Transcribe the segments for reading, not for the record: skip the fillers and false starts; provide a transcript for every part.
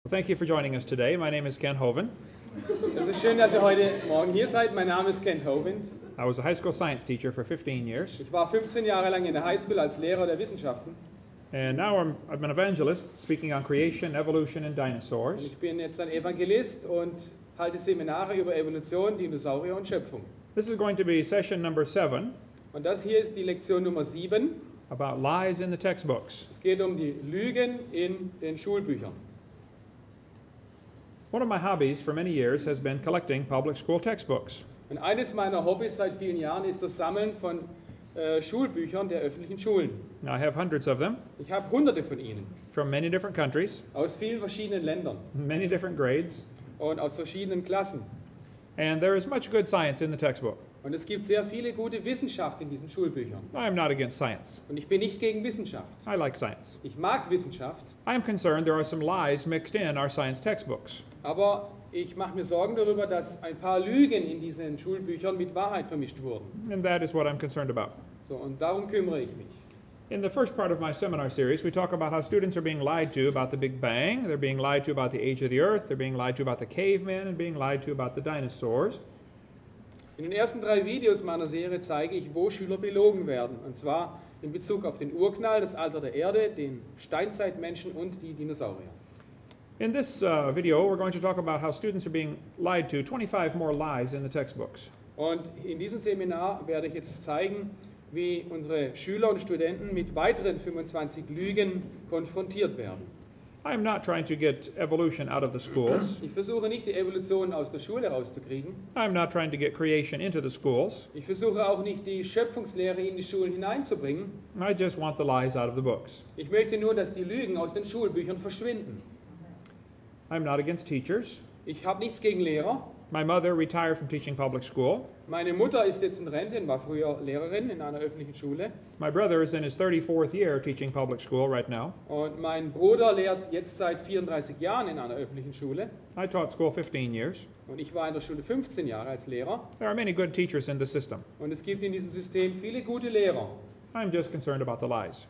Well, thank you for joining us today. My name is Ken Hovind. Es ist schön, dass ihr heute Morgen hier seid. Mein Name ist Ken Hovind. I was a high school science teacher for 15 years, Ich war 15 Jahre lang in der Highschool als Lehrer der Wissenschaften. and now I'm an evangelist speaking on creation, evolution, and Und dinosaurs. ich bin jetzt ein Evangelist und halte Seminare über Evolution, Dinosaurier und Schöpfung. This is going to be session number 7 Und das hier ist die Lektion Nummer 7. about lies in the textbooks. Es geht um die Lügen in den Schulbüchern. One of my hobbies for many years has been collecting public school textbooks. Und eines meiner Hobbys seit vielen Jahren ist das Sammeln von Schulbüchern der öffentlichen Schulen. Now, I have hundreds of them Ich habe hunderte von ihnen from many different countries, aus vielen verschiedenen Ländern many different grades, und aus verschiedenen Klassen. and there is much good science in the textbook. Und es gibt sehr viele gute Wissenschaft in diesen Schulbüchern. I am not against science. Und ich bin nicht gegen Wissenschaft. I like science. Ich mag Wissenschaft, I am concerned there are some lies mixed in our science textbooks. aber ich mache mir Sorgen darüber, dass ein paar Lügen in diesen Schulbüchern mit Wahrheit vermischt wurden. And that is what I'm concerned about. So, und darum kümmere ich mich. In the first part of my seminar series, we talk about how students are being lied to about the Big Bang, they're being lied to about the age of the Earth, they're being lied to about the cavemen, and being lied to about the dinosaurs. In den ersten 3 Videos meiner Serie zeige ich, wo Schüler belogen werden. Und zwar in Bezug auf den Urknall, das Alter der Erde, den Steinzeitmenschen und die Dinosaurier. In this video, we're going to talk about how students are being lied to, 25 more lies in the textbooks. Und in diesem Seminar werde ich jetzt zeigen, wie unsere Schüler und Studenten mit weiteren 25 Lügen konfrontiert werden. I'm not trying to get evolution out of the schools. Ich versuche nicht, die Evolution aus der Schule rauszukriegen. I'm not trying to get creation into the schools. Ich versuche auch nicht, die Schöpfungslehre in die Schulen hineinzubringen. I just want the lies out of the books. Ich möchte nur, dass die Lügen aus den Schulbüchern verschwinden. I'm not against teachers. Ich habe nichts gegen Lehrer. My mother retired from teaching public school. Meine Mutter ist jetzt in Rente und war früher Lehrerin in einer öffentlichen Schule. My brother is in his 34th year teaching public school right now. Und mein Bruder lehrt jetzt seit 34 Jahren in einer öffentlichen Schule. I taught school 15 years. Und ich war in der Schule 15 Jahre als Lehrer. There are many good teachers in the system. Und es gibt in diesem System viele gute Lehrer. I'm just concerned about the lies.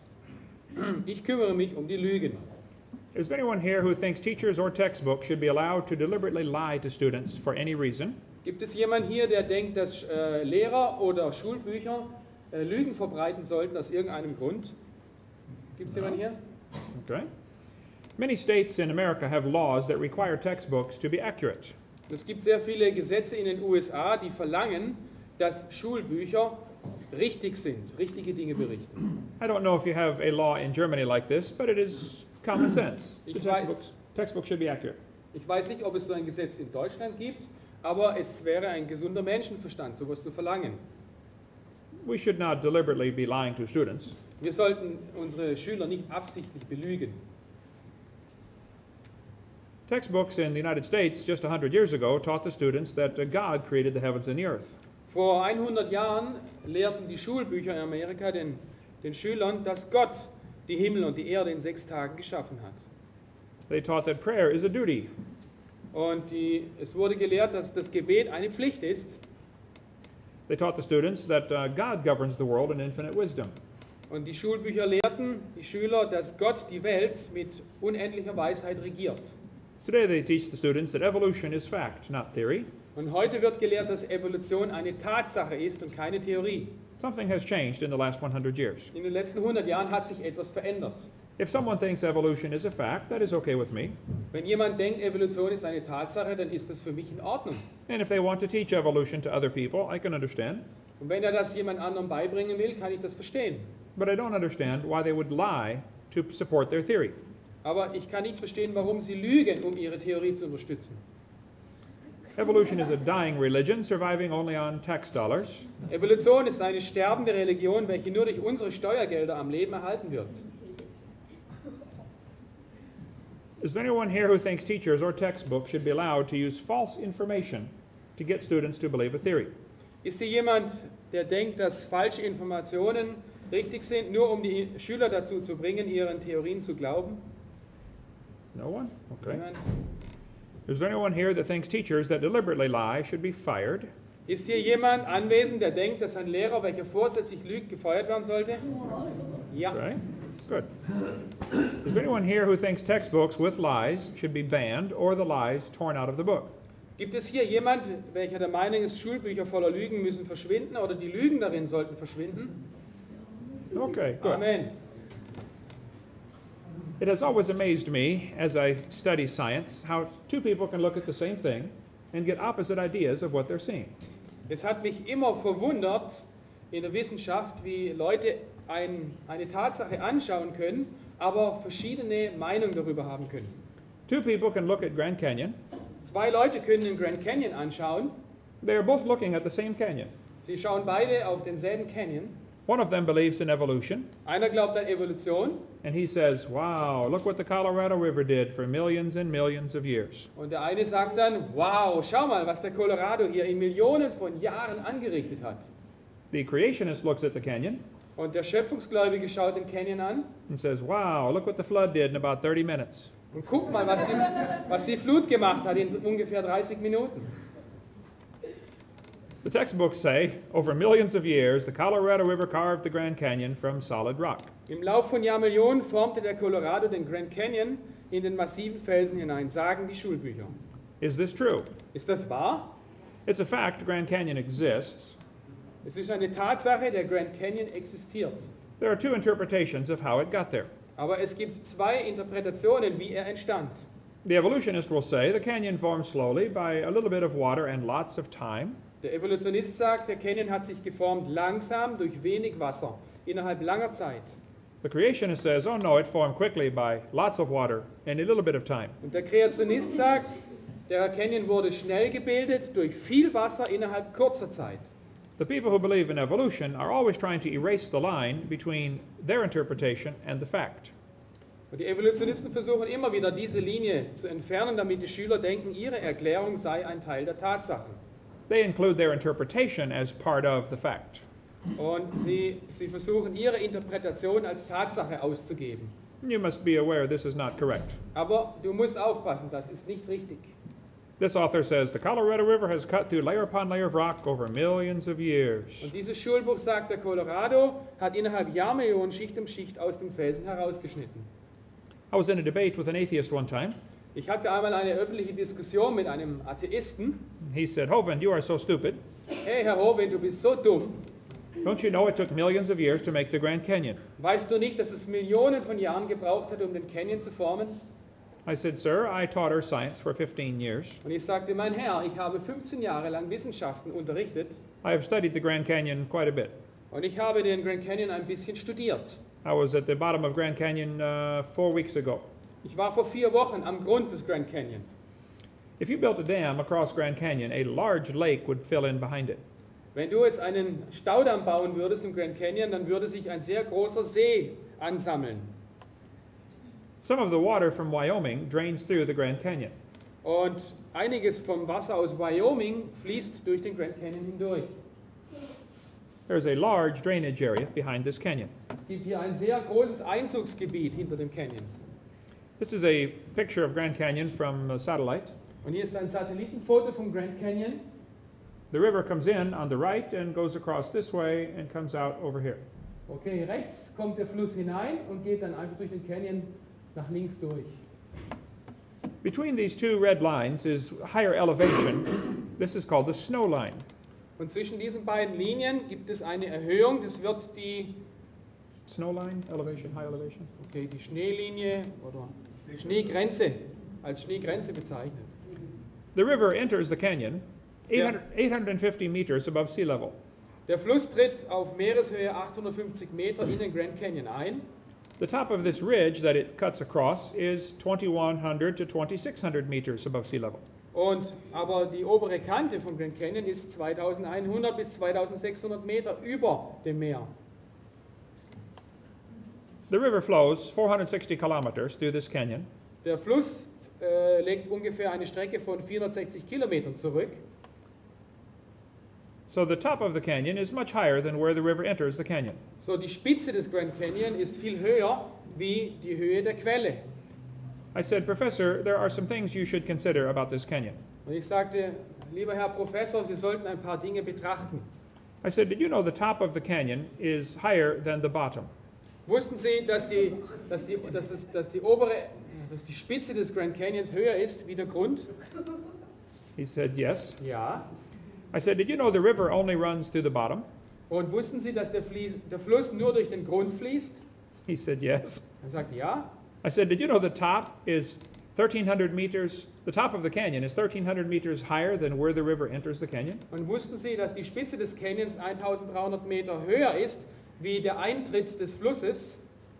Ich kümmere mich um die Lügen. Is there anyone here who thinks teachers or textbooks should be allowed to deliberately lie to students for any reason? Gibt es jemanden hier, der denkt, dass Lehrer oder Schulbücher Lügen verbreiten sollten aus irgendeinem Grund? Gibt es jemanden hier? Okay. Many states in America have laws that require textbooks to be accurate. Es gibt sehr viele Gesetze in den USA, die verlangen, dass Schulbücher richtig sind, richtige Dinge berichten. I don't know if you have a law in Germany like this, but it is common sense. The Ich weiß. textbooks should be accurate. Ich weiß nicht, ob es so ein Gesetz in Deutschland gibt, aber es wäre ein gesunder Menschenverstand, sowas zu verlangen. We should not deliberately be lying to students. Wir sollten unsere Schüler nicht absichtlich belügen. Textbooks in the United States just 100 years ago taught the students that God created the heavens and the earth. Vor 100 Jahren lehrten die Schulbücher in Amerika den Schülern, dass Gott die Himmel und die Erde in 6 Tagen geschaffen hat. They taught that prayer is a duty. Und es wurde gelehrt, dass das Gebet eine Pflicht ist. They taught the students that God governs the world in infinite wisdom. Und die Schulbücher lehrten die Schüler, dass Gott die Welt mit unendlicher Weisheit regiert. Today they teach the students that evolution is fact, not theory. Und heute wird gelehrt, dass Evolution eine Tatsache ist und keine Theorie. Something has changed in the last 100 years. In den letzten 100 Jahren hat sich etwas verändert. If someone thinks evolution is a fact, that is okay with me. Wenn jemand denkt, Evolution ist eine Tatsache, dann ist das für mich in Ordnung. And if they want to teach evolution to other people, I can understand. Und wenn er das jemand anderem beibringen will, kann ich das verstehen. But I don't understand why they would lie to support their theory. Aber ich kann nicht verstehen, warum sie lügen, um ihre Theorie zu unterstützen. Evolution is a dying religion surviving only on tax dollars. Evolution ist eine sterbende Religion, welche nur durch unsere Steuergelder am Leben erhalten wird. Is there anyone here who thinks teachers or textbooks should be allowed to use false information to get students to believe a theory? Ist hier jemand, der denkt, dass falsche Informationen richtig sind, nur um die Schüler dazu zu bringen, ihren Theorien zu glauben? No one? Okay. Niemand? Is there anyone here that thinks teachers that deliberately lie should be fired? Ist hier jemand anwesend, der denkt, dass ein Lehrer, welcher vorsätzlich lügt, gefeuert werden sollte? Ja. Okay. Good. Is there anyone here who thinks textbooks with lies should be banned or the lies torn out of the book? Gibt es hier jemand, welcher der Meinung ist, Schulbücher voller Lügen müssen verschwinden oder die Lügen darin sollten verschwinden? Okay, good. Amen. It has always amazed me as I study science how two people can look at the same thing and get opposite ideas of what they're seeing. Es hat mich immer verwundert in der Wissenschaft, wie Leute eine Tatsache anschauen können, aber verschiedene Meinungen darüber haben können. Two people can look at Grand Canyon. Zwei Leute können den Grand Canyon anschauen. They are both looking at the same canyon. Sie schauen beide auf denselben Canyon. One of them believes in evolution, Einer glaubt an Evolution and he says, wow, look what the Colorado River did for millions and millions of years. und der eine sagt dann, wow, schau mal, was der Colorado hier in Millionen von Jahren angerichtet hat. The creationist looks at the canyon Und der Schöpfungsgläubige schaut den Canyon an and says, wow, look what the flood did in about 30 minutes. und guckt mal, was die Flut gemacht hat in ungefähr 30 Minuten. The textbooks say, over millions of years, the Colorado River carved the Grand Canyon from solid rock. Im Lauf von Jahrmillionen formte der Colorado den Grand Canyon in den massiven Felsen hinein, sagen die Schulbücher. Is this true? Ist das wahr? It's a fact, the Grand Canyon exists. Es ist eine Tatsache, der Grand Canyon existiert. There are two interpretations of how it got there. Aber es gibt zwei Interpretationen, wie er entstand. The evolutionist will say the canyon formed slowly by a little bit of water and lots of time. Der Evolutionist sagt, der Canyon hat sich geformt langsam durch wenig Wasser, innerhalb langer Zeit. The creationist says, oh no, it formed quickly by lots of water and a little bit of time. Und der Kreationist sagt, der Canyon wurde schnell gebildet durch viel Wasser innerhalb kurzer Zeit. The people who believe in evolution are always trying to erase the line between their interpretation and the fact. Und die Evolutionisten versuchen immer wieder, diese Linie zu entfernen, damit die Schüler denken, ihre Erklärung sei ein Teil der Tatsachen. They include their interpretation as part of the fact. Und sie versuchen, ihre Interpretation als Tatsache auszugeben. You must be aware this is not correct. Aber du musst aufpassen, das ist nicht richtig. This author says the Colorado River has cut through layer upon layer of rock over millions of years. Und dieses Schulbuch sagt, der Colorado hat innerhalb Jahrmillionen Schicht um Schicht aus dem Felsen herausgeschnitten. I was in a debate with an atheist one time. Ich hatte einmal eine öffentliche Diskussion mit einem Atheisten. He said, Hovind, you are so stupid. Hey, Herr Hovind, du bist so dumm. Don't you know it took millions of years to make the Grand Canyon? Weißt du nicht, dass es Millionen von Jahren gebraucht hat, um den Canyon zu formen? I said, sir, I taught earth science for 15 years. Und ich sagte, mein Herr, ich habe 15 Jahre lang Wissenschaften unterrichtet I have studied the Grand Canyon quite a bit. und ich habe den Grand Canyon ein bisschen studiert. I was at the bottom of Grand Canyon 4 weeks ago. Ich war vor 4 Wochen am Grund des Grand Canyon. If you built a dam across Grand Canyon, a large lake would fill in behind it. Wenn du jetzt einen Staudamm bauen würdest im Grand Canyon, dann würde sich ein sehr großer See ansammeln. Some of the water from Wyoming drains through the Grand Canyon. Und einiges vom Wasser aus Wyoming fließt durch den Grand Canyon hindurch. There's a large drainage area behind this canyon. Es gibt hier ein sehr großes Einzugsgebiet hinter dem Canyon. This is a picture of Grand Canyon from a satellite. Und hier ist ein Satellitenfoto vom Grand Canyon. The river comes in on the right and goes across this way and comes out over here. Okay, rechts kommt der Fluss hinein und geht dann einfach durch den Canyon nach links durch. Between these two red lines is higher elevation. This is called the snow line. Und zwischen diesen beiden Linien gibt es eine Erhöhung, das wird die, Snow line, elevation, high elevation. okay, die Schneelinie oder Schneegrenze, als Schneegrenze bezeichnet. The river enters the canyon Yeah. 850 meters above sea level. Der Fluss tritt auf Meereshöhe 850 Meter in den Grand Canyon ein. The top of this ridge that it cuts across is 2100 to 2600 meters above sea level. Aber die obere Kante vom Grand Canyon ist 2100 bis 2600 Meter über dem Meer. The river flows 460 kilometers through this canyon. Der Fluss legt ungefähr eine Strecke von 460 Kilometern zurück. So the top of the canyon is much higher than where the river enters the canyon. So, die Spitze des Grand Canyon ist viel höher wie die Höhe der Quelle. I said, Professor, there are some things you should consider about this canyon. Und ich sagte, lieber Herr Professor, Sie sollten ein paar Dinge betrachten. I said, did you know the top of the canyon is higher than the bottom? Wussten Sie, dass die Spitze des Grand Canyons höher ist wie der Grund? He said, yes. Ja. I said, did you know the river only runs through the bottom? Und wussten Sie, dass der Fluss nur durch den Grund fließt? He said, yes. Er sagt ja. I said, did you know the top is 1,300 meters, the top of the canyon is 1,300 meters higher than where the river enters the canyon? Und wussten Sie, dass die Spitze des Canyons 1300 Meter höher ist wie der Eintritt des Flusses?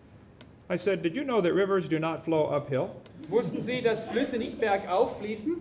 I said, did you know that rivers do not flow uphill? Wussten Sie, dass Flüsse nicht bergauf fließen?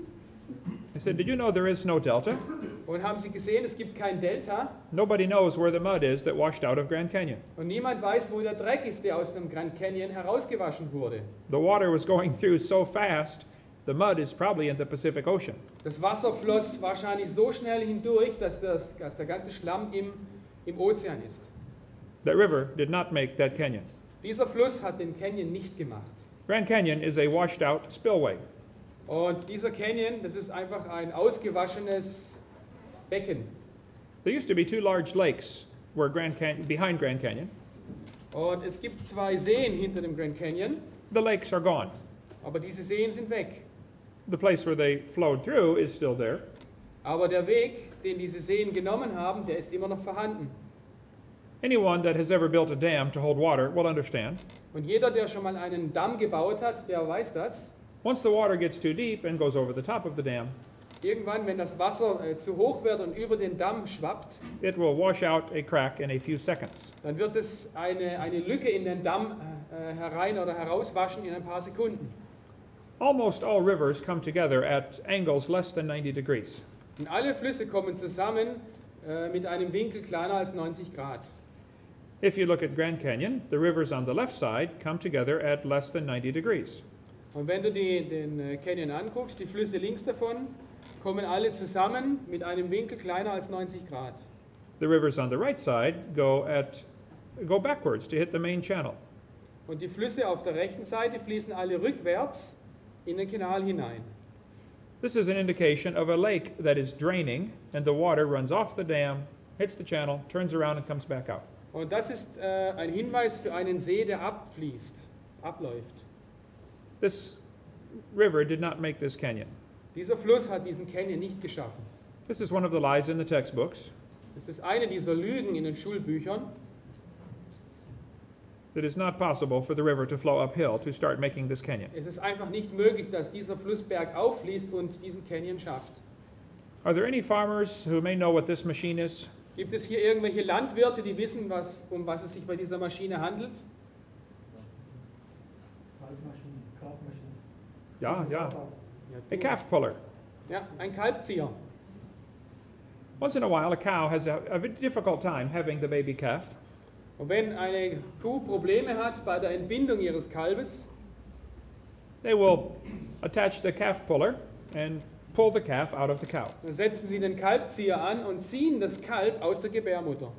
I said, did you know there is no delta? Und haben Sie gesehen, es gibt kein Delta? Nobody knows where the mud is that washed out of Grand Canyon. Und niemand weiß, wo der Dreck ist, der aus dem Grand Canyon herausgewaschen wurde. The water was going through so fast, the mud is probably in the Pacific Ocean. Das Wasser floss wahrscheinlich so schnell hindurch, dass der ganze Schlamm im Ozean ist. That river did not make that canyon. Dieser Fluss hat den Canyon nicht gemacht. Grand Canyon is a washed out spillway. Und dieser Canyon, das ist einfach ein ausgewaschenes Becken. There used to be two large lakes behind Grand Canyon. Und es gibt zwei Seen hinter dem Grand Canyon, The lakes are gone. aber diese Seen sind weg. The place where they flowed through is still there. Aber der Weg, den diese Seen genommen haben, der ist immer noch vorhanden. Anyone that has ever built a dam to hold water will understand. Und jeder, der schon mal einen Damm gebaut hat, der weiß das. Once the water gets too deep and goes over the top of the dam, Irgendwann, wenn das Wasser zu hoch wird und über den Damm schwappt, it will wash out a crack in a few seconds. dann wird es eine Lücke in den Damm herein oder herauswaschen in ein paar Sekunden. Almost all rivers come together at angles less than 90 degrees. Und alle Flüsse kommen zusammen mit einem Winkel kleiner als 90 Grad. If you look at Grand Canyon, the rivers on the left side come together at less than 90 degrees. Und wenn du den Canyon anguckst, die Flüsse links davon, kommen alle zusammen mit einem Winkel kleiner als 90 Grad. The rivers on the right side go backwards to hit the main channel. Und die Flüsse auf der rechten Seite fließen alle rückwärts in den Kanal hinein. This is an indication of a lake that is draining and the water runs off the dam, hits the channel, turns around and comes back out. Und das ist ein Hinweis für einen See, der abläuft. This river did not make this canyon. Dieser Fluss hat diesen Canyon nicht geschaffen. This is one of the lies in the textbooks. Das ist eine dieser Lügen in den Schulbüchern. It is not possible for the river to flow uphill to start making this canyon. Es ist einfach nicht möglich, dass dieser Fluss bergauf fließt und diesen Canyon schafft. Are there any farmers who may know what this machine is? Gibt es hier irgendwelche Landwirte, die wissen, um was es sich bei dieser Maschine handelt? Yeah, yeah. A calf puller. Ja, ein Kalbzieher. Once in a while, a cow has a difficult time having the baby calf. Und wenn eine Kuh Probleme hat bei der Entbindung ihres Kalbes, They will attach the calf puller and pull the calf out of the cow. dann setzen sie den Kalbzieher an und ziehen das Kalb aus der Gebärmutter.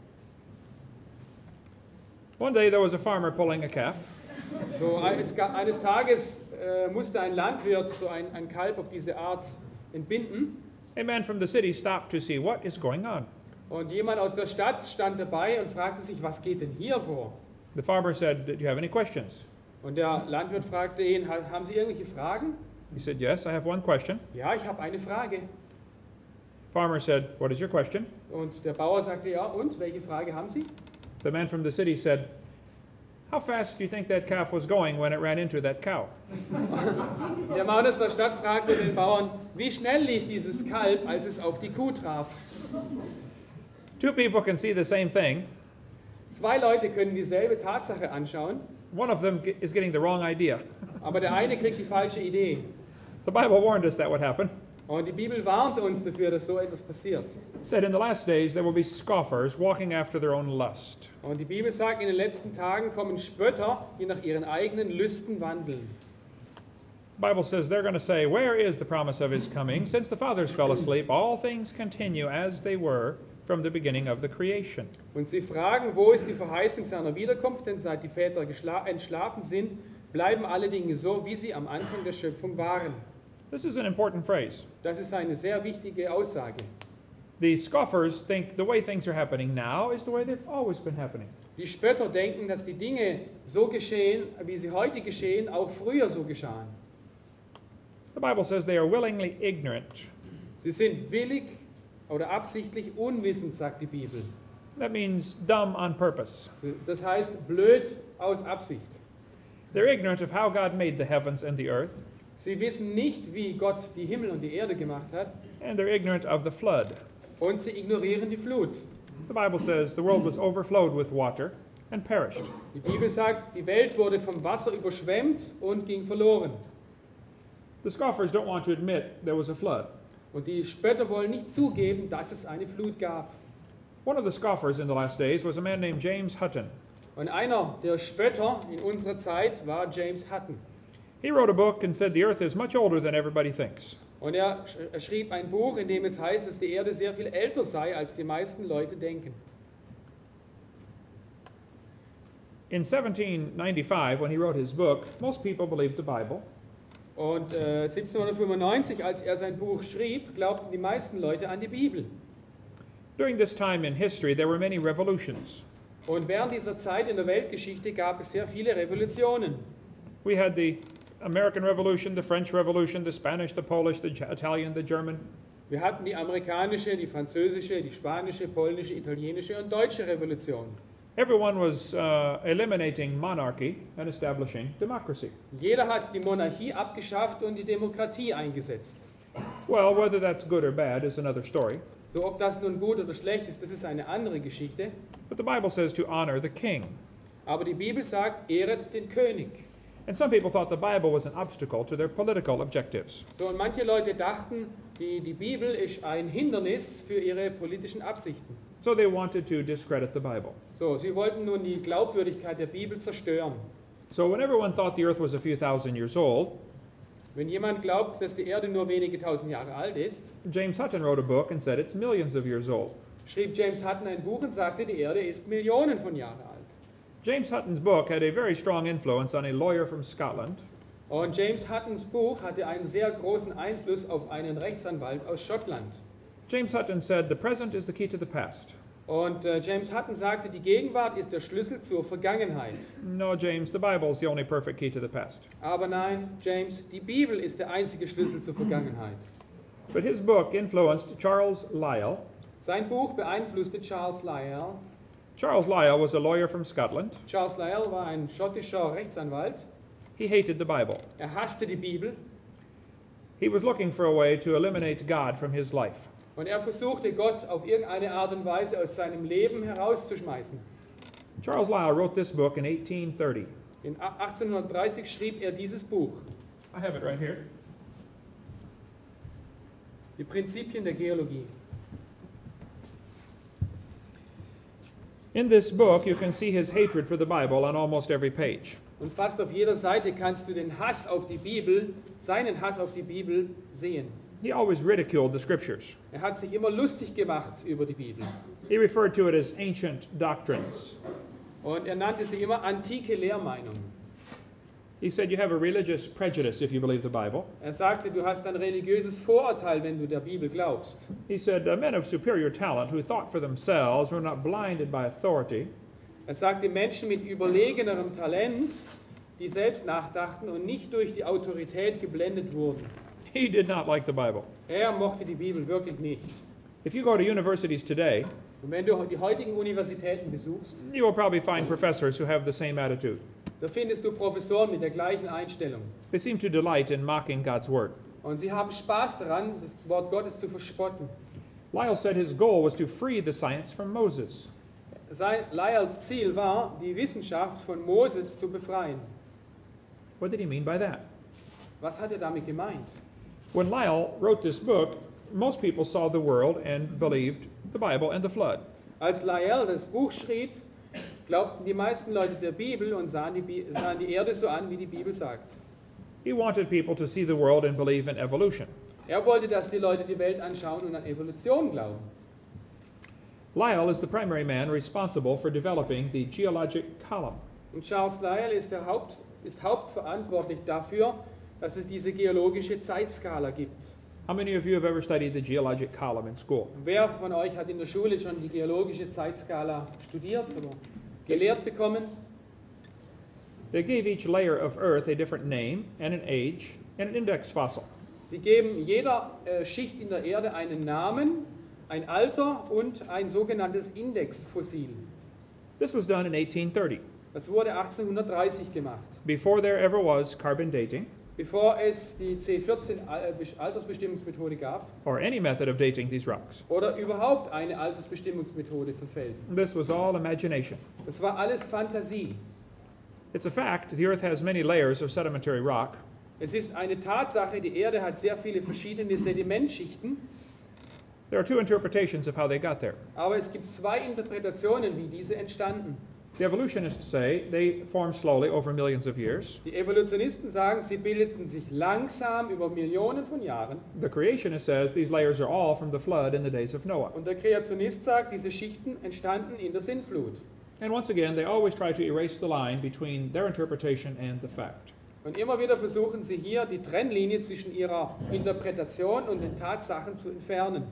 One day there was a farmer pulling a calf. So, eines Tages musste ein Landwirt so ein Kalb auf diese Art entbinden. A man from the city stopped to see what is going on. Und jemand aus der Stadt stand dabei und fragte sich, was geht denn hier vor? The farmer said, "Do you have any questions?" Und der Landwirt fragte ihn, haben Sie irgendwelche Fragen? He said, "Yes, I have one question." Ja, ich habe eine Frage. Farmer said, "What is your question?" Und der Bauer sagte, ja, und welche Frage haben Sie? The man from the city said, "How fast do you think that calf was going when it ran into that cow?" Der Mann aus der Stadt fragte den Bauern, wie schnell lief dieses Kalb, als es auf die Kuh traf? Two people can see the same thing. Zwei Leute können dieselbe Tatsache anschauen, One of them is getting the wrong idea. aber der eine kriegt die falsche Idee. The Bible warned us that would happen. Und die Bibel warnt uns dafür, dass so etwas passiert. It said in the last days there will be scoffers walking after their own lust. Und die Bibel sagt, in den letzten Tagen kommen Spötter, die nach ihren eigenen Lüsten wandeln. The Bible says they're going to say, "Where is the promise of his coming? Since the fathers fell asleep, all things continue as they were from the beginning of the creation." Und sie fragen, wo ist die Verheißung seiner Wiederkunft? Denn seit die Väter entschlafen sind, bleiben alle Dinge so, wie sie am Anfang der Schöpfung waren. This is an important phrase. Das ist eine sehr wichtige Aussage. The scoffers think the way things are happening now is the way they've always been happening. Die Spötter denken, dass die Dinge so geschehen, wie sie heute geschehen, auch früher so geschahen. The Bible says they are willingly ignorant. Sie sind willig oder absichtlich unwissend, sagt die Bibel. That means dumb on purpose. Das heißt blöd aus Absicht. They're ignorant of how God made the heavens and the earth, Sie wissen nicht, wie Gott die Himmel und die Erde gemacht hat, and they're ignorant of the flood. und sie ignorieren die Flut. The Bible says the world was overflowed with water and perished. Die Bibel sagt, die Welt wurde vom Wasser überschwemmt und ging verloren. The scoffers don't want to admit there was a flood. Und die Spötter wollen nicht zugeben, dass es eine Flut gab. One of the scoffers in the last days was a man named James Hutton. Und einer der Spötter in unserer Zeit war James Hutton. He wrote a book and said the earth is much older than everybody thinks. Und er schrieb ein Buch, in dem es heißt, dass die Erde sehr viel älter sei, als die meisten Leute denken. In 1795, when he wrote his book, most people believed the Bible. Und 1795, als er sein Buch schrieb, glaubten die meisten Leute an die Bibel. During this time in history, there were many revolutions. Und während dieser Zeit in der Weltgeschichte gab es sehr viele Revolutionen. We had the American Revolution, the French Revolution, the Spanish, the Polish, the Italian, the German. Wir hatten die amerikanische, die französische, die spanische, polnische, italienische und deutsche Revolution. Everyone was eliminating monarchy and establishing democracy. Jeder hat die Monarchie abgeschafft und die Demokratie eingesetzt. Well, whether that's good or bad is another story. So, ob das nun gut oder schlecht ist, das ist eine andere Geschichte. But the Bible says to honor the king. Aber die Bibel sagt, ehret den König. And some people thought the Bible was an obstacle to their political objectives. So, und manche Leute dachten, die Bibel ist ein Hindernis für ihre politischen Absichten. So they wanted to discredit the Bible. So, sie wollten nun die Glaubwürdigkeit der Bibel zerstören. So when everyone thought the earth was a few thousand years old, Wenn jemand glaubt, dass die Erde nur wenige tausend Jahre alt ist, James Hutton wrote a book and said it's millions of years old. schrieb James Hutton ein Buch und sagte, die Erde ist Millionen von Jahren alt. James Hutton's book had a very strong influence on a lawyer from Scotland. Und James Huttons Buch hatte einen sehr großen Einfluss auf einen Rechtsanwalt aus Schottland. James Hutton said the present is the key to the past. Und James Hutton sagte, die Gegenwart ist der Schlüssel zur Vergangenheit. No, James, the Bible is the only perfect key to the past. Aber nein, James, die Bibel ist der einzige Schlüssel zur Vergangenheit. But his book influenced Charles Lyell. Sein Buch beeinflusste Charles Lyell. Charles Lyell was a lawyer from Scotland. Charles Lyell war ein schottischer Rechtsanwalt. He hated the Bible. Er hasste die Bibel He was looking for a way to eliminate God from his life. und er versuchte, Gott auf irgendeine Art und Weise aus seinem Leben herauszuschmeißen. Charles Lyell wrote this book in 1830. In 1830 schrieb er dieses Buch, I have it right here. Die Prinzipien der Geologie. In this book, you can see his hatred for the Bible on almost every page. Und fast auf jeder Seite kannst du den Hass auf die Bibel, seinen Hass auf die Bibel sehen. He always ridiculed the scriptures. Er hat sich immer lustig gemacht über die Bibel. He referred to it as ancient doctrines. Und er nannte sie immer antike Lehrmeinungen. He said you have a religious prejudice if you believe the Bible. Er sagte, du hast ein religiöses Vorurteil, wenn du der Bibel glaubst. He said men of superior talent who thought for themselves were not blinded by authority. Er sagte, Menschen mit überlegenerem Talent, die selbst nachdachten und nicht durch die Autorität geblendet wurden. He did not like the Bible. Er mochte die Bibel wirklich nicht. If you go to universities today, Und wenn du die heutigen Universitäten besuchst, you will probably find professors who have the same attitude. da findest du Professoren mit der gleichen Einstellung. They seem to delight in mocking God's word. Und sie haben Spaß daran, das Wort Gottes zu verspotten. Lyell said his goal was to free the science from Moses. Lyells Ziel war, die Wissenschaft von Moses zu befreien. What did he mean by that? Was hat er damit gemeint? When Lyell wrote this book, most people saw the world and believed the Bible and the flood. Als Lyell das Buch schrieb, glaubten die meisten Leute der Bibel und sahen die Erde so an, wie die Bibel sagt. He wanted people to see the world and believe in evolution. Er wollte, dass die Leute die Welt anschauen und an Evolution glauben. Lyell is the primary man responsible for developing the geologic column. Und Charles Lyell ist hauptverantwortlich dafür, dass es diese geologische Zeitskala gibt. How many of you have ever studied the geologic column in school? Wer von euch hat in der Schule schon die geologische Zeitskala studiert oder gelehrt bekommen? They gave each layer of Earth a different name and an age and an index fossil. Sie geben jeder Schicht in der Erde einen Namen, ein Alter und ein sogenanntes Indexfossil. This was done in 1830, Das wurde 1830 gemacht, before there ever was carbon dating bevor es die C14 Altersbestimmungsmethode gab or any method of dating these rocks. oder überhaupt eine Altersbestimmungsmethode für Felsen. This was all imagination. Das war alles Fantasie. It's a fact the Earth has many layers of sedimentary rock, Es ist eine Tatsache, die Erde hat sehr viele verschiedene Sedimentschichten, there are two interpretations of how they got there. aber es gibt zwei Interpretationen, wie diese entstanden. The evolutionists say they formed slowly over millions of years. Die Evolutionisten sagen, sie bildeten sich langsam über Millionen von Jahren. The creationist says these layers are all from the flood in the days of Noah. Und der Kreationist sagt, diese Schichten entstanden in der Sintflut. And once again, they always try to erase the line between their interpretation and the fact. Und immer wieder versuchen sie hier, die Trennlinie zwischen ihrer Interpretation und den Tatsachen zu entfernen.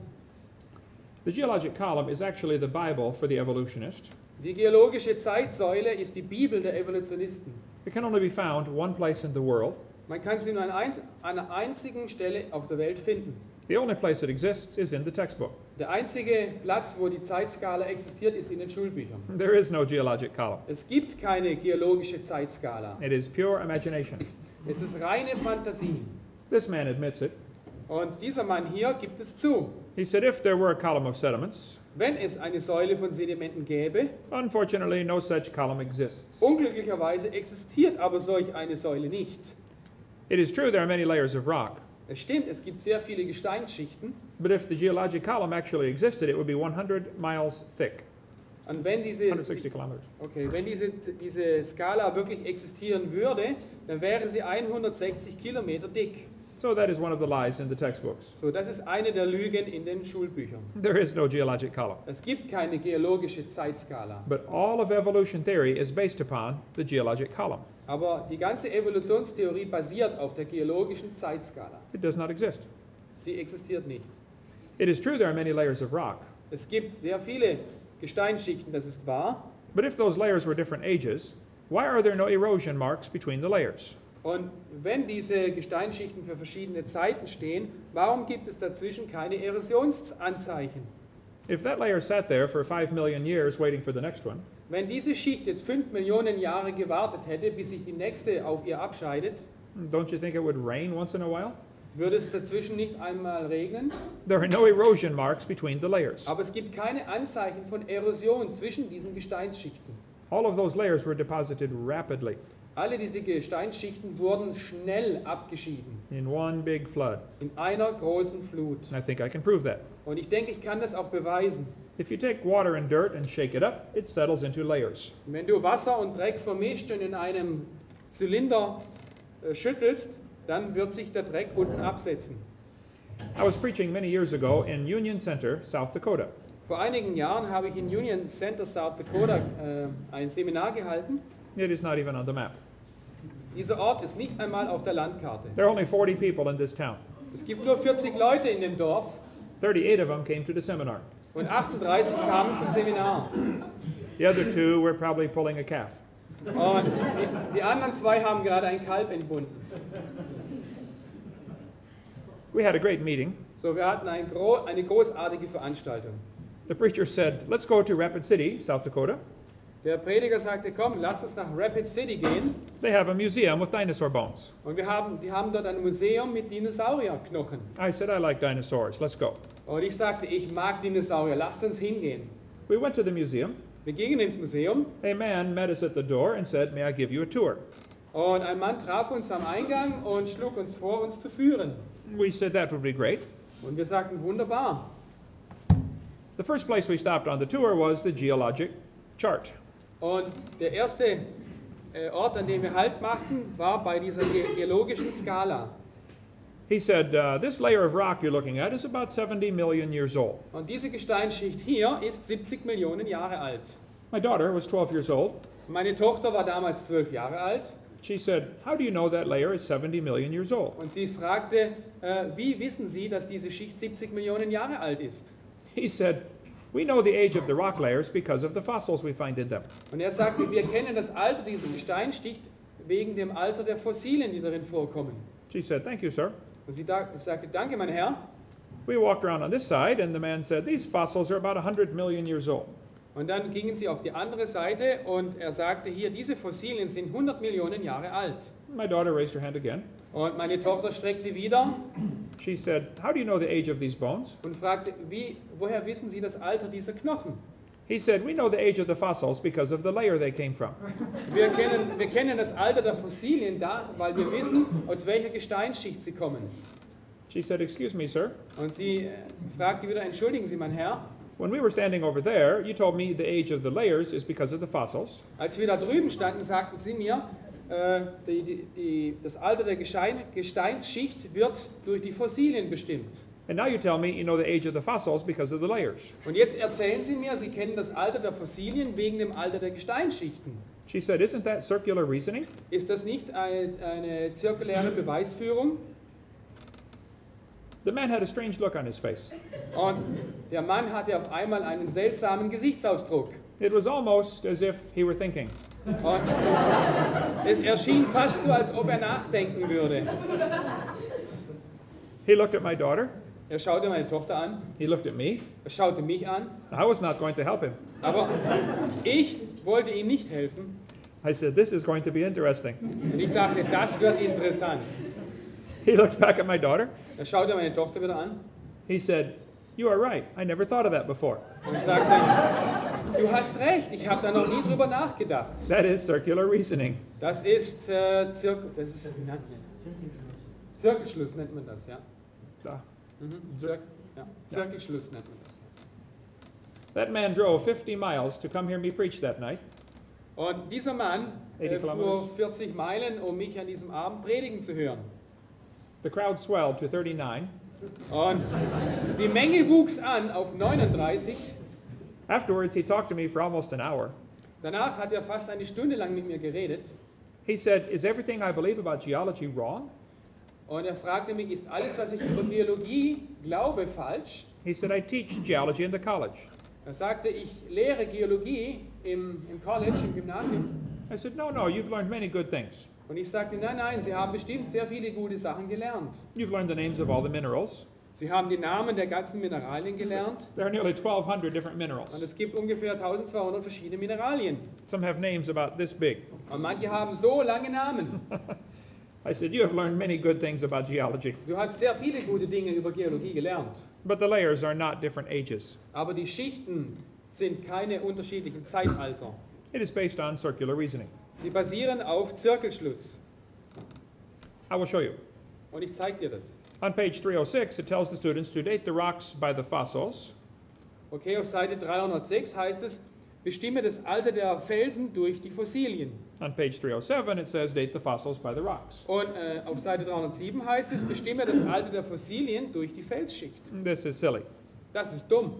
The geologic column is actually the Bible for the evolutionist. Die geologische Zeitsäule ist die Bibel der Evolutionisten. It can only be found one place in the world. Man kann sie nur an einer einzigen Stelle auf der Welt finden. The only place it exists is in the textbook. Der einzige Platz, wo die Zeitskala existiert, ist in den Schulbüchern. There is no geologic column. Es gibt keine geologische Zeitskala. It is pure imagination. Es ist reine Fantasie. This man admits it. Und dieser Mann hier gibt es zu. He said if there were a column of sediments, Wenn es eine Säule von Sedimenten gäbe, unfortunately no such column exists. unglücklicherweise existiert aber solch eine Säule nicht. It is true there are many layers of rock, Es stimmt, es gibt sehr viele Gesteinsschichten. but if the geologic column actually existed, it would be 100 miles thick, Und wenn 160 kilometers. diese Skala wirklich existieren würde, dann wäre sie 160 Kilometer dick. So that is one of the lies in the textbooks. So, das ist eine der Lügen in den Schulbüchern. There is no geologic column. Es gibt keine geologische Zeitskala. But all of evolution theory is based upon the geologic column. Aber die ganze Evolutionstheorie basiert auf der geologischen Zeitskala. It does not exist. Sie existiert nicht. It is true there are many layers of rock, Es gibt sehr viele Gesteinsschichten, das ist wahr. but if those layers were different ages, why are there no erosion marks between the layers? Und wenn diese Gesteinsschichten für verschiedene Zeiten stehen, warum gibt es dazwischen keine Erosionsanzeichen? If that layer sat there for 5 million years waiting for the next one, Wenn diese Schicht jetzt 5 Millionen Jahre gewartet hätte, bis sich die nächste auf ihr abscheidet, don't you think it would rain once in a while? würde es dazwischen nicht einmal regnen. There are no erosion marks between the layers. Aber es gibt keine Anzeichen von Erosion zwischen diesen Gesteinsschichten. All of those layers were deposited rapidly Alle diese Gesteinsschichten wurden schnell abgeschieden, in one big flood. in einer großen Flut. And I think I can prove that. Und ich denke, ich kann das auch beweisen. If you take water and dirt and shake it up, it settles into layers. Wenn du Wasser und Dreck vermischt und in einem Zylinder schüttelst, dann wird sich der Dreck unten absetzen. I was preaching many years ago in Union Center, South Dakota. Vor einigen Jahren habe ich in Union Center, South Dakota, ein Seminar gehalten. It is not even on the map. Dieser Ort ist nicht einmal auf der Landkarte. There are only 40 people in this town. Es gibt nur 40 Leute in dem Dorf 38 of them came to the seminar. und 38 kamen zum Seminar. The other 2 were probably pulling a calf. Und die anderen 2 haben gerade ein Kalb entbunden. We had a great meeting. So, wir hatten eine großartige Veranstaltung. The preacher said, let's go to Rapid City, South Dakota. Der Prediger sagte, komm, lass uns nach Rapid City gehen. They have a museum with dinosaur bones. Und die haben dort ein Museum mit Dinosaurierknochen. I said, I like dinosaurs. Let's go. Und ich sagte, ich mag Dinosaurier, lasst uns hingehen. We went to the museum. Wir gingen ins Museum A man met us at the door and said, may I give you a tour? und ein Mann traf uns am Eingang und schlug uns vor, uns zu führen. We said that would be great. Und wir sagten, wunderbar. The first place we stopped on the tour was the geologic chart. Und der erste Ort, an dem wir Halt machten, war bei dieser geologischen Skala. He said, this layer of rock you're looking at is about 70 million years old. Und diese Gesteinsschicht hier ist 70 Millionen Jahre alt. My daughter was 12 years old. Meine Tochter war damals 12 Jahre alt She said, how do you know that layer is 70 million years old? Und sie fragte, wie wissen Sie, dass diese Schicht 70 Millionen Jahre alt ist? He said, we know the age of the rock layers because of the fossils we find in them. Und er sagte, wir kennen das Alter dieser Gesteinsschicht wegen dem Alter der Fossilien, die darin vorkommen. She said, thank you, sir. Und sie sagte, danke, mein Herr. We walked around on this side, and the man said, these fossils are about 100 million years old. Und dann gingen sie auf die andere Seite und er sagte hier, diese Fossilien sind 100 Millionen Jahre alt. My daughter raised her hand again. Und meine Tochter streckte wieder She said, how do you know the age of these bones? und fragte, woher wissen Sie das Alter dieser Knochen? He said, we know the age of the fossils because of the layer they came from. Wir kennen das Alter der Fossilien da, weil wir wissen, aus welcher Gesteinsschicht sie kommen. She said, excuse me, sir. Und sie fragte wieder, entschuldigen Sie, mein Herr, When we were standing over there, you told me the age of the layers is because of the fossils. als wir da drüben standen, sagten Sie mir, das Alter der Gesteinsschicht wird durch die Fossilien bestimmt. And now you tell me you know the age of the fossils because of the layers. Und jetzt erzählen Sie mir, Sie kennen das Alter der Fossilien wegen dem Alter der Gesteinsschichten. She said, isn't that circular reasoning? Ist das nicht eine zirkuläre Beweisführung? The man had a strange look on his face. Und der Mann hatte auf einmal einen seltsamen Gesichtsausdruck. It was almost as if he were thinking. Und es erschien fast so, als ob er nachdenken würde. He looked at my daughter. Er schaute meine Tochter an, He looked at me. er schaute mich an, I was not going to help him. aber ich wollte ihm nicht helfen. I said, this is going to be interesting. Und ich dachte, das wird interessant. He looked back at my daughter. Er schaute meine Tochter wieder an He said, you are right. I never thought of that before. und sagte, du hast recht, ich habe da noch nie drüber nachgedacht. That is circular reasoning. Das ist, Zirkelschluss nennt man das, ja. Ah. Zirkelschluss nennt man das. That man drove 50 miles to come hear me preach that night. Und dieser Mann 80 fuhr 40 Meilen, um mich an diesem Abend predigen zu hören. The crowd swelled to 39. Und die Menge wuchs an auf 39. Afterwards, he talked to me for almost an hour. Danach hat er fast eine Stunde lang mit mir geredet. He said, is everything I believe about geology wrong? Und er fragte mich, ist alles, was ich über Geologie glaube, falsch? He said, I teach geology in the college. Er sagte, ich lehre Geologie im College, im Gymnasium. I said, no, you've learned many good things. Und ich sagte, nein, Sie haben bestimmt sehr viele gute Sachen gelernt. You've learned the names of all the minerals. Sie haben die Namen der ganzen Mineralien gelernt. There are nearly 1,200 different Und minerals. es gibt ungefähr 1200 verschiedene Mineralien. Some have names about this big. Und manche haben so lange Namen. I said, you have learned many good things about geology. Du hast sehr viele gute Dinge über Geologie gelernt. But the layers are not different ages. Aber die Schichten sind keine unterschiedlichen Zeitalter. It is based on circular reasoning. Sie basieren auf Zirkelschluss. I will show you. Und ich zeige dir das. On page 306, it tells the students to date the rocks by the fossils. Okay, auf Seite 306 heißt es, bestimme das Alter der Felsen durch die Fossilien. On page 307, it says date the fossils by the rocks. Und auf Seite 307 heißt es, bestimme das Alter der Fossilien durch die Felsschicht. This is silly. Das ist dumm.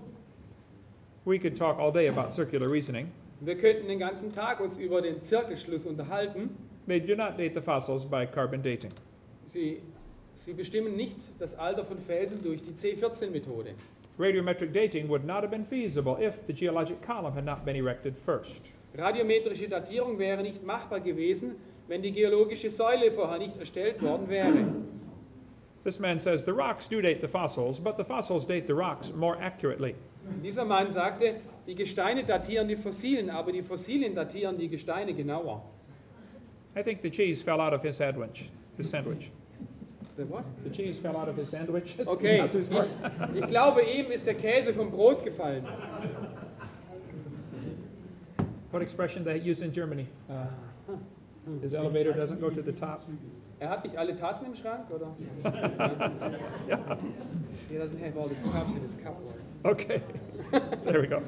We could talk all day about circular reasoning. Wir könnten den ganzen Tag uns über den Zirkelschluss unterhalten. They do not date the fossils by carbon dating. Sie bestimmen nicht das Alter von Felsen durch die C14-Methode. Radiometric dating would not have been feasible if the geologic column had not been erected first. Radiometrische Datierung wäre nicht machbar gewesen, wenn die geologische Säule vorher nicht erstellt worden wäre. This man says the rocks do date the fossils, but the fossils date the rocks more accurately. Dieser Mann sagte, die Gesteine datieren die Fossilien, aber die Fossilien datieren die Gesteine genauer. I think the cheese fell out of his sandwich. The what? The cheese fell out of his sandwich. It's Okay, not too smart. ich glaube, ihm ist der Käse vom Brot gefallen. What expression they use in Germany? His elevator doesn't go to the top. Hat nicht alle Tassen im Schrank, oder? He doesn't have all his cups in his cupboard. Okay, there we go.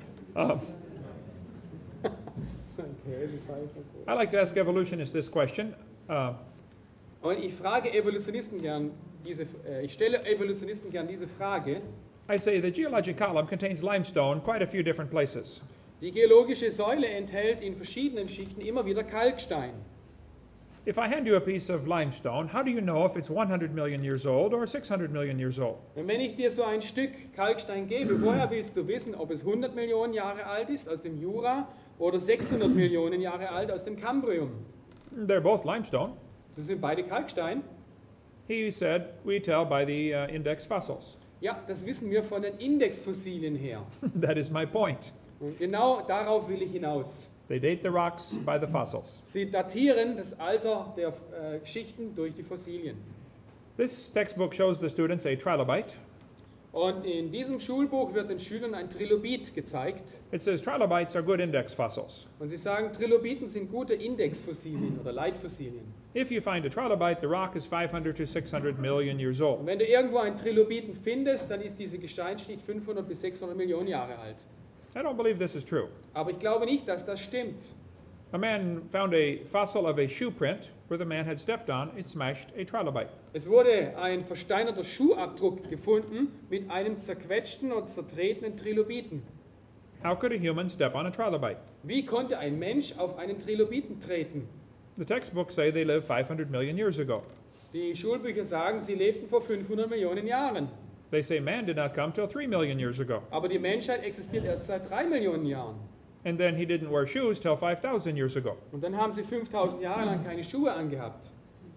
I like to ask evolutionists this question. Und ich frage Evolutionisten gern ich stelle Evolutionisten gern diese Frage. I say the geologic column contains limestone quite a few different places. Die geologische Säule enthält in verschiedenen Schichten immer wieder Kalkstein. If I hand you a piece of limestone, how do you know if it's 100 million years old or 600 million years old? Und wenn ich dir so ein Stück Kalkstein gebe, woher willst du wissen, ob es 100 Millionen Jahre alt ist aus dem Jura oder 600 Millionen Jahre alt aus dem Kambrium? They're both limestone. Das sind beide Kalkstein. He said, we tell by the index fossils. Ja, das wissen wir von den Indexfossilien her. That is my point. Und genau darauf will ich hinaus. They date the rocks by the fossils. Sie datieren das Alter der Geschichten durch die Fossilien. This textbook shows the students a trilobite. Und in diesem Schulbuch wird den Schülern ein Trilobit gezeigt. It says trilobites are good index fossils. Und sie sagen, Trilobiten sind gute Indexfossilien oder Leitfossilien. If you find a trilobite, the rock is 500 to 600 million years Und old. wenn du irgendwo einen Trilobiten findest, dann ist diese Gesteinsschicht 500 bis 600 Millionen Jahre alt. I don't believe this is true. Aber ich glaube nicht, dass das stimmt. A man found a fossil of a shoe print where the man had stepped on, it smashed a trilobite. Es wurde ein versteinerter Schuhabdruck gefunden mit einem zerquetschten und zertretenen Trilobiten. How could a human step on a trilobite? Wie konnte ein Mensch auf einen Trilobiten treten? The textbooks say they lived 500 million years ago. Die Schulbücher sagen, sie lebten vor 500 Millionen Jahren. They say man did not come till 3 million years ago. Aber die Menschheit existiert erst seit 3 Millionen Jahren. And then he didn't wear shoes till 5,000 years ago. Und dann haben sie 5000 Jahre lang keine Schuhe angehabt.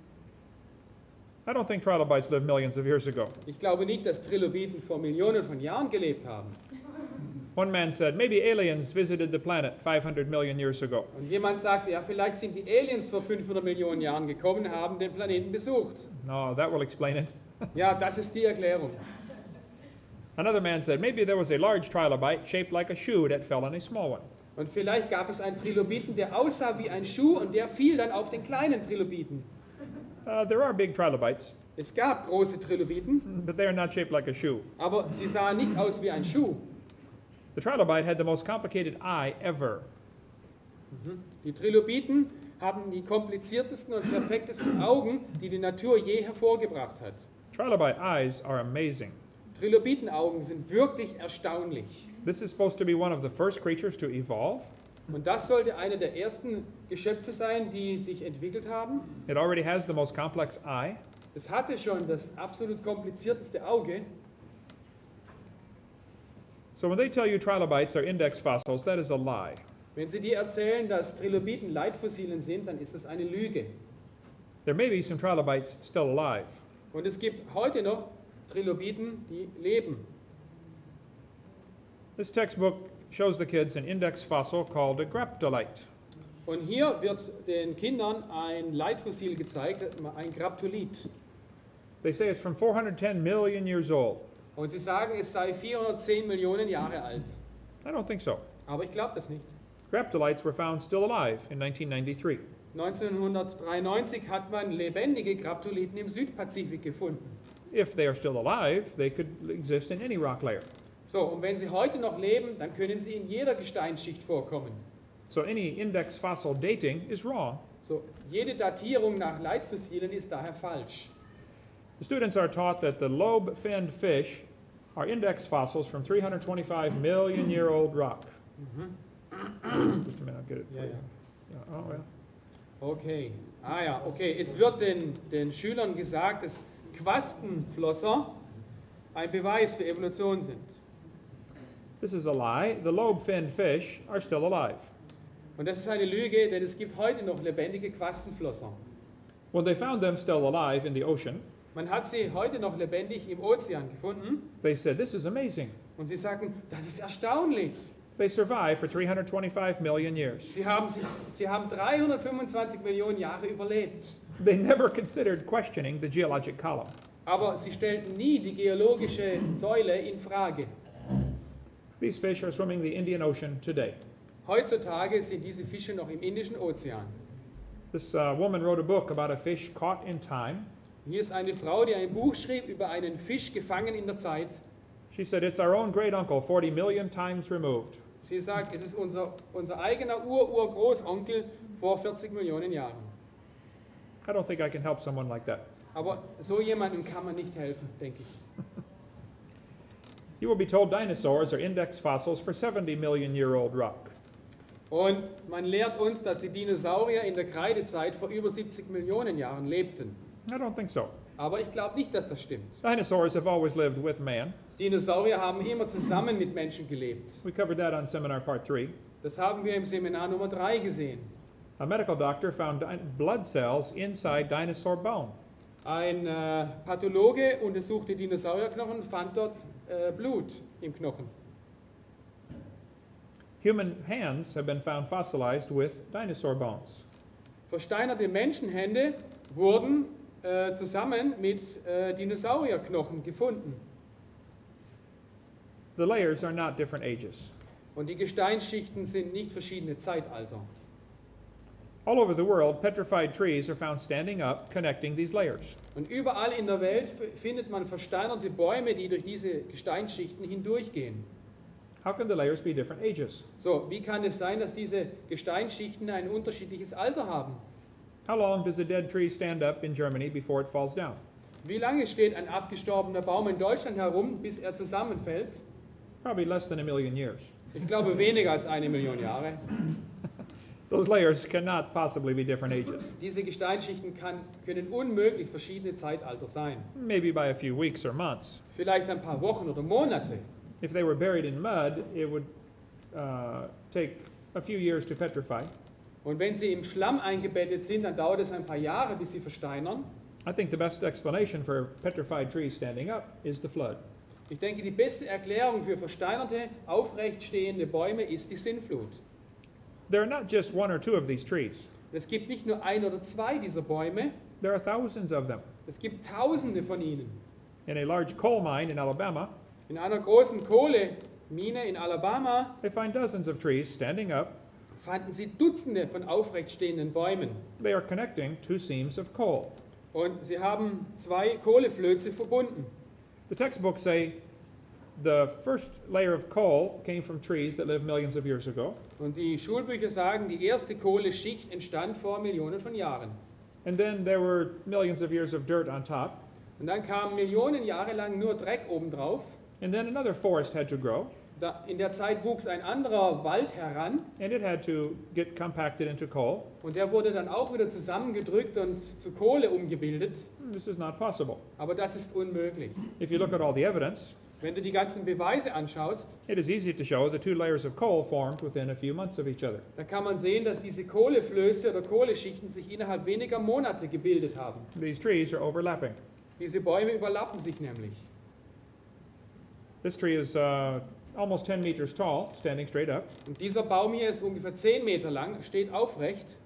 I don't think trilobites lived millions of years ago. Ich glaube nicht, dass Trilobiten vor Millionen von Jahren gelebt haben. One man said, maybe aliens visited the planet 500 million years ago. Und jemand sagte, ja, vielleicht sind die Aliens vor 500 Millionen Jahren gekommen und haben den Planeten besucht. No, that will explain it. Ja, das ist die Erklärung. Another man said, maybe there was a large trilobite shaped like a shoe that fell on a small one. Und vielleicht gab es einen Trilobiten, der aussah wie ein Schuh und der fiel dann auf den kleinen Trilobiten. There are big trilobites, Es gab große Trilobiten, but they are not shaped like a shoe. aber sie sahen nicht aus wie ein Schuh. The trilobite had the most complicated eye ever. Die Trilobiten haben die kompliziertesten und perfektesten Augen, die die Natur je hervorgebracht hat. Trilobite eyes are amazing. Trilobitenaugen sind wirklich erstaunlich. This is supposed to be one of the first creatures to evolve. Und das sollte eine der ersten Geschöpfe sein, die sich entwickelt haben. It already has the most complex eye. Es hatte schon das absolut komplizierteste Auge. So when they tell you trilobites are index fossils, that is a lie. Wenn Sie dir erzählen, dass Trilobiten Leitfossilien sind, dann ist das eine Lüge. There may be some trilobites still alive. Und es gibt heute noch Trilobiten, die leben. This textbook shows the kids an index fossil called a graptolite. Und hier wird den Kindern ein Leitfossil gezeigt, ein Graptolit. They say it's from 410 million years old. Und sie sagen, es sei 410 Millionen Jahre alt. I don't think so. Aber ich glaube das nicht. Graptolites were found still alive in 1993. 1993 hat man lebendige Graptoliten im Südpazifik gefunden. If they are still alive, they could exist in any rock layer. So, und wenn sie heute noch leben, dann können sie in jeder Gesteinsschicht vorkommen. So any index fossil dating is wrong. So, jede Datierung nach Leitfossilien ist daher falsch. The students are taught that the lobe-finned fish are index fossils from 325 million year old rock. Just a minute, I'll get it for Ja, you. ja. Yeah, oh, well. Okay. Ah ja, okay. Es wird den Schülern gesagt, dass Quastenflosser ein Beweis für Evolution sind. This is a lie. The lobe-finned fish are still alive. Und das ist eine Lüge, denn es gibt heute noch lebendige Quastenflosser. When they found them still alive in the ocean, Man hat sie heute noch lebendig im Ozean gefunden they said, this is amazing. und sie sagen, das ist erstaunlich. They survived for 325 million years. Sie haben 325 Millionen Jahre überlebt. They never considered questioning the geologic column. Aber sie stellten nie die geologische Säule in Frage. These fish are swimming the Indian Ocean today. Heutzutage sind diese Fische noch im Indischen Ozean. This woman wrote a book about a fish caught in time. Hier ist eine Frau, die ein Buch schrieb über einen Fisch gefangen in der Zeit. She said, it's our own great uncle, 40 million times removed. Sie sagt, es ist unser eigener Urgroßonkel vor 40 Millionen Jahren. I don't think I can help someone like that. Aber so jemandem kann man nicht helfen, denke ich. You will be told dinosaurs are index fossils for 70 million year old rock. Und man lehrt uns, dass die Dinosaurier in der Kreidezeit vor über 70 Millionen Jahren lebten. I don't think so. Aber ich glaube nicht, dass das stimmt. Dinosaurs have always lived with man. Dinosaurier haben immer zusammen mit Menschen gelebt. We covered that on seminar part 3. Das haben wir im Seminar Nummer 3 gesehen. A medical doctor found blood cells inside dinosaur bone. Ein Pathologe untersuchte Dinosaurierknochen und fand dort Blut im Knochen. Human hands have been found fossilized with dinosaur bones. Versteinerte Menschenhände wurden zusammen mit Dinosaurierknochen gefunden. The layers are not different ages. Und die Gesteinsschichten sind nicht verschiedene Zeitalter. All over the world, petrified trees are found standing up, connecting these layers. Und überall in der Welt findet man versteinerte Bäume, die durch diese Gesteinsschichten hindurchgehen. How can the layers be different ages? So, wie kann es sein, dass diese Gesteinsschichten ein unterschiedliches Alter haben? How long does a dead tree stand up in Germany before it falls down? Wie lange steht ein abgestorbener Baum in Deutschland herum, bis er zusammenfällt? Probably less than 1 million years. Ich glaube weniger als 1 Million Jahre. Those layers cannot possibly be different ages. Diese Gesteinsschichten können unmöglich verschiedene Zeitalter sein. Maybe by a few weeks or months. Vielleicht ein paar Wochen oder Monate. If they were buried in mud, it would take a few years to petrify. Und wenn sie im Schlamm eingebettet sind, dann dauert es ein paar Jahre, bis sie versteinern. I think the best explanation for petrified trees standing up is the flood. Ich denke, die beste Erklärung für versteinerte, aufrecht stehende Bäume ist die Sintflut. There are not just 1 or 2 of these trees. Es gibt nicht nur 1 oder 2 dieser Bäume, There are thousands of them. es gibt Tausende von ihnen. In a large coal mine in Alabama, In einer großen Kohlemine in Alabama they find dozens of trees standing up. fanden sie Dutzende von aufrecht stehenden Bäumen. They are connecting 2 seams of coal. Und sie haben 2 Kohleflöze verbunden. The textbooks say the first layer of coal came from trees that lived millions of years ago, Und die Schulbücher sagen, die erste Kohleschicht entstand vor Millionen von Jahren. and then there were millions of years of dirt on top, Und dann kam Millionen Jahre lang nur Dreck obendrauf. and then another forest had to grow, In der Zeit wuchs ein anderer Wald heran and it had to get compacted into coal. und der wurde dann auch wieder zusammengedrückt und zu Kohle umgebildet. This is not possible. Aber das ist unmöglich. If you look at all the evidence, Wenn du die ganzen Beweise anschaust, it is easy to show the 2 layers of coal formed within a few months of each other. dann kann man sehen, dass diese Kohleflöze oder Kohleschichten sich innerhalb weniger Monate gebildet haben. These trees are overlapping. Diese Bäume überlappen sich nämlich. This tree is almost 10 meters tall, standing straight up. Und dieser Baum hier ist ungefähr 10 Meter lang, steht aufrecht.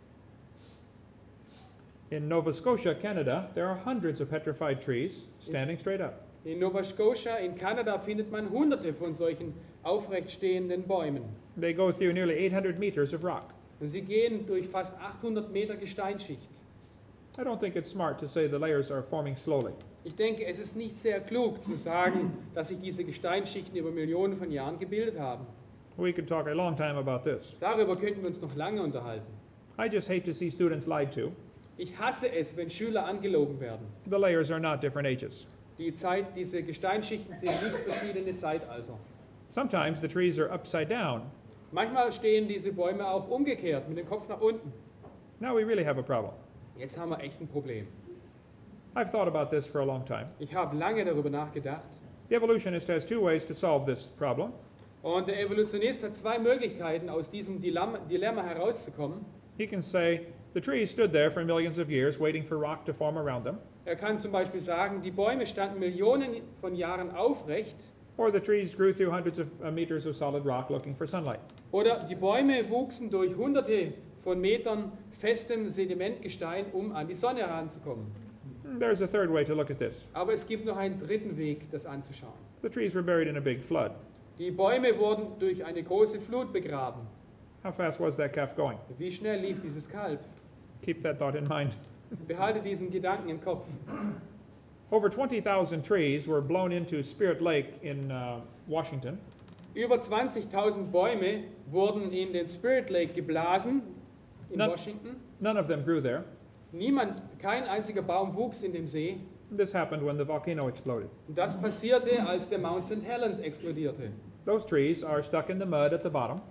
In Nova Scotia, Canada, there are hundreds of petrified trees standing straight up. In Nova Scotia in Kanada findet man hunderte von solchen aufrecht stehenden Bäumen. They go through nearly 800 meters of rock. Und sie gehen durch fast 800 Meter Gesteinsschicht. I don't think it's smart to say the layers are forming slowly. Ich denke, es ist nicht sehr klug zu sagen, dass sich diese Gesteinsschichten über Millionen von Jahren gebildet haben. We could talk a long time about this. Darüber könnten wir uns noch lange unterhalten. I just hate to see students lied to. Ich hasse es, wenn Schüler angelogen werden. The layers are not different ages. Diese Gesteinsschichten sind nicht verschiedene Zeitalter. Sometimes the trees are upside down. Manchmal stehen diese Bäume auch umgekehrt, mit dem Kopf nach unten. Now we really have a problem. Jetzt haben wir echt ein Problem. I've thought about this for a long time. Ich habe lange darüber nachgedacht. The evolutionist has 2 ways to solve this problem. Und der Evolutionist hat 2 Möglichkeiten, aus diesem Dilemma herauszukommen. He can say, the trees stood there for millions of years waiting for rock to form around them. Er kann zum Beispiel sagen, die Bäume standen Millionen von Jahren aufrecht. Or the trees grew through hundreds of meters of solid rock looking for sunlight. Oder die Bäume wuchsen durch hunderte von Metern festem Sedimentgestein, um an die Sonne heranzukommen. There's a 3rd way to look at this. Aber es gibt noch einen dritten Weg, das anzuschauen. The trees were buried in a big flood. Die Bäume wurden durch eine große Flut begraben. How fast was that calf going? Wie schnell lief dieses Kalb? Keep that thought in mind. Behalte diesen Gedanken im Kopf. Over 20,000 trees were blown into Spirit Lake in Washington. Über 20.000 Bäume wurden in den Spirit Lake geblasen in Washington. None of them grew there. Kein einziger Baum wuchs in dem See. This happened when the volcano exploded. Und das passierte, als der Mount St. Helens explodierte. Those trees are stuck in the mud at the bottom.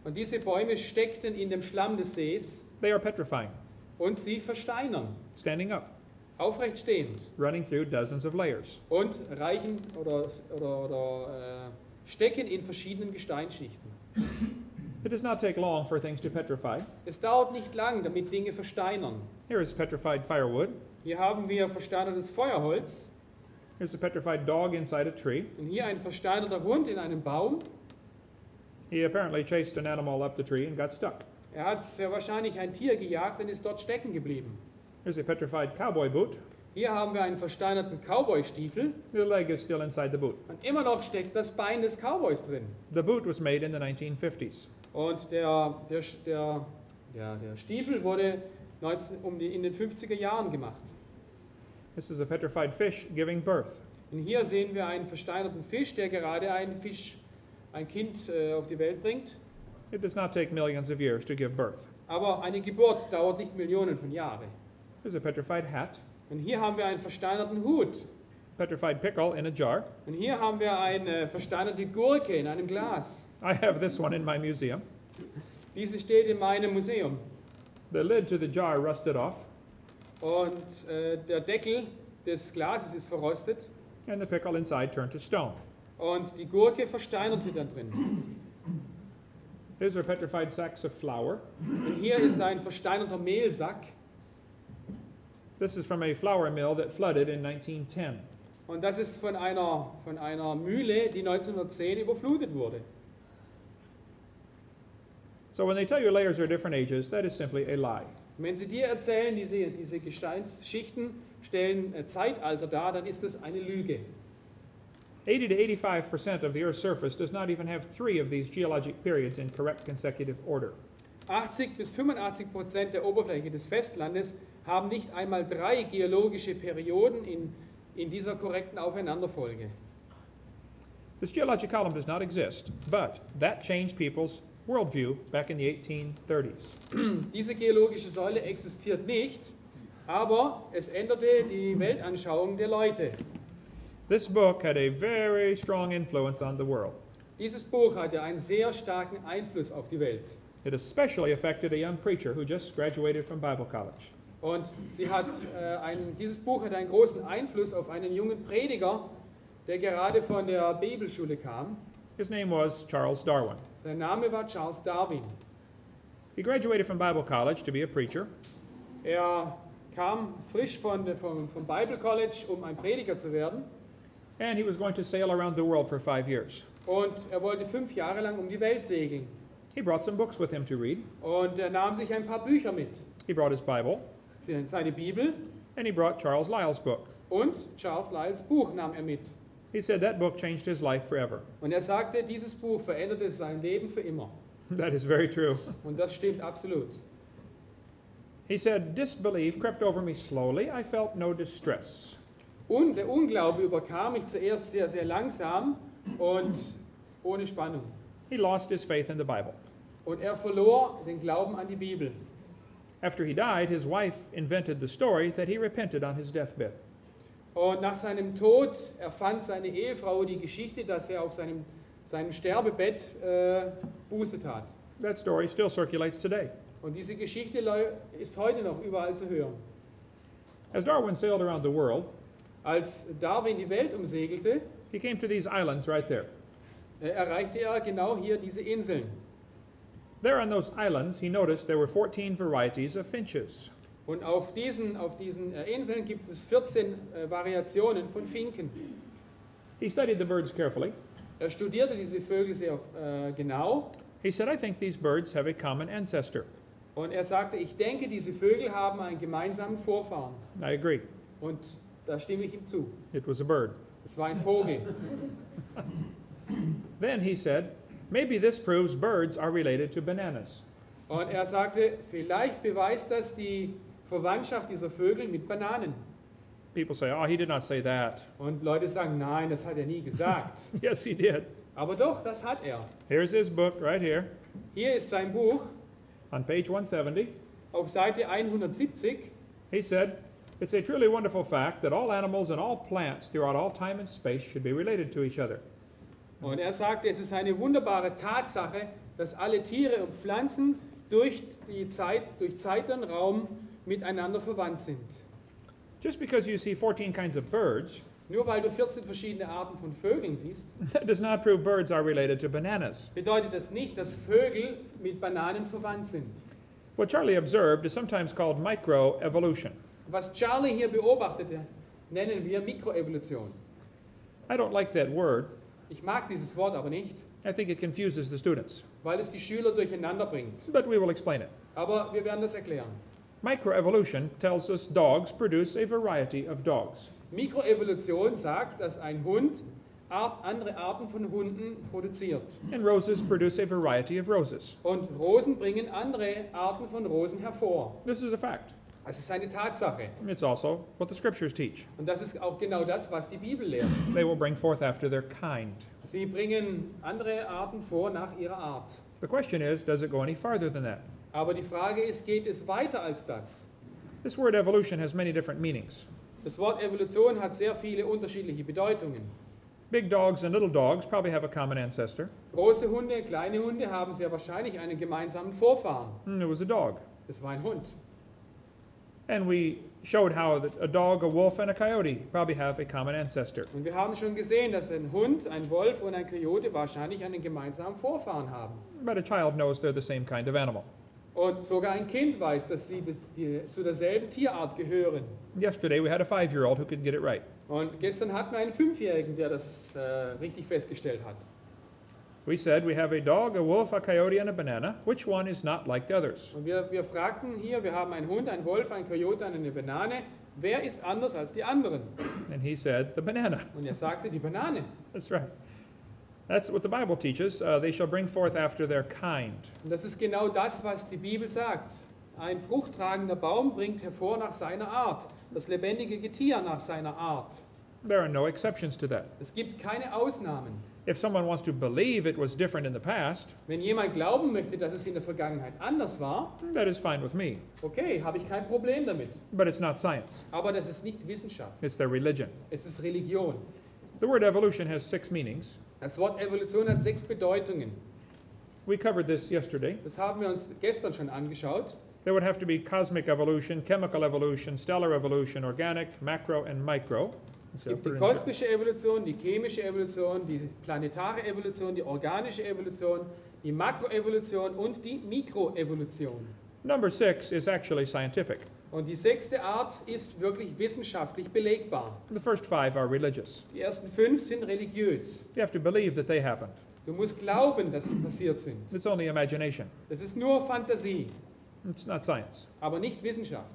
Und diese Bäume steckten in dem Schlamm des Sees They are petrifying, und sie versteinern, standing up, aufrecht stehend running through dozens of layers. und reichen stecken in verschiedenen Gesteinsschichten. It does not take long for things to petrify. Es dauert nicht lang, damit Dinge versteinern. Here is petrified firewood. Hier haben wir versteinertes Feuerholz Here's a petrified dog inside a tree. und hier ein versteinerter Hund in einem Baum. He apparently chased an animal up the tree and got stuck. Er hat sehr wahrscheinlich ein Tier gejagt und ist dort stecken geblieben. Here's a petrified cowboy boot. Hier haben wir einen versteinerten Cowboy-Stiefel The leg is still inside the boot. und immer noch steckt das Bein des Cowboys drin. The boot was made in the 1950s. Und der Stiefel wurde in den 50er Jahren gemacht. This is a petrified fish giving birth. Und hier sehen wir einen versteinerten Fisch, der gerade ein Kind auf die Welt bringt. It does not take millions of years to give birth. Aber eine Geburt dauert nicht Millionen von Jahren. Here's a petrified hat. Und hier haben wir einen versteinerten Hut. Petrified pickle in a jar. Und hier haben wir eine versteinerte Gurke in einem Glas. I have this one in my museum. Diese steht in meinem Museum. The lid to the jar rusted off, Und der Deckel des Glases ist verrostet. and the pickle inside turned to stone. Und die Gurke versteinerte da drin. Here's our petrified sacks of flour. Und hier ist ein versteinerter Mehlsack. This is from a flour mill that flooded in 1910. Und das ist von einer Mühle, die 1910 überflutet wurde. So when they tell you layers are different ages, that is simply a lie. Und wenn sie dir erzählen, diese Gesteinsschichten stellen Zeitalter dar, dann ist das eine Lüge. 80 to 85% of the Earth's surface does not even have 3 of these geologic periods in correct consecutive order. 80 bis 85% der Oberfläche des Festlandes haben nicht einmal 3 geologische Perioden in dieser korrekten Aufeinanderfolge. This geologic column does not exist, but that changed people's worldview back in the 1830s. Diese geologische Säule existiert nicht, aber es änderte die Weltanschauung der Leute. This book had a very strong influence on the world. Dieses Buch hatte einen sehr starken Einfluss auf die Welt. It especially affected a young preacher who just graduated from Bible college. Und dieses Buch hat einen großen Einfluss auf einen jungen Prediger, der gerade von der Bibelschule kam. His name was Charles Darwin. Sein Name war Charles Darwin. He graduated from Bible college to be a preacher. Er kam frisch vom Bible College, um ein Prediger zu werden. And he was going to sail around the world for 5 years. Und er wollte 5 Jahre lang um die Welt segeln. He brought some books with him to read. Und er nahm sich ein paar Bücher mit. He brought his Bible, Seine Bibel and he brought Charles Lyell's book. und Charles Lyells Buch nahm er mit. He said that book changed his life forever. Und er sagte, dieses Buch veränderte sein Leben für immer. That is very true. Und das stimmt absolut. He said, disbelief crept over me slowly. I felt no distress. Und der Unglaube überkam mich zuerst sehr, sehr langsam und ohne Spannung. He lost his faith in the Bible. Und er verlor den Glauben an die Bibel. After he died, his wife invented the story that he repented on his deathbed. Und nach seinem Tod erfand seine Ehefrau die Geschichte, dass er auf seinem Sterbebett Buße tat. That story still circulates today. Und diese Geschichte ist heute noch überall zu hören. As Darwin sailed around the world, Als Darwin die Welt umsegelte, he came to these islands right there. erreichte er genau hier diese Inseln. There on those islands, he noticed there were 14 varieties of finches. Und auf diesen Inseln gibt es 14 Variationen von Finken. He studied the birds carefully. Er studierte diese Vögel sehr genau He said, I think these birds have a common ancestor. und er sagte, ich denke, diese Vögel haben einen gemeinsamen Vorfahren. I agree. Und da stimme ich ihm zu. It was a bird. Es war ein Vogel. Then he said, maybe this proves birds are related to bananas. Und er sagte, vielleicht beweist das die Verwandtschaft dieser Vögel mit Bananen. People say, oh, he did not say that. Und Leute sagen, nein, das hat er nie gesagt. Yes, he did. Aber doch, das hat er. Here's his book right here Hier ist sein Buch on page 170. auf Seite 170. He said, it's a truly wonderful fact that all animals and all plants throughout all time and space should be related to each other. Und er sagte, es ist eine wunderbare Tatsache, dass alle Tiere und Pflanzen durch Zeit und Raum miteinander verwandt sind. Just because you see 14 kinds of birds, Nur weil du 14 verschiedene Arten von Vögeln siehst, that does not prove birds are related to bananas. bedeutet das nicht, dass Vögel mit Bananen verwandt sind. What Charlie observed is sometimes called microevolution. Was Charlie hier beobachtete, nennen wir Mikroevolution. I don't like that word. Ich mag dieses Wort aber nicht, I think it confuses the students. weil es die Schüler durcheinander bringt. But we will explain it. Aber wir werden das erklären. Microevolution tells us dogs produce a variety of dogs. Mikroevolution sagt, dass ein Hund andere Arten von Hunden produziert. And roses produce a variety of roses. Und Rosen bringen andere Arten von Rosen hervor. This is a fact. Das ist eine Tatsache. It's also what the scriptures teach. Und das ist auch genau das, was die Bibel lehrt. They will bring forth after their kind. Sie bringen andere Arten vor nach ihrer Art. The question is, does it go any farther than that? Aber die Frage ist, geht es weiter als das? This word evolution has many different meanings. Das Wort Evolution hat sehr viele unterschiedliche Bedeutungen. Big dogs and little dogs probably have a common ancestor. Große Hunde, kleine Hunde haben sehr wahrscheinlich einen gemeinsamen Vorfahren. It was a dog. Das war ein Hund. And we showed how that a dog, a wolf, and a coyote probably have a common ancestor. Und wir haben schon gesehen, dass ein Hund, ein Wolf und ein Kojote wahrscheinlich einen gemeinsamen Vorfahren haben. But a child knows they're the same kind of animal. Und sogar ein Kind weiß, dass sie zu derselben Tierart gehören. Yesterday we had a 5-year-old who could get it right. Und gestern hatten wir einen 5-Jährigen, der das richtig festgestellt hat. We said we have a dog, a wolf, a coyote, and a banana. Which one is not like the others? Und wir fragten hier, wir haben einen Hund, einen Wolf, einen Kojote und eine Banane. Wer ist anders als die anderen? And he said, the banana. Und er sagte, die Banane. That's right. That's what the Bible teaches. They shall bring forth after their kind. Und das ist genau das, was die Bibel sagt. Ein fruchttragender Baum bringt hervor nach seiner Art. Das lebendige Getier nach seiner Art. There are no exceptions to that. Es gibt keine Ausnahmen. If someone wants to believe it was different in the past, Wenn jemand glauben möchte, dass es in der Vergangenheit anders war, that is fine with me. okay, habe ich kein Problem damit. But it's not science. Aber das ist nicht Wissenschaft. It's their religion. Es ist Religion. The word evolution has 6 meanings. Das Wort Evolution hat 6 Bedeutungen. We covered this yesterday. Das haben wir uns gestern schon angeschaut. There would have to be cosmic evolution, chemical evolution, stellar evolution, organic, macro, and micro. Es gibt die kosmische Evolution, die chemische Evolution, die planetare Evolution, die organische Evolution, die Makroevolution und die Mikroevolution. Number 6 is actually scientific. Und die 6. Art ist wirklich wissenschaftlich belegbar. The first 5 are religious. Die ersten 5 sind religiös. You have to believe that they happened. Du musst glauben, dass sie passiert sind. It's only imagination. Das ist nur Fantasie, It's not science. aber nicht Wissenschaft.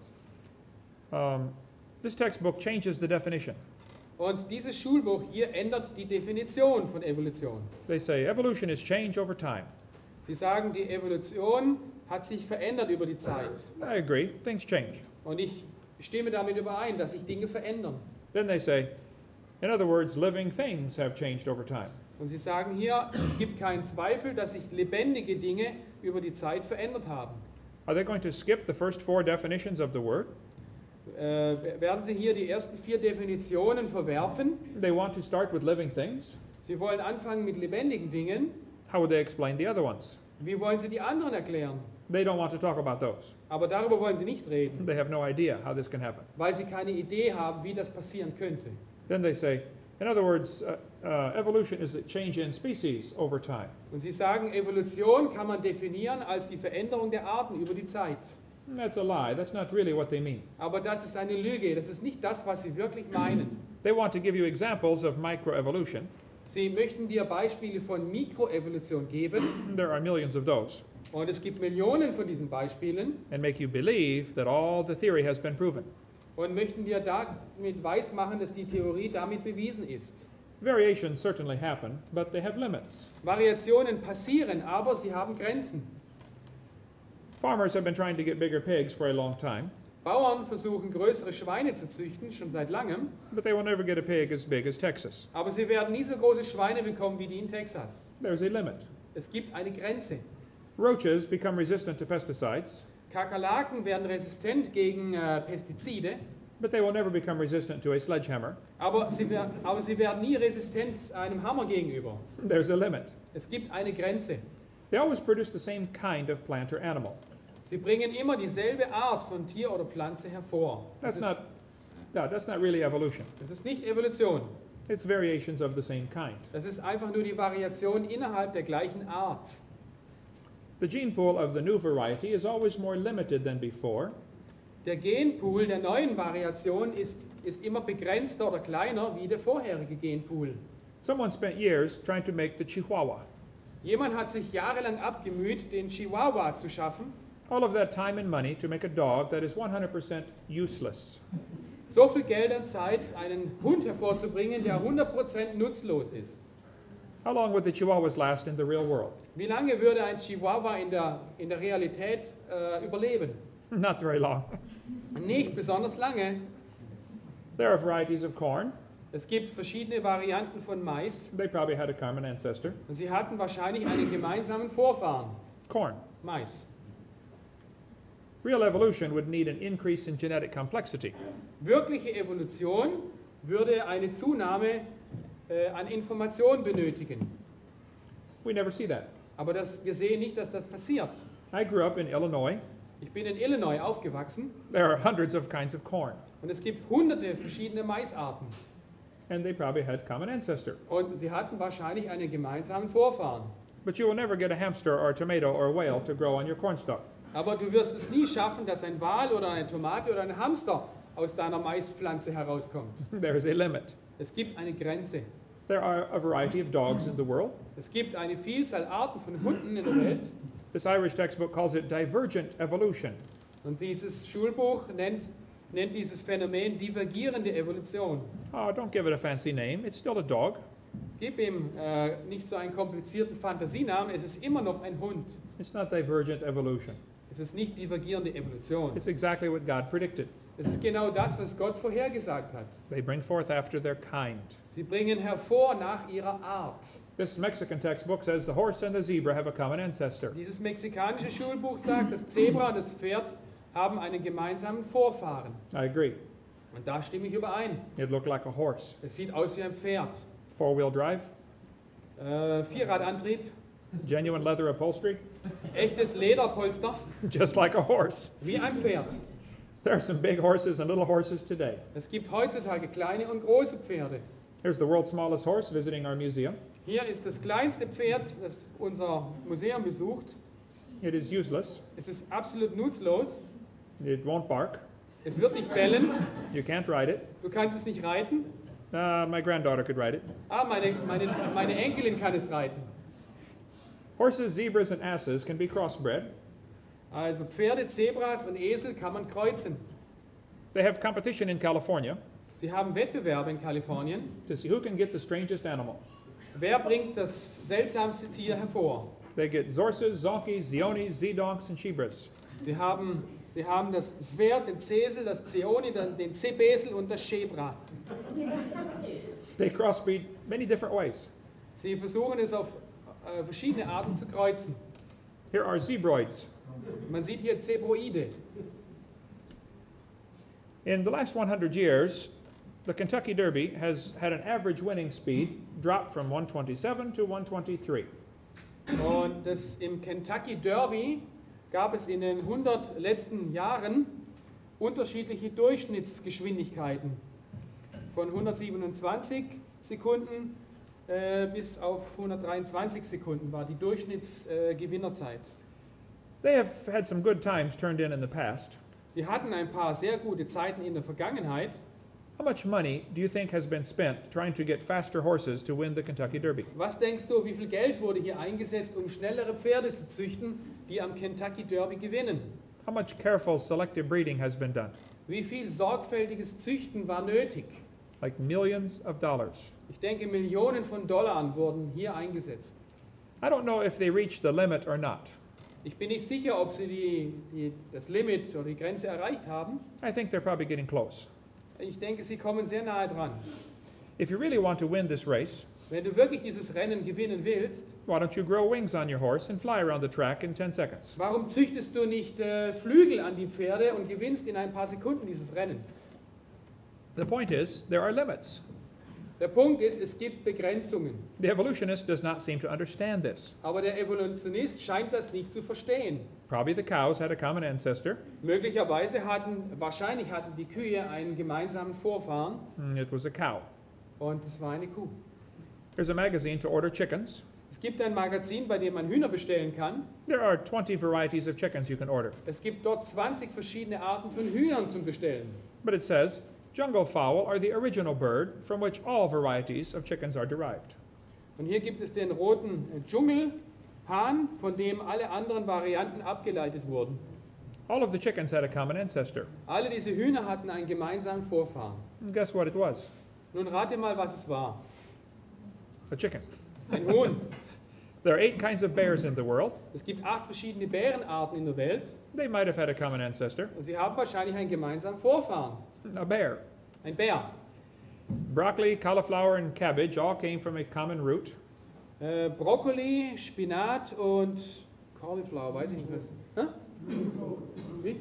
This textbook changes the definition. Und dieses Schulbuch hier ändert die Definition von Evolution. They say evolution is change over time. Sie sagen, die Evolution hat sich verändert über die Zeit. I agree, things change. Und ich stimme damit überein, dass sich Dinge verändern. Then they say, in other words, living things have changed over time. Und sie sagen hier, es gibt keinen Zweifel, dass sich lebendige Dinge über die Zeit verändert haben. Are they going to skip the first 4 definitions of the word? Werden sie hier die ersten 4 Definitionen verwerfen? They want to start with living things. Sie wollen anfangen mit lebendigen Dingen. How would they explain the other ones? Wie wollen sie die anderen erklären? They don't want to talk about those. Aber darüber wollen sie nicht reden, They have no idea how this can happen. weil sie keine Idee haben, wie das passieren könnte. Then they say, in other words, evolution is a change in species over time. Und sie sagen, Evolution kann man definieren als die Veränderung der Arten über die Zeit. That's a lie. That's not really what they mean. Aber das ist eine Lüge, das ist nicht das, was sie wirklich meinen. They want to give you examples of microevolution. Sie möchten dir Beispiele von Mikroevolution geben, There are millions of those. und es gibt Millionen von diesen Beispielen, And make you believe that all the theory has been proven. und möchten dir damit weismachen, dass die Theorie damit bewiesen ist. Variations certainly happen, but they have limits. Variationen passieren, aber sie haben Grenzen. Farmers have been trying to get bigger pigs for a long time, Bauern versuchen, größere Schweine zu züchten, schon seit langem, but they will never get a pig as big as Texas. aber sie werden nie so große Schweine bekommen wie die in Texas. There's a limit. Es gibt eine Grenze. Roaches become resistant to pesticides, Kakerlaken werden resistent gegen Pestizide, but they will never become resistant to a sledgehammer. aber sie werden nie resistent einem Hammer gegenüber. There's a limit. Es gibt eine Grenze. They always produce the same kind of plant or animal. Sie bringen immer dieselbe Art von Tier oder Pflanze hervor. That's not really evolution. Das ist nicht Evolution. It's variations of the same kind. Das ist einfach nur die Variation innerhalb der gleichen Art. The gene pool of the new variety is always more limited than before. Der Genpool der neuen Variation ist immer begrenzter oder kleiner wie der vorherige Genpool. Someone spent years trying to make the Chihuahua. Jemand hat sich jahrelang abgemüht, den Chihuahua zu schaffen. All of that time and money to make a dog that is 100% useless. So viel Geld und Zeit, einen Hund hervorzubringen, der 100% nutzlos ist. How long would the Chihuahuas last in the real world? Wie lange würde ein Chihuahua in der Realität überleben? Not very long. Nicht besonders lange. There are varieties of corn. Es gibt verschiedene Varianten von Mais. They probably had a common ancestor. Und sie hatten wahrscheinlich einen gemeinsamen Vorfahren. Corn. Mais. Real evolution would need an increase in genetic complexity. Wirkliche Evolution würde eine Zunahme an Information benötigen. We never see that. Aber wir sehen nicht, dass das passiert. I grew up in Illinois. Ich bin in Illinois aufgewachsen There are hundreds of kinds of corn, und es gibt hunderte verschiedene Maisarten. and they probably had common ancestor. Und sie hatten wahrscheinlich einen gemeinsamen Vorfahren. But you will never get a hamster or a tomato or a whale to grow on your cornstalk. Aber du wirst es nie schaffen, dass ein Wal oder eine Tomate oder ein Hamster aus deiner Maispflanze herauskommt. There is a limit. Es gibt eine Grenze. There are a variety of dogs in the world. Es gibt eine Vielzahl Arten von Hunden in der Welt. This Irish textbook calls it divergent evolution. Und dieses Schulbuch nennt dieses Phänomen divergierende Evolution. Oh, don't give it a fancy name. It's still a dog. Gib ihm nicht so einen komplizierten Fantasienamen, es ist immer noch ein Hund. It's not divergent evolution. Es ist nicht divergierende Evolution. It's exactly what God predicted. Es ist genau das, was Gott vorhergesagt hat. They bring forth after their kind. Sie bringen hervor nach ihrer Art. This Mexican textbook says the horse and the zebra have a common ancestor. Dieses mexikanische Schulbuch sagt, das Zebra und das Pferd haben einen gemeinsamen Vorfahren. I agree. Und da stimme ich überein. It looked like a horse. Es sieht aus wie ein Pferd. Four-wheel drive, Vierradantrieb, genuine leather upholstery, echtes Lederpolster, just like a horse. wie ein Pferd. There are some big horses and little horses today. Es gibt heutzutage kleine und große Pferde. Here's the world's smallest horse visiting our museum. Hier ist das kleinste Pferd, das unser Museum besucht. It is useless. Es ist absolut nutzlos. It won't bark. Es wird nicht bellen. You can't ride it. Du kannst es nicht reiten. My granddaughter could ride it. Meine Enkelin kann es reiten. Horses, zebras, and asses can be crossbred. Also Pferde, Zebras und Esel kann man kreuzen. They have competition in California Sie haben Wettbewerbe in Kalifornien. to see who can get the strangest animal. Wer bringt das seltsamste Tier hervor? They get Zorses, Zonkies, Zionis, Zedonks, and Shebras. Sie haben das Pferd, den Zesel, das Zeoni, den Zebesel und das Schebra. They crossbreed many different ways. Sie versuchen es auf verschiedene Arten zu kreuzen. Here are zebroids. Man sieht hier Zebroide. In the last 100 years, the Kentucky Derby has had an average winning speed drop from 127 to 123. Und im Kentucky Derby gab es in den 100 letzten Jahren unterschiedliche Durchschnittsgeschwindigkeiten. Von 127 Sekunden bis auf 123 Sekunden war die Durchschnittsgewinnerzeit. They have had some good times turned in the past. Sie hatten ein paar sehr gute Zeiten in der Vergangenheit. How much money do you think has been spent trying to get faster horses to win the Kentucky Derby? Was denkst du, wie viel Geld wurde hier eingesetzt, um schnellere Pferde zu züchten, die am Kentucky Derby gewinnen? How much careful selective breeding has been done? Wie viel sorgfältiges Züchten war nötig? Like millions of dollars. Ich denke, Millionen von Dollar wurden hier eingesetzt. I don't know if they reached the limit or not. Ich bin nicht sicher, ob sie das Limit oder die Grenze erreicht haben. I think they're probably getting close. Ich denke, sie kommen sehr nahe dran. If you really want to win this race, Wenn du wirklich dieses Rennen gewinnen willst, why don't you grow wings on your horse and fly around the track in 10 seconds? warum züchtest du nicht Flügel an die Pferde und gewinnst in ein paar Sekunden dieses Rennen? The point is, there are limits. Der Punkt ist, es gibt Begrenzungen. The evolutionist does not seem to understand this. Aber der Evolutionist scheint das nicht zu verstehen. Probably the cows had a common ancestor. Wahrscheinlich hatten die Kühe einen gemeinsamen Vorfahren It was a cow. und es war eine Kuh. There's a magazine to order chickens. Es gibt ein Magazin, bei dem man Hühner bestellen kann. There are 20 varieties of chickens you can order. Es gibt dort 20 verschiedene Arten von Hühnern zum Bestellen. But it says, jungle fowl are the original bird from which all varieties of chickens are derived. Und hier gibt es den roten Dschungelhahn, von dem alle anderen Varianten abgeleitet wurden. All of the chickens had a common ancestor. Alle diese Hühner hatten einen gemeinsamen Vorfahren. And guess what it was? Nun rate mal, was es war. A chicken. Ein Huhn. There are 8 kinds of bears in the world. Es gibt 8 verschiedene Bärenarten in der Welt. They might have had a common ancestor. Und sie haben wahrscheinlich einen gemeinsamen Vorfahren. A bear. Ein Bär. Broccoli, cauliflower, and cabbage all came from a common root. Brokkoli, Spinat und Cauliflower, weiß ich nicht was. Hä? Wie?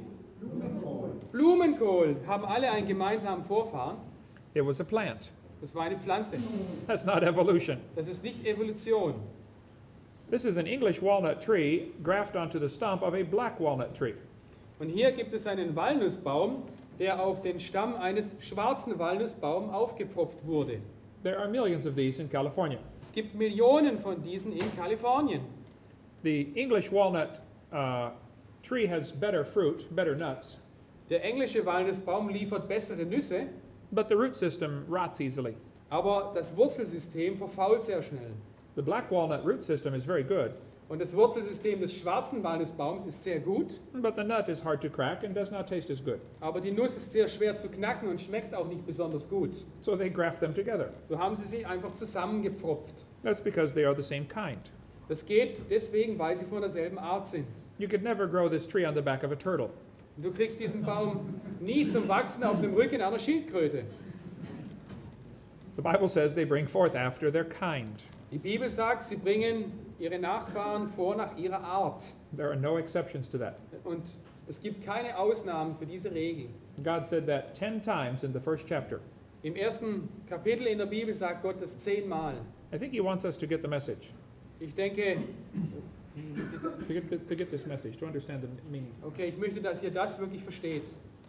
Blumenkohl haben alle einen gemeinsamen Vorfahren. It was a plant. Das war eine Pflanze. That's not evolution. Das ist nicht Evolution. This is an English walnut tree grafted onto the stump of a black walnut tree. Und hier gibt es einen Walnussbaum, der auf den Stamm eines schwarzen Walnussbaums aufgepfropft wurde. There are millions of these in California. Es gibt Millionen von diesen in Kalifornien. The English walnut tree has better fruit, better nuts, Der englische Walnussbaum liefert bessere Nüsse, but the root system rots easily. aber das Wurzelsystem verfault sehr schnell. The black walnut root system is very good, Und das Wurzelsystem des schwarzen Walnussbaums ist sehr gut, but the nut is hard to crack and does not taste as good. aber die Nuss ist sehr schwer zu knacken und schmeckt auch nicht besonders gut. So they graft them together. So haben sie sie einfach zusammengepfropft. That's because they are the same kind. Das geht deswegen, weil sie von derselben Art sind. You could never grow this tree on the back of a turtle. Und du kriegst diesen Baum nie zum Wachsen auf dem Rücken einer Schildkröte. The Bible says they bring forth after their kind. Die Bibel sagt, sie bringen ihre Nachfahren vor nach ihrer Art. There are no exceptions to that. Und es gibt keine Ausnahmen für diese Regel. God said that 10 times in the first chapter. Im ersten Kapitel in der Bibel sagt Gott das 10-mal. I think he wants us to get the message, Ich denke, to get this message, to understand the meaning. okay, ich möchte, dass ihr das wirklich versteht.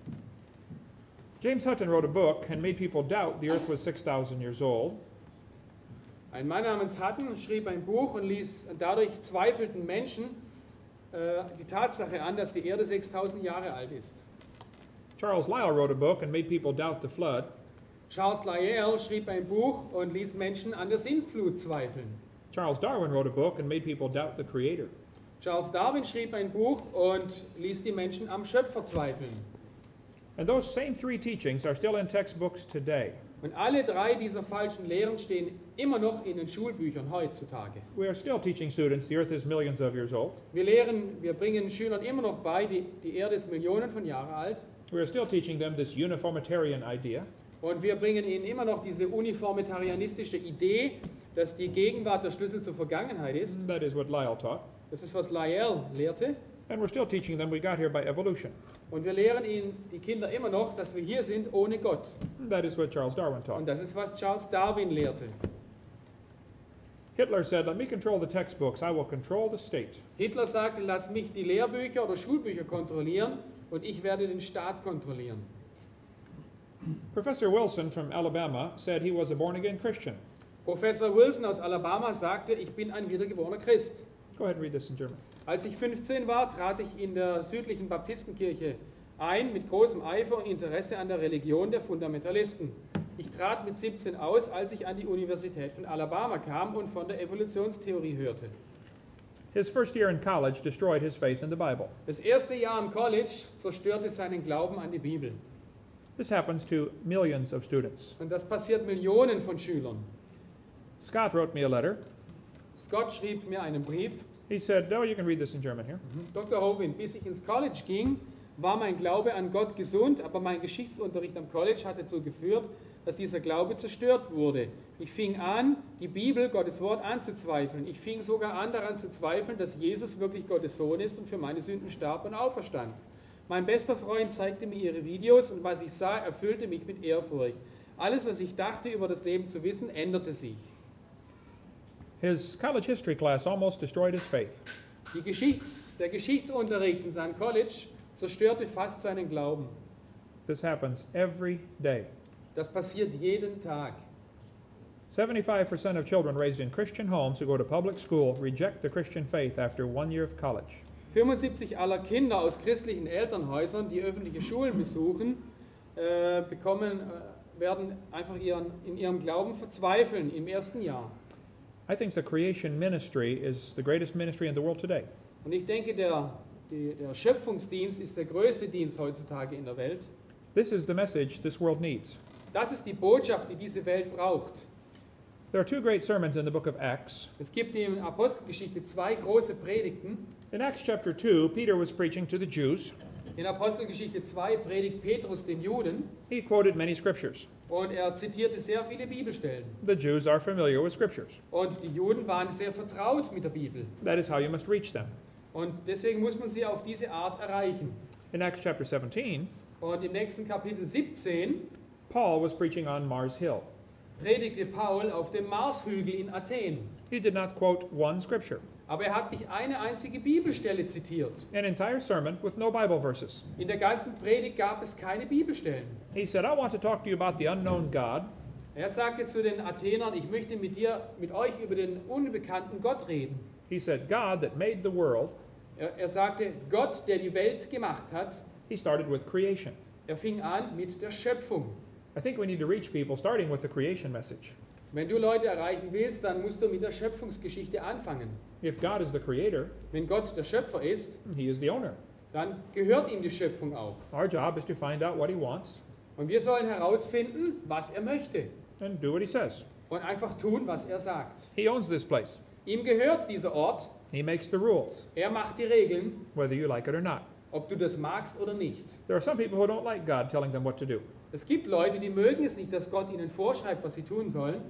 James Hutton wrote a book and made people doubt the earth was 6,000 years old. Ein Mann namens Hutton schrieb ein Buch und dadurch zweifelten Menschen die Tatsache an, dass die Erde 6000 Jahre alt ist. Charles Lyell wrote a book and made people doubt the flood. Charles Lyell schrieb ein Buch und ließ Menschen an der Sintflut zweifeln. Charles Darwin wrote a book and made people doubt the Creator. Charles Darwin schrieb ein Buch und ließ die Menschen am Schöpfer zweifeln. And those same 3 teachings are still in textbooks today. Und alle 3 dieser falschen Lehren stehen immer noch in den Schulbüchern heutzutage. We are still teaching students the earth is millions of years old. Wir bringen Schülern immer noch bei, die Erde ist Millionen von Jahren alt. We are still teaching them this uniformitarian idea. Und wir bringen ihnen immer noch diese uniformitarianistische Idee, dass die Gegenwart der Schlüssel zur Vergangenheit ist. That is what Lyell taught. Das ist, was Lyell lehrte. And we're still teaching them we got here by evolution. Und wir lehren ihnen, die Kinder, immer noch, dass wir hier sind ohne Gott. That is what Charles Darwin taught. Und das ist, was Charles Darwin lehrte. Hitler said, let me control the textbooks, I will control the state. Hitler sagte, lass mich die Lehrbücher oder Schulbücher kontrollieren und ich werde den Staat kontrollieren. Professor Wilson from Alabama said he was a born-again Christian. Professor Wilson aus Alabama sagte, ich bin ein wiedergeborener Christ. Go ahead and read this in German. Als ich 15 war, trat ich in der südlichen Baptistenkirche ein, mit großem Eifer und Interesse an der Religion der Fundamentalisten. Ich trat mit 17 aus, als ich an die Universität von Alabama kam und von der Evolutionstheorie hörte. His first year in college destroyed his faith in the Bible. Das erste Jahr am College zerstörte seinen Glauben an die Bibel. This happens to millions of students. Und das passiert Millionen von Schülern. Scott wrote me a letter. Scott schrieb mir einen Brief. He said, oh, you can read this in German here. Dr. Hovind, bis ich ins College ging, war mein Glaube an Gott gesund, aber mein Geschichtsunterricht am College hat dazu geführt, dass dieser Glaube zerstört wurde. Ich fing an, die Bibel, Gottes Wort, anzuzweifeln. Ich fing sogar an, daran zu zweifeln, dass Jesus wirklich Gottes Sohn ist und für meine Sünden starb und auferstand. Mein bester Freund zeigte mir ihre Videos und was ich sah, erfüllte mich mit Ehrfurcht. Alles, was ich dachte, über das Leben zu wissen, änderte sich. His college history class almost destroyed his faith. Der Geschichtsunterricht in seinem College zerstörte fast seinen Glauben. This happens every day. Das passiert jeden Tag. 75% of children raised in Christian homes who go to public school reject the Christian faith after 1 year of college. 75 aller Kinder aus christlichen Elternhäusern, die öffentliche Schulen besuchen, werden einfach in ihrem Glauben verzweifeln im ersten Jahr. I think the creation ministry is the greatest ministry in the world today. Und ich denke, der Schöpfungsdienst ist der größte Dienst heutzutage in der Welt. This is the message this world needs. Das ist die Botschaft, die diese Welt braucht. There are two great sermons in the book of Acts. Es gibt in Apostelgeschichte 2 große Predigten. In Acts chapter 2, Peter was preaching to the Jews. In Apostelgeschichte 2 predigt Petrus den Juden He quoted many scriptures. und er zitierte sehr viele Bibelstellen. The Jews are familiar with scriptures. Und die Juden waren sehr vertraut mit der Bibel. That is how you must reach them. Und deswegen muss man sie auf diese Art erreichen. In Acts chapter 17, Und im nächsten Kapitel 17 Paul was preaching on Mars Hill. predigte Paul auf dem Marshügel in Athen. He did not quote one scripture. Aber er hat nicht eine einzige Bibelstelle zitiert. An entire sermon with no Bible verses. In der ganzen Predigt gab es keine Bibelstellen. He said, I want to talk to you about the unknown God. Er sagte zu den Athenern, ich möchte mit euch über den unbekannten Gott reden. He said, God that made the world. Er sagte, Gott, der die Welt gemacht hat. He started with creation. Er fing an mit der Schöpfung. I think we need to reach people starting with the creation message. Wenn du Leute erreichen willst, dann musst du mit der Schöpfungsgeschichte anfangen. If God is the creator, Wenn Gott der Schöpfer ist, he is the owner. dann gehört ihm die Schöpfung auch. Our job is to find out what he wants Und wir sollen herausfinden, was er möchte. and do what he says. Und einfach tun, was er sagt. He owns this place. Ihm gehört dieser Ort. He makes the rules, Er macht die Regeln, whether you like it or not. ob du das magst oder nicht. There are some people who don't like God telling them what to do. Es gibt Leute, die mögen es nicht, dass Gott ihnen vorschreibt, was sie tun sollen.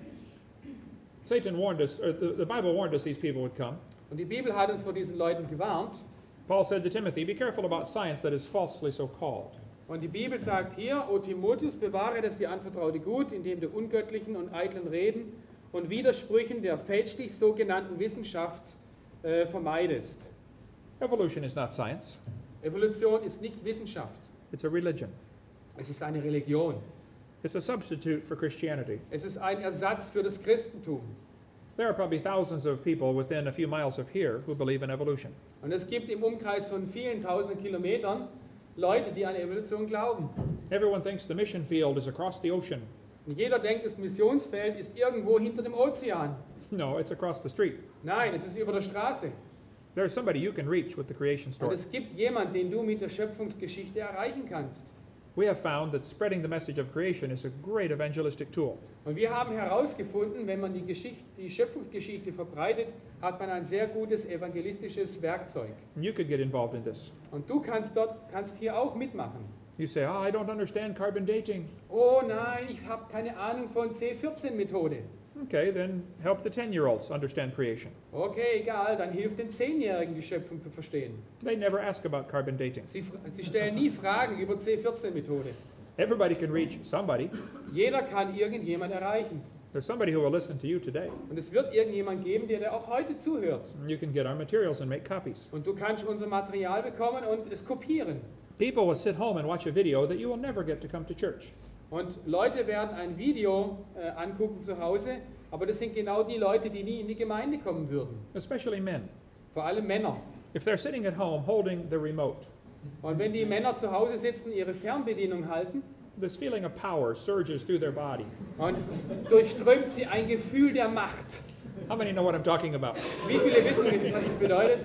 Satan warned us, or the Bible warned us these people would come. Und die Bibel hat uns vor diesen Leuten gewarnt. Paul said to Timothy, be careful about science that is falsely so called. Und die Bibel sagt hier, O Timotheus, bewahre das dir anvertraute Gut, indem du ungöttlichen und eitlen Reden und Widersprüchen der fälschlich sogenannten Wissenschaft vermeidest. Evolution is not science. Evolution ist nicht Wissenschaft. It's a religion. Es ist eine Religion. It's a substitute for Christianity. Es ist ein Ersatz für das Christentum. There are probably thousands of people within a few miles of here who believe in evolution. Und es gibt im Umkreis von vielen tausend Kilometern Leute, die an Evolution glauben. Everyone thinks the mission field is across the ocean. Und jeder denkt, das Missionsfeld ist irgendwo hinter dem Ozean. No, it's across the street. Nein, es ist über der Straße. There's somebody you can reach with the creation Und story. es gibt jemanden, den du mit der Schöpfungsgeschichte erreichen kannst. We have found that spreading the message of creation is a great evangelistic tool. Und wir haben herausgefunden, wenn man die Schöpfungsgeschichte verbreitet, hat man ein sehr gutes evangelistisches Werkzeug. And you could get involved in this. Und du kannst hier auch mitmachen. You say, oh, I don't understand carbon dating. Oh nein, ich habe keine Ahnung von C14-Methode. Okay, then help the 10-year-olds understand creation. Okay, egal, dann hilft den 10-Jährigen, die Schöpfung zu verstehen. They never ask about carbon dating. Sie stellen nie Fragen über C14-Methode. Everybody can reach somebody. Jeder kann irgendjemand erreichen. There's somebody who will listen to you today. Und es wird irgendjemand geben, der dir auch heute zuhört. You can get our materials and make copies. Und du kannst unser Material bekommen und es kopieren. People will sit home and watch a video that you will never get to come to church. Und Leute werden ein Video angucken zu Hause, aber das sind genau die Leute, die nie in die Gemeinde kommen würden. Especially men. Vor allem Männer. If they're sitting at home holding the remote, Und wenn die Männer zu Hause sitzen, ihre Fernbedienung halten, this feeling of power surges through their body. und durchströmt sie ein Gefühl der Macht. How many know what I'm talking about? Wie viele wissen, was es bedeutet?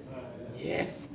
Yes!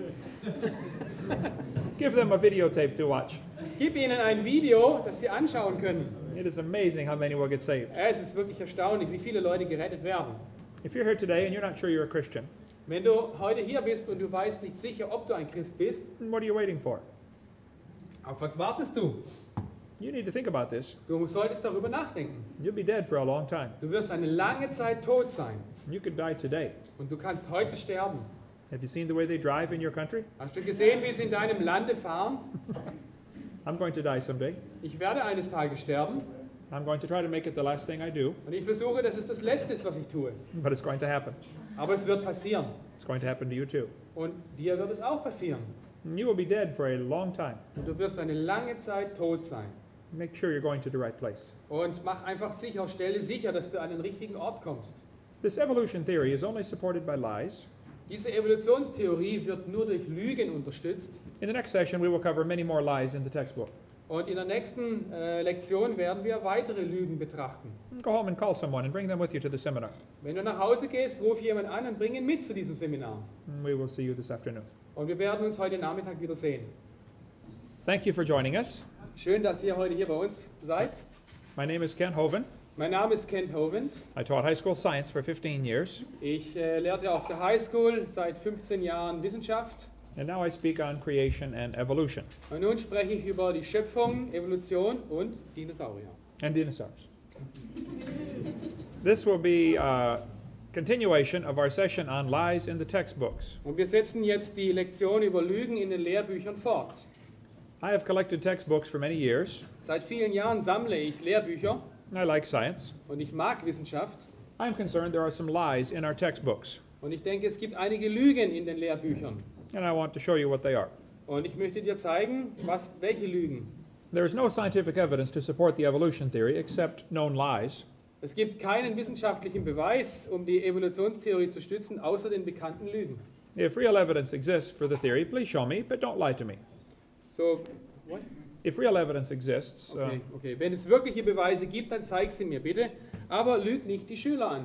Give them a videotape to watch. Gib ihnen ein Video, das sie anschauen können. It is amazing how many will get saved. Es ist wirklich erstaunlich, wie viele Leute gerettet werden. If you're here today and you're not sure you're a Christian, Wenn du heute hier bist und du weißt nicht sicher, ob du ein Christ bist, then what are you waiting for? auf was wartest du? You need to think about this. Du solltest darüber nachdenken. You'll be dead for a long time. Du wirst eine lange Zeit tot sein You could die today. und du kannst heute sterben. Have you seen the way they drive in your country? Hast du gesehen, wie sie in deinem Lande fahren? I'm going to die someday. Ich werde eines Tages sterben. I'm going to try to make it the last thing I do, Und ich versuche, dass es das Letzte ist, was ich tue. but it's going to happen. Aber es wird passieren. It's going to happen to you too. Und dir wird es auch passieren. And you will be dead for a long time. Und du wirst eine lange Zeit tot sein. Make sure you're going to the right place. Und mach einfach sicher, stelle sicher, dass du an den richtigen Ort kommst. This evolution theory is only supported by lies. Diese Evolutionstheorie wird nur durch Lügen unterstützt. In the next session, we will cover many more lies in the textbook. Und in der nächsten Lektion werden wir weitere Lügen betrachten. Go home and call someone and bring them with you to the seminar. Wenn du nach Hause gehst, ruf jemanden an und bring ihn mit zu diesem Seminar. And we will see you this afternoon. Und wir werden uns heute Nachmittag wieder sehen. Thank you for joining us. Schön, dass ihr heute hier bei uns seid. My name is Ken Hovind. Mein Name ist Kent Hovind. I taught high school science for 15 years, Ich lehrte auf der High School seit 15 Jahren Wissenschaft. and now I speak on creation and evolution Und nun spreche ich über die Schöpfung, Evolution und Dinosaurier. and dinosaurs. This will be a continuation of our session on lies in the textbooks. Und wir setzen jetzt die Lektion über Lügen in den Lehrbüchern fort. I have collected textbooks for many years. Seit vielen Jahren sammle ich Lehrbücher I like science. und ich mag Wissenschaft. I'm concerned there are some lies in our textbooks, Und ich denke, es gibt einige Lügen in den Lehrbüchern. and I want to show you what they are. Und ich möchte dir zeigen, welche Lügen. There is no scientific evidence to support the evolution theory except known lies. Es gibt keinen wissenschaftlichen Beweis, um die Evolutionstheorie zu stützen, außer den bekannten Lügen. If real evidence exists for the theory, please show me, but don't lie to me. So, what? If real evidence exists, Okay. Wenn es wirkliche Beweise gibt, dann zeig sie mir bitte. Aber lüg nicht die Schüler an.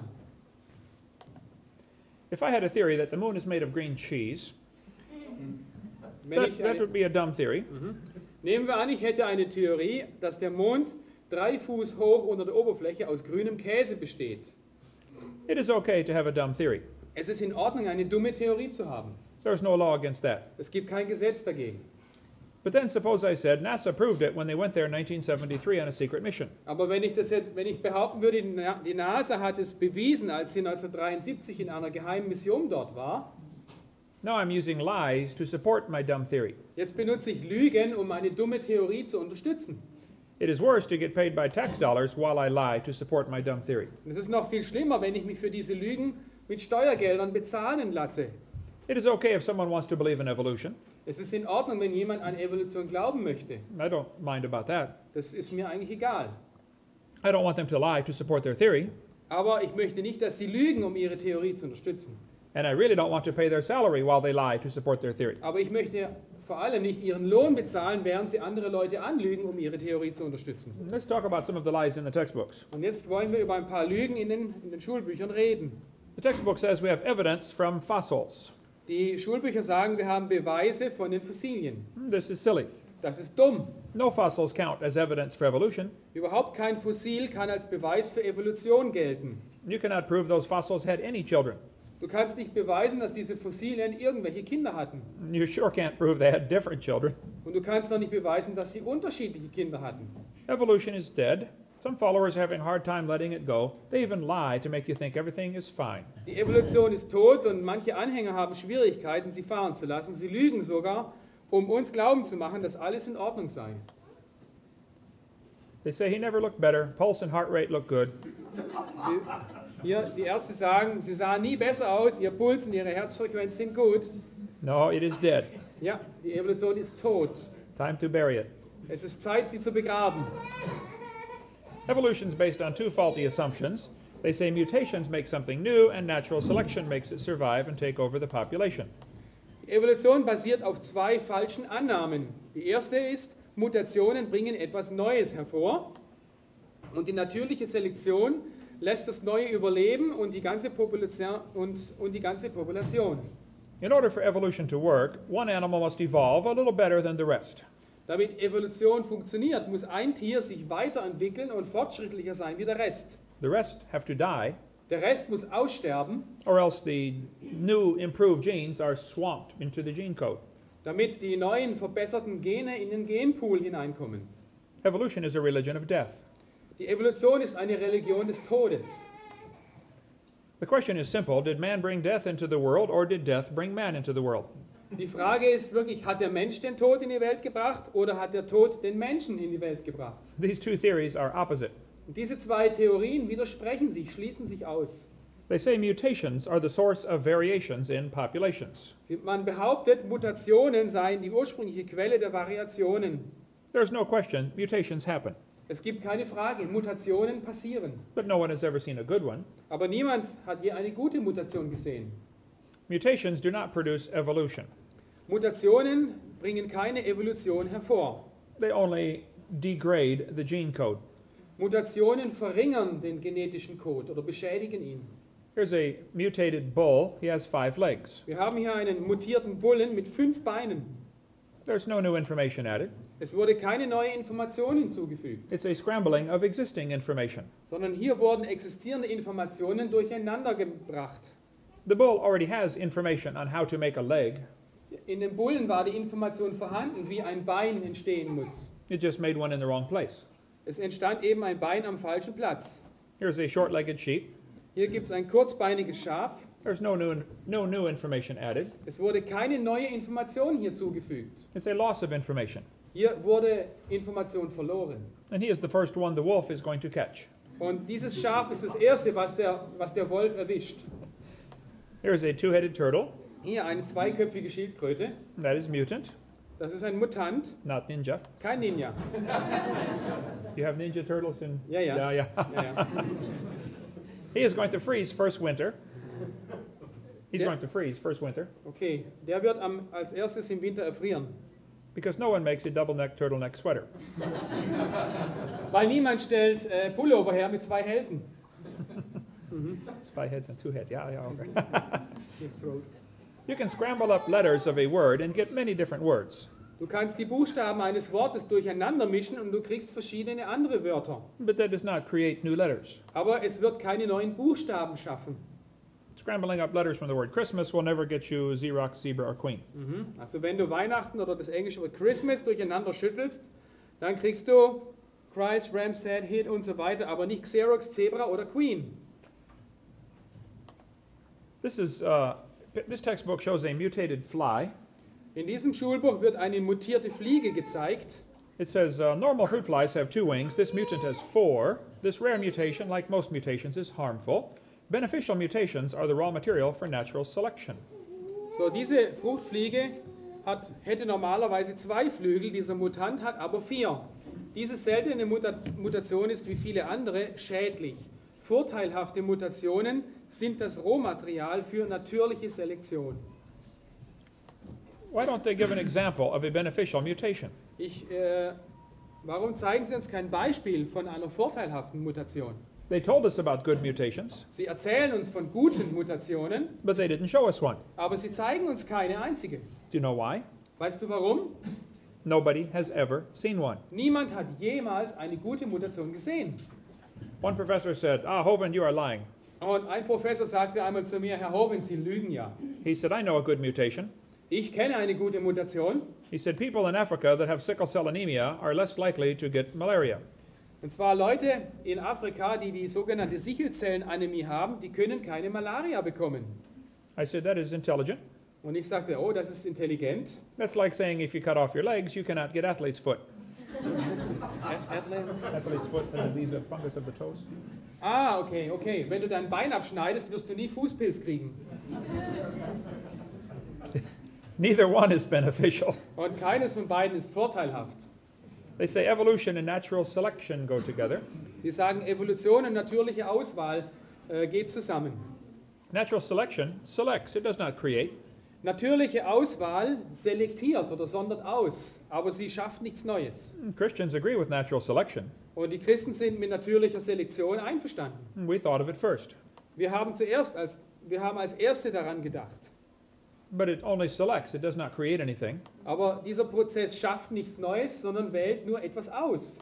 if I had a theory that the moon is made of green cheese, Wenn ich that would be a dumb theory. Nehmen wir an, ich hätte eine Theorie, dass der Mond 3 Fuß hoch unter der Oberfläche aus grünem Käse besteht. It is okay to have a dumb theory. Es ist in Ordnung, eine dumme Theorie zu haben. There's no law against that. Es gibt kein Gesetz dagegen. But then suppose I said NASA proved it when they went there in 1973 on a secret mission. Aber wenn ich behaupten würde, die NASA hat es bewiesen, als sie 1973 in einer geheimen Mission dort war, Now I'm using lies to support my dumb theory. jetzt benutze ich Lügen, um meine dumme Theorie zu unterstützen. It is worse to get paid by tax dollars while I lie to support my dumb theory. Und es ist noch viel schlimmer, wenn ich mich für diese Lügen mit Steuergeldern bezahlen lasse. It is okay if someone wants to believe in evolution. Es ist in Ordnung, wenn jemand an Evolution glauben möchte. I don't mind about that. Das ist mir eigentlich egal. I don't want them to lie to support their theory. Aber ich möchte nicht, dass sie lügen, um ihre Theorie zu unterstützen. And I really don't want to pay their salary while they lie to support their theory. Aber ich möchte vor allem nicht ihren Lohn bezahlen, während sie andere Leute anlügen, um ihre Theorie zu unterstützen. Let's talk about some of the lies in the textbooks. Und jetzt wollen wir über ein paar Lügen in den Schulbüchern reden. The textbook says we have evidence from fossils. Die Schulbücher sagen, wir haben Beweise von den Fossilien. This is silly. Das ist dumm. No fossils count as evidence for evolution. Überhaupt kein Fossil kann als Beweis für Evolution gelten. You cannot prove those fossils had any children. Du kannst nicht beweisen, dass diese Fossilien irgendwelche Kinder hatten. You sure can't prove they had different children. Und du kannst noch nicht beweisen, dass sie unterschiedliche Kinder hatten. Evolution is dead. Some followers are having a hard time letting it go. They even lie to make you think everything is fine. Die Evolution ist tot und manche Anhänger haben Schwierigkeiten, sie fahren zu lassen. Sie lügen sogar, um uns glauben zu machen, dass alles in Ordnung sei. They say he never looked better. Pulse and heart rate look good. Hier, die Ärzte sagen, sie sahen nie besser aus, ihr Puls und ihre Herzfrequenz sind gut. No, it is dead. Ja, die Evolution ist tot. Time to bury it. Es ist Zeit, sie zu begraben. Evolution is based on two faulty assumptions. They say mutations make something new and natural selection makes it survive and take over the population. Die Evolution basiert auf 2 falschen Annahmen. Die erste ist, Mutationen bringen etwas Neues hervor und die natürliche Selektion lässt das Neue überleben und die ganze Population. In order for evolution to work, one animal must evolve a little better than the rest. Damit Evolution funktioniert, muss ein Tier sich weiterentwickeln und fortschrittlicher sein wie der Rest. The rest have to die, Der Rest muss aussterben, or else the new improved genes are swamped into the gene code. damit die neuen verbesserten Gene in den Genpool hineinkommen. Evolution is a religion of death. Die Evolution ist eine Religion des Todes. The question is simple. Did man bring death into the world, or did death bring man into the world? Die Frage ist wirklich, hat der Mensch den Tod in die Welt gebracht oder hat der Tod den Menschen in die Welt gebracht? These two theories are opposite. Und diese zwei Theorien widersprechen sich, schließen sich aus. They say mutations are the source of variations in populations. Man behauptet, Mutationen seien die ursprüngliche Quelle der Variationen. There's no question, mutations happen, Es gibt keine Frage, Mutationen passieren. but no one has ever seen a good one. Aber niemand hat je eine gute Mutation gesehen. Mutations do not produce evolution. Mutationen bringen keine Evolution hervor. They only degrade the gene code. Mutationen verringern den genetischen Code oder beschädigen ihn. Here's a mutated bull. He has 5 legs. Wir haben hier einen mutierten Bullen mit 5 Beinen. There's no new information added. Es wurde keine neue Information hinzugefügt, It's a scrambling of existing information. sondern hier wurden existierende Informationen durcheinander gebracht. The bull already has information on how to make a leg. In dem Bullen war die Information vorhanden, wie ein Bein entstehen muss. It just made one in the wrong place. Es entstand eben ein Bein am falschen Platz. Here's a short-legged sheep. Hier gibt es ein kurzbeiniges Schaf. There's no new information added. Es wurde keine neue Information hinzugefügt. It's a loss of information. Hier wurde Information verloren. And he is the first one the wolf is going to catch. Und dieses Schaf ist das erste, was der Wolf erwischt. Here's a 2-headed turtle. Hier eine zweiköpfige Schildkröte. That is mutant, Das ist ein Mutant, not ninja. kein Ninja. You have ninja turtles in... Ja, ja. Yeah. Ja, ja. He is going to freeze first winter. He's Yeah. going to freeze first winter Okay, der wird als erstes im Winter erfrieren. because no one makes a double-neck turtleneck sweater. Weil niemand stellt Pullover her mit 2 Hälsen. It's 5 heads and 2 heads. Yeah, okay. His throat. You can scramble up letters of a word and get many different words. Du kannst die Buchstaben eines Wortes durcheinander mischen und du kriegst verschiedene andere Wörter. But that does not create new letters. Aber es wird keine neuen Buchstaben schaffen. Scrambling up letters from the word Christmas will never get you Xerox, Zebra, or Queen. Also wenn du Weihnachten oder das englische Wort Christmas durcheinander schüttelst, dann kriegst du Christ, Ramshead, Hit und so weiter, aber nicht Xerox, Zebra oder Queen. This textbook shows a mutated fly. In diesem Schulbuch wird eine mutierte Fliege gezeigt. It says normal fruit flies have 2 wings. This mutant has 4. This rare mutation, like most mutations, is harmful. Beneficial mutations are the raw material for natural selection. So, diese Fruchtfliege hätte normalerweise 2 Flügel, dieser Mutant hat aber 4. Diese seltene Mutation ist wie viele andere schädlich. Vorteilhafte Mutationen sind das Rohmaterial für natürliche Selektion. Why don't they give an example of a beneficial mutation? Warum zeigen Sie uns kein Beispiel von einer vorteilhaften Mutation? They told us about good mutations, Sie erzählen uns von guten Mutationen, but they didn't show us one. aber sie zeigen uns keine einzige. Do you know why? Weißt du warum? Nobody has ever seen one. Niemand hat jemals eine gute Mutation gesehen. One professor said, Hovind, you are lying. Und ein Professor sagte einmal zu mir, Herr Hovind, Sie lügen ja. He said, I know a good mutation. Ich kenne eine gute Mutation. He said, people in Africa that have sickle cell anemia are less likely to get malaria. Und zwar Leute in Afrika, die die sogenannte Sichelzellenanämie haben, die können keine Malaria bekommen. I said, that is intelligent. Und ich sagte, oh, das ist intelligent. That's like saying if you cut off your legs, you cannot get athlete's foot. Athlete's foot, a disease of fungus of the toes. Ah, okay. Wenn du dein Bein abschneidest, wirst du nie Fußpilz kriegen. Neither one is beneficial. Und keines von beiden ist vorteilhaft. They say evolution and natural selection go together. Sie sagen, Evolution und natürliche Auswahl geht zusammen. Natural selection selects, it does not create. Natürliche Auswahl selektiert oder sondert aus, aber sie schafft nichts Neues. Christians agree with natural selection. Und die Christen sind mit natürlicher Selektion einverstanden. We thought of it first. Wir haben als Erste daran gedacht. But it only selects, it does not create anything. Aber dieser Prozess schafft nichts Neues, sondern wählt nur etwas aus.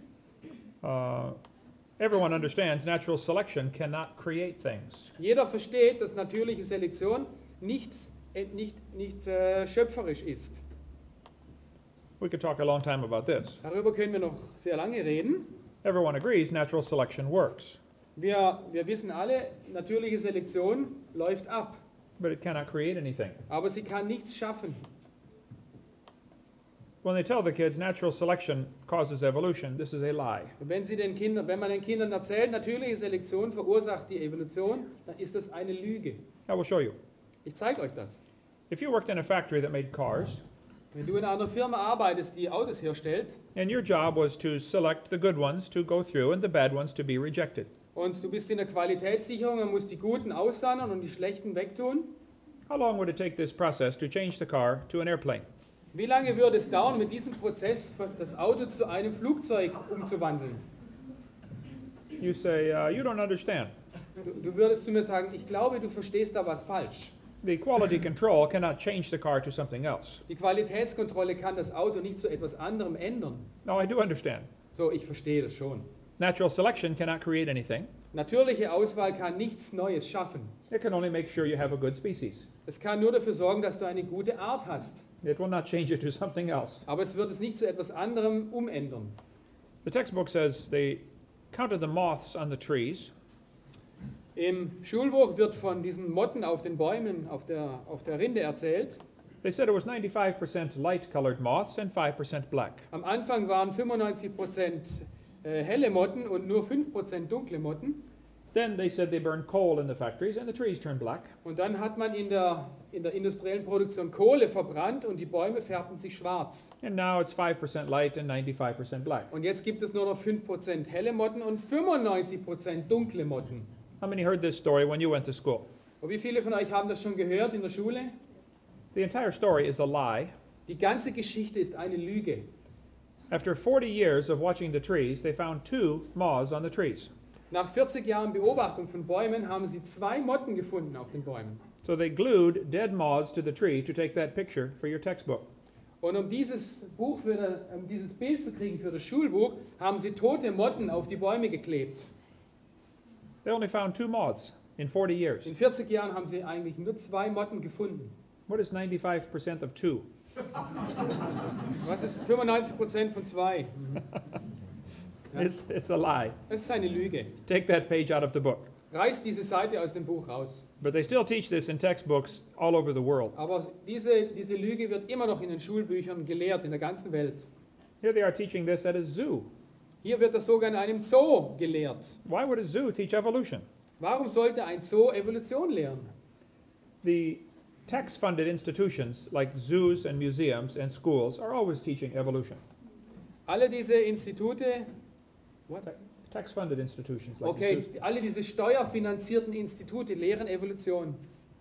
Everyone understands natural selection cannot create things. Jeder versteht, dass natürliche Selektion nicht schöpferisch ist. We could talk a long time about this. Darüber können wir noch sehr lange reden. Everyone agrees natural selection works, Wir wissen alle, natürliche Selektion läuft ab, but it cannot create anything. aber sie kann nichts schaffen. when they tell the kids natural selection causes evolution, this is a lie. Und wenn man den Kindern erzählt, natürliche Selektion verursacht die Evolution, dann ist das eine Lüge. I will show you. Ich zeige euch das. If you worked in a factory that made cars, Wenn du in einer Firma arbeitest, die Autos herstellt, and your job was to select the good ones to go through and the bad ones to be rejected, und du bist in der Qualitätssicherung und musst die Guten aussondern und die Schlechten wegtun, how long would it take this process to change the car to an airplane? wie lange würde es dauern, mit diesem Prozess das Auto zu einem Flugzeug umzuwandeln? You say, you don't understand. Du würdest zu mir sagen, ich glaube, du verstehst da was falsch. The quality control cannot change the car to something else. Die Qualitätskontrolle kann das Auto nicht zu etwas anderem ändern. No, I do understand. So, ich verstehe das schon. Natural selection cannot create anything. Natürliche Auswahl kann nichts Neues schaffen. It can only make sure you have a good species. Es kann nur dafür sorgen, dass du eine gute Art hast. It will not change it to something else. Aber es wird es nicht zu etwas anderem umändern. The textbook says they counted the moths on the trees. Im Schulbuch wird von diesen Motten auf den Bäumen, auf der Rinde erzählt. They said it was 95% light-colored moths and 5% black. Am Anfang waren 95% helle Motten und nur 5% dunkle Motten. Then they said they burned coal in the factories and the trees turned black. Und dann hat man in der industriellen Produktion Kohle verbrannt und die Bäume färbten sich schwarz. And now it's 5% light and 95% black. Und jetzt gibt es nur noch 5% helle Motten und 95% dunkle Motten. How many heard this story when you went to school? Und wie viele von euch haben das schon gehört in der Schule? The entire story is a lie. Die ganze Geschichte ist eine Lüge. After 40 years of watching the trees, they found 2 moths on the trees. Nach 40 Jahren Beobachtung von Bäumen haben sie 2 Motten gefunden auf den Bäumen. So they glued dead moths to the tree to take that picture for your textbook. Und um dieses Bild zu kriegen für das Schulbuch, haben sie tote Motten auf die Bäume geklebt. They only found 2 moths in 40 years. In 40 Jahren haben sie eigentlich nur 2 Motten gefunden. What is 95% of 2? Was ist 95% von 2? Ja. It's a lie. Das ist eine Lüge. Take that page out of the book. Reiß diese Seite aus dem Buch raus. But they still teach this in textbooks all over the world. Aber diese Lüge wird immer noch in den Schulbüchern gelehrt, in der ganzen Welt. Here they are teaching this at a zoo. Hier wird das sogar in einem Zoo gelehrt. Why would a zoo teach evolution? Warum sollte ein Zoo Evolution lehren? The tax-funded institutions like zoos and museums and schools are always teaching evolution. Alle diese Institute, Tax-funded institutions like okay, zoos. alle diese steuerfinanzierten Institute lehren Evolution.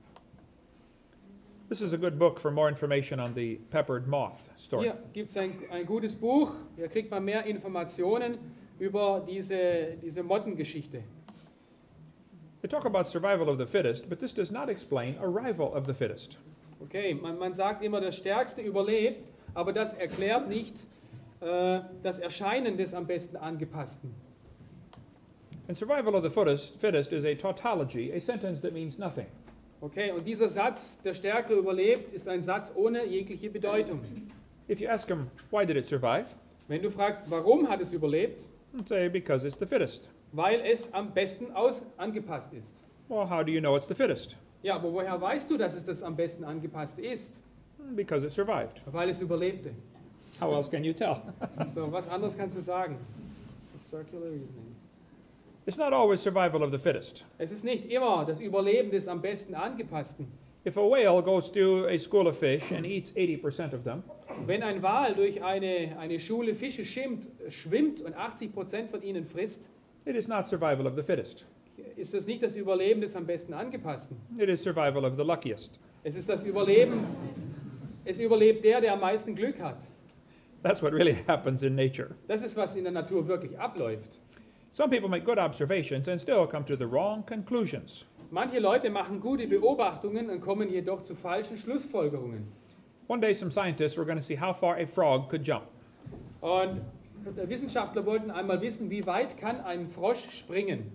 This is a good book for more information on the peppered moth story. Hier gibt es ein gutes Buch, hier kriegt man mehr Informationen über diese Mottengeschichte. They talk about survival of the fittest, but this does not explain arrival of the fittest. Okay, man sagt immer, der Stärkste überlebt, aber das erklärt nicht das Erscheinen des am besten Angepassten. And survival of the fittest is a tautology, a sentence that means nothing. Okay, und dieser Satz, der Stärkere überlebt, ist ein Satz ohne jegliche Bedeutung. If you ask them, why did it survive? Wenn du fragst, warum hat es überlebt? They'd say, because it's the fittest. Weil es am besten angepasst ist. Well, how do you know it's the fittest? Ja, aber woher weißt du, dass es das am besten angepasste ist? Because it survived. Weil es überlebte. How else can you tell? So, was anderes kannst du sagen? Circular reasoning. It's not always survival of the fittest. Es ist nicht immer das Überleben des am besten Angepassten. If a whale goes through a school of fish and eats 80% of them, Wenn ein Wal durch eine Schule Fische schwimmt und 80% von ihnen frisst, it is not survival of the fittest. ist das nicht das Überleben des am besten Angepassten. It is survival of the luckiest. Es ist das Überleben, es überlebt der am meisten Glück hat. That's what really happens in nature. Das ist, was in der Natur wirklich abläuft. Some people make good observations and still come to the wrong conclusions. Manche Leute machen gute Beobachtungen und kommen jedoch zu falschen Schlussfolgerungen. One day some scientists were going to see how far a frog could jump. Und Wissenschaftler wollten einmal wissen, wie weit kann ein Frosch springen.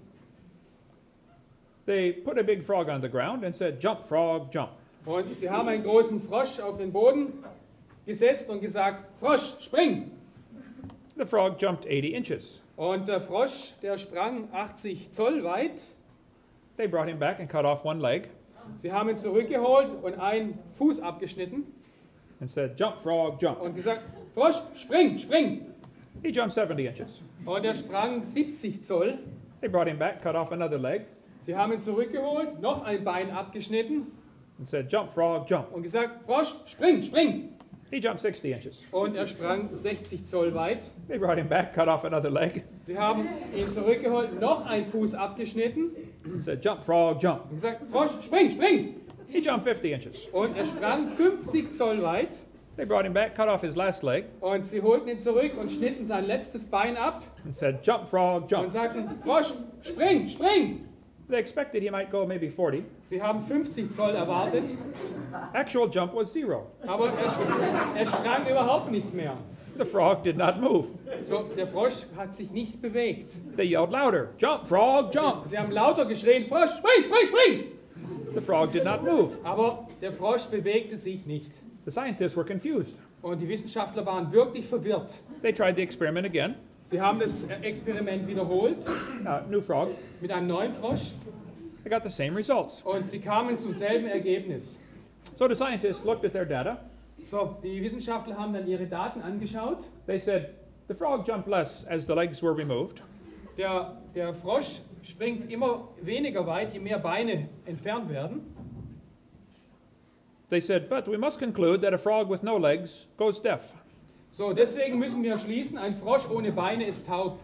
They put a big frog on the ground and said, jump, frog, jump. Und sie haben einen großen Frosch auf den Boden gesetzt und gesagt, Frosch, spring! The frog jumped 80 inches. Und der Frosch, der sprang 80 Zoll weit. They brought him back and cut off one leg Sie haben ihn zurückgeholt und einen Fuß abgeschnitten and said, jump, frog, jump. und gesagt, Frosch, spring, spring. He jumped 70 inches. Und er sprang 70 Zoll. They brought him back, cut off another leg, Sie haben ihn zurückgeholt, noch ein Bein abgeschnitten and said, jump, frog, jump. und gesagt, Frosch, spring, spring. He jumped 60 inches. Und er sprang 60 Zoll weit. They brought him back, cut off another leg, Sie haben ihn zurückgeholt, noch einen Fuß abgeschnitten and said, jump, frog, jump. und gesagt, Frosch, spring, spring. He jumped 50 inches. Und er sprang 50 Zoll weit. They brought him back, cut off his last leg, Und sie holten ihn zurück und schnitten sein letztes Bein ab and said, jump, frog, und jump. sagten, Frosch, spring, spring. They expected he might go maybe 40. Sie haben 50 Zoll erwartet, Actual jump was 0. aber er sprang überhaupt nicht mehr. The frog did not move. So, der Frosch hat sich nicht bewegt. They yelled louder, jump, frog, jump. Sie haben lauter geschrien, Frosch, spring, spring, spring. The frog did not move. Aber der Frosch bewegte sich nicht. The scientists were confused. Und die Wissenschaftler waren wirklich verwirrt. They tried the experiment again. Sie haben das Experiment wiederholt New frog. mit einem neuen Frosch They got the same results. und sie kamen zum selben Ergebnis. So the scientists looked at their data. So, die Wissenschaftler haben dann ihre Daten angeschaut. They said the frog jumped less as the legs were removed. Der Frosch springt immer weniger weit, je mehr Beine entfernt werden. They said, but we must conclude that a frog with no legs goes deaf. So, deswegen müssen wir schließen, ein Frosch ohne Beine ist taub.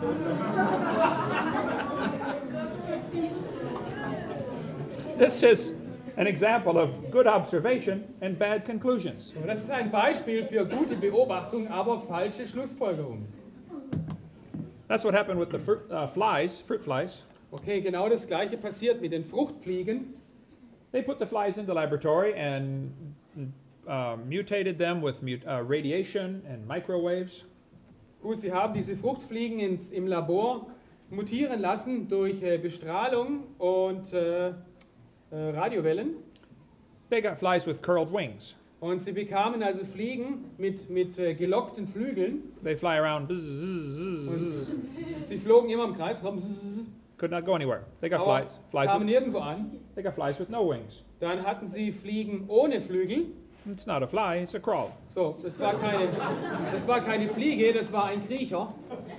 This is an example of good observation and bad conclusions. So, das ist ein Beispiel für gute Beobachtung, aber falsche Schlussfolgerung. That's what happened with the fruit flies. Okay, genau das gleiche passiert mit den Fruchtfliegen. They put the flies in the laboratory and mutated them with radiation and microwaves. Gut, sie haben diese Fruchtfliegen im Labor mutieren lassen durch Bestrahlung und Radiowellen. They got flies with curled wings. Und sie bekamen also Fliegen mit gelockten Flügeln. They fly around. Bzz, bzz, bzz, bzz. Sie flogen immer im Kreis rum, Could not go anywhere. They got aber flies kamen with, nirgendwo an. they got flies with no wings. Dann hatten sie Fliegen ohne Flügel. It's not a fly, it's a crawl. So, das war keine Fliege, das war ein Kriecher.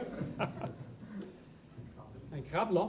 Ein Krabbler.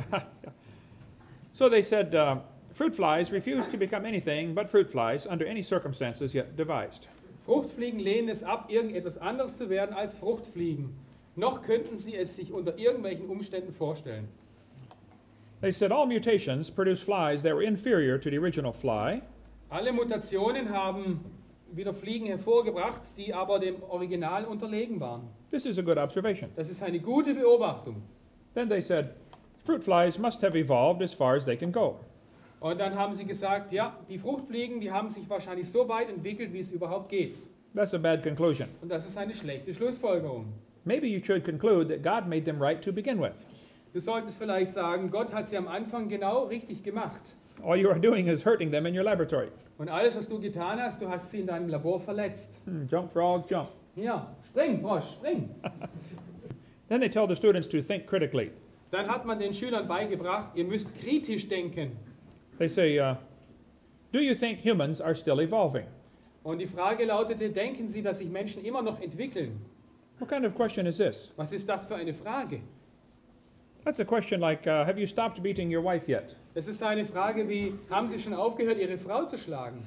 So they said fruit flies refuse to become anything but fruit flies under any circumstances yet devised. Fruchtfliegen lehnen es ab, irgendetwas anderes zu werden als Fruchtfliegen. Noch könnten sie es sich unter irgendwelchen Umständen vorstellen. They said all mutations produce flies that were inferior to the original fly. Alle Mutationen haben wieder Fliegen hervorgebracht, die aber dem Original unterlegen waren. This is a good observation. Das ist eine gute Beobachtung. Then they said fruit flies must have evolved as far as they can go. Und dann haben sie gesagt, ja, die Fruchtfliegen, die haben sich wahrscheinlich so weit entwickelt, wie es überhaupt geht. That's a bad conclusion. Und das ist eine schlechte Schlussfolgerung. Maybe you should conclude that God made them right to begin with. Du solltest vielleicht sagen, Gott hat sie am Anfang genau richtig gemacht. All you are doing is hurting them in your laboratory. Und alles, was du getan hast, du hast sie in deinem Labor verletzt. Jump, frog, jump. Ja, spring, Frosch, spring. Then they tell the students to think critically. Dann hat man den Schülern beigebracht, ihr müsst kritisch denken. They say, do you think humans are still evolving? Und die Frage lautete, denken Sie, dass sich Menschen immer noch entwickeln? What kind of question is this? Was ist das für eine Frage? That's a question like, have you stopped beating your wife yet? Das ist eine Frage wie, haben Sie schon aufgehört, Ihre Frau zu schlagen?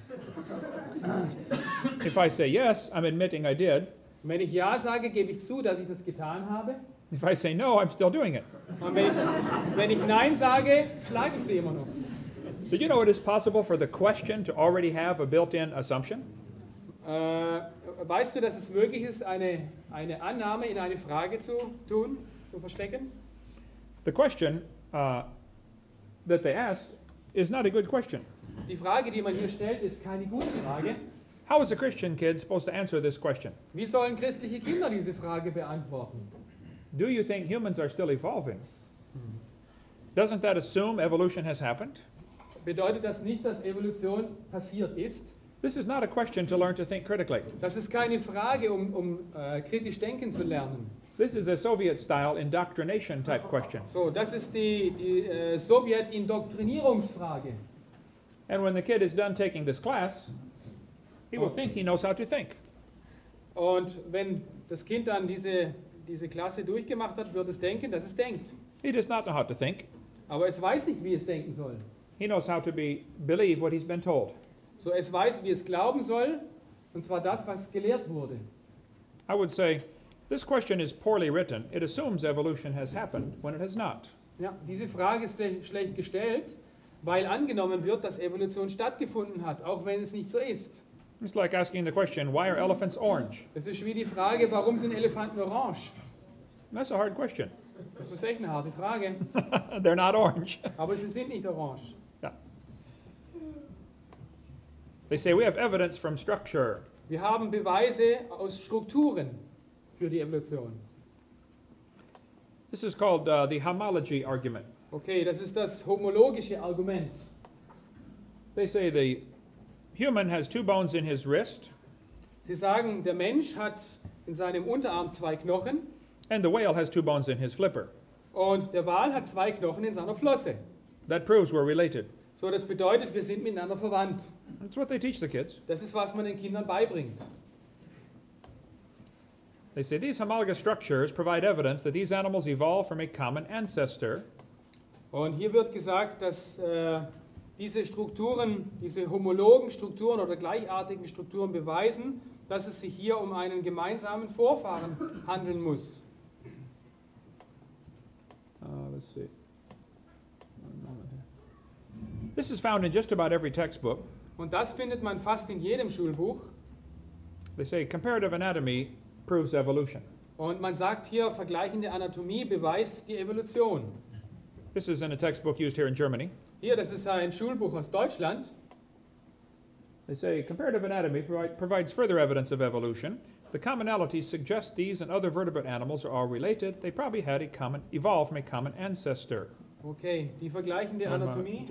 If I say yes, I'm admitting I did. Und wenn ich Ja sage, gebe ich zu, dass ich das getan habe. If I say no, I'm still doing it. Und wenn ich Nein sage, schlage ich sie immer noch. Did you know it is possible for the question to already have a built-in assumption? Weißt du, dass es möglich ist, eine Annahme in eine Frage zu tun, zu verstecken? The question that they asked is not a good question. Die Frage, die man hier stellt, ist keine gute Frage. How is a Christian kid supposed to answer this question? Wie sollen christliche Kinder diese Frage beantworten? Do you think humans are still evolving? Doesn't that assume evolution has happened? Bedeutet das nicht, dass Evolution passiert ist? This is not a question to learn to think critically. Das ist keine Frage, um kritisch denken zu lernen. This is a Soviet-style indoctrination type question. So, das ist die Sowjet-Indoktrinierungsfrage. And when the kid is done taking this class, he will think he knows how to think. Und wenn das Kind dann diese Klasse durchgemacht hat, wird es denken, dass es denkt. He does not know how to think. Aber es weiß nicht, wie es denken soll. He knows how to believe what he's been told. So, es weiß, wie es glauben soll, und zwar das, was gelehrt wurde. I would say, this question is poorly written. It assumes evolution has happened when it has not. Ja, diese Frage ist schlecht gestellt, weil angenommen wird, dass Evolution stattgefunden hat, auch wenn es nicht so ist. It's like asking the question, why are elephants orange? Es ist wie die Frage, warum sind Elefanten orange? That's a hard question. Das ist echt eine harte Frage, They're not orange. aber sie sind nicht orange. Yeah. They say we have evidence from structure. Wir haben Beweise aus Strukturen für die Evolution. This is called the homology argument. Okay, das ist das homologische Argument. They say the human has 2 bones in his wrist, Sie sagen, der Mensch hat in seinem Unterarm 2 Knochen and the whale has 2 bones in his flipper. und der Wal hat 2 Knochen in seiner Flosse. That proves we're related. So, das bedeutet, wir sind miteinander verwandt. That's what they teach the kids. Das ist, was man den Kindern beibringt. They say these homologous structures provide evidence that these animals evolved from a common ancestor. Und hier wird gesagt, dass diese Strukturen, diese homologen Strukturen oder gleichartigen Strukturen beweisen, dass es sich hier um einen gemeinsamen Vorfahren handeln muss. Let's see. One moment here. This is found in just about every textbook. Und das findet man fast in jedem Schulbuch. They say comparative anatomy proves evolution. Und man sagt hier, vergleichende Anatomie beweist die Evolution. This is in a textbook used here in Germany. Hier, das ist ein Schulbuch aus Deutschland. They say comparative anatomy provides further evidence of evolution. The commonalities suggest these and other vertebrate animals are all related. They probably had evolved from a common ancestor. Okay, die vergleichende Anatomie.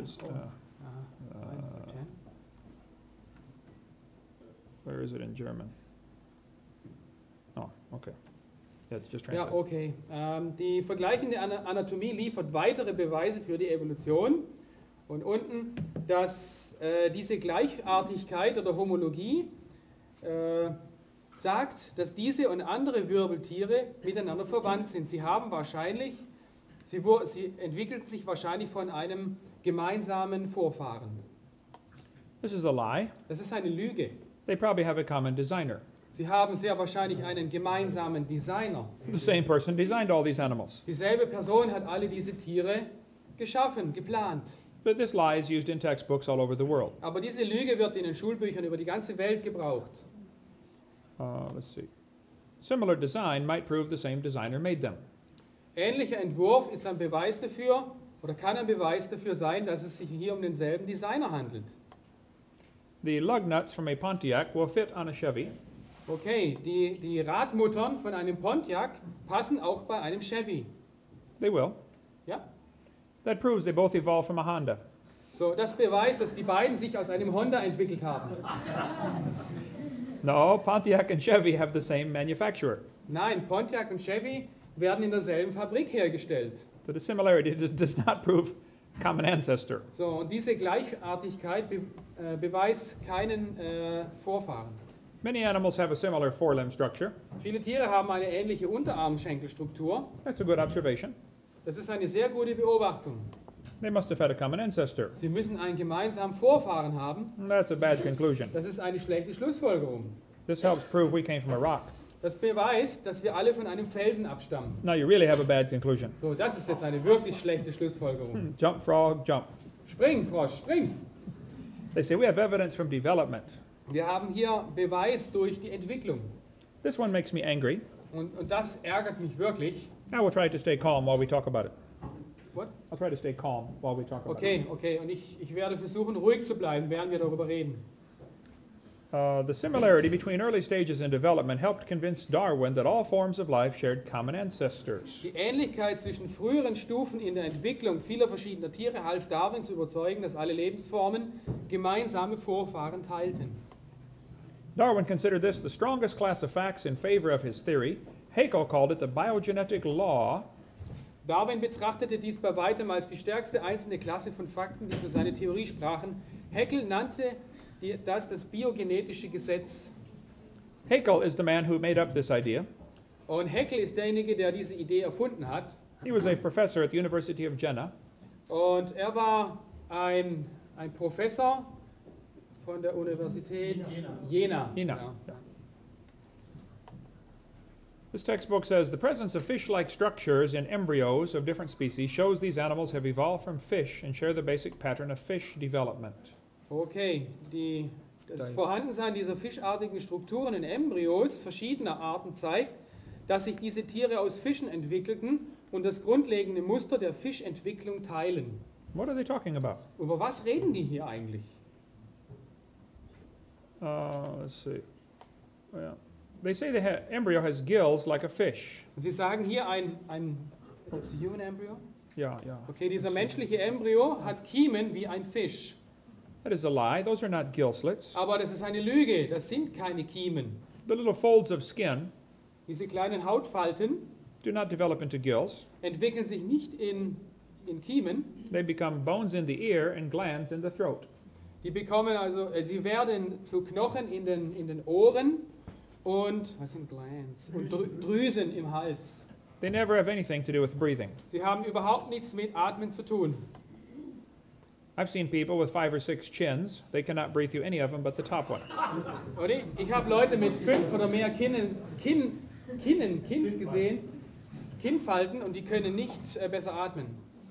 Where is it in German? Oh, okay. Yeah, it's just Ja, translated. okay. Die vergleichende Anatomie liefert weitere Beweise für die Evolution. Und unten, dass diese Gleichartigkeit oder Homologie sagt, dass diese und andere Wirbeltiere miteinander verwandt sind. Sie entwickelten sich wahrscheinlich von einem gemeinsamen Vorfahren. This is a lie. Das ist eine Lüge. They probably have a common designer. Sie haben sehr wahrscheinlich einen gemeinsamen Designer. The same person designed all these animals. Dieselbe Person hat alle diese Tiere geschaffen, geplant. But this lie is used in textbooks all over the world. Aber diese Lüge wird in den Schulbüchern über die ganze Welt gebraucht. Let's see. Similar design might prove the same designer made them. Ähnlicher Entwurf ist ein Beweis dafür, oder kann ein Beweis dafür sein, dass es sich hier um denselben Designer handelt. The lug nuts from a Pontiac will fit on a Chevy, Okay, die Radmuttern von einem Pontiac passen auch bei einem Chevy. they will. Ja? That proves they both evolved from a Honda. So, das beweist, dass die beiden sich aus einem Honda entwickelt haben. No, Pontiac and Chevy have the same manufacturer. Nein, Pontiac und Chevy werden in derselben Fabrik hergestellt. So the similarity does not prove common ancestor. So, und diese Gleichartigkeit beweist keinen Vorfahren. Many animals have a similar forelimb structure. Viele Tiere haben eine ähnliche Unterarmschenkelstruktur. That's a good observation. Das ist eine sehr gute Beobachtung. They must have had a common ancestor. Sie müssen einen gemeinsamen Vorfahren haben. That's a bad conclusion. Das ist eine schlechte Schlussfolgerung. This helps prove we came from a rock. Das beweist, dass wir alle von einem Felsen abstammen. Now you really have a bad conclusion. So, das ist jetzt eine wirklich schlechte Schlussfolgerung. Jump, frog, jump. Spring, Frosch, spring! They say we have evidence from development. Wir haben hier Beweis durch die Entwicklung. This one makes me angry. Und das ärgert mich wirklich. I will try to stay calm while we talk about it. What? I'll try to stay calm while we talk about it. Okay. Und ich werde versuchen, ruhig zu bleiben, während wir darüber reden. The similarity between early stages in development helped convince Darwin that all forms of life shared common ancestors. Die Ähnlichkeit zwischen früheren Stufen in der Entwicklung vieler verschiedener Tiere half Darwin zu überzeugen, dass alle Lebensformen gemeinsame Vorfahren teilten. Darwin considered this the strongest class of facts in favor of his theory. Haeckel called it the biogenetic law. Darwin betrachtete dies bei weitem als die stärkste einzelne Klasse von Fakten, die für seine Theorie sprachen. Haeckel nannte das biogenetische Gesetz. Haeckel is the man who made up this idea. Und Haeckel ist derjenige, der diese Idee erfunden hat. He was a professor at the University of Jena. Und er war ein Professor von der Universität Jena. Jena. Ja. Yeah. This textbook says the presence of fish-like structures in embryos of different species shows these animals have evolved from fish and share the basic pattern of fish development. Okay, das Vorhandensein dieser fischartigen Strukturen in Embryos verschiedener Arten zeigt, dass sich diese Tiere aus Fischen entwickelten und das grundlegende Muster der Fischentwicklung teilen. What are they talking about? Über was reden die hier eigentlich? Let's see. Well, they say the embryo has gills like a fish. Sie sagen hier that's a human embryo? Yeah, yeah. Okay, dieser menschliche Embryo hat Kiemen wie ein Fisch. That is a lie. Those are not gill slits. Aber das ist eine Lüge, das sind keine Kiemen. The little folds of skin Diese kleinen Hautfalten do not develop into gills. entwickeln sich nicht in Kiemen. They become bones in the ear and glands in the throat. Die bekommen also, sie werden zu Knochen in den Ohren und was sind Glands? Und Drüsen im Hals. They never have anything to do with breathing. Sie haben überhaupt nichts mit Atmen zu tun. I've seen people with 5 or 6 chins. They cannot breathe through any of them but the top one. Oder? Ich habe Leute mit 5 oder mehr Kins gesehen, Kinnfalten, und die können nicht besser atmen.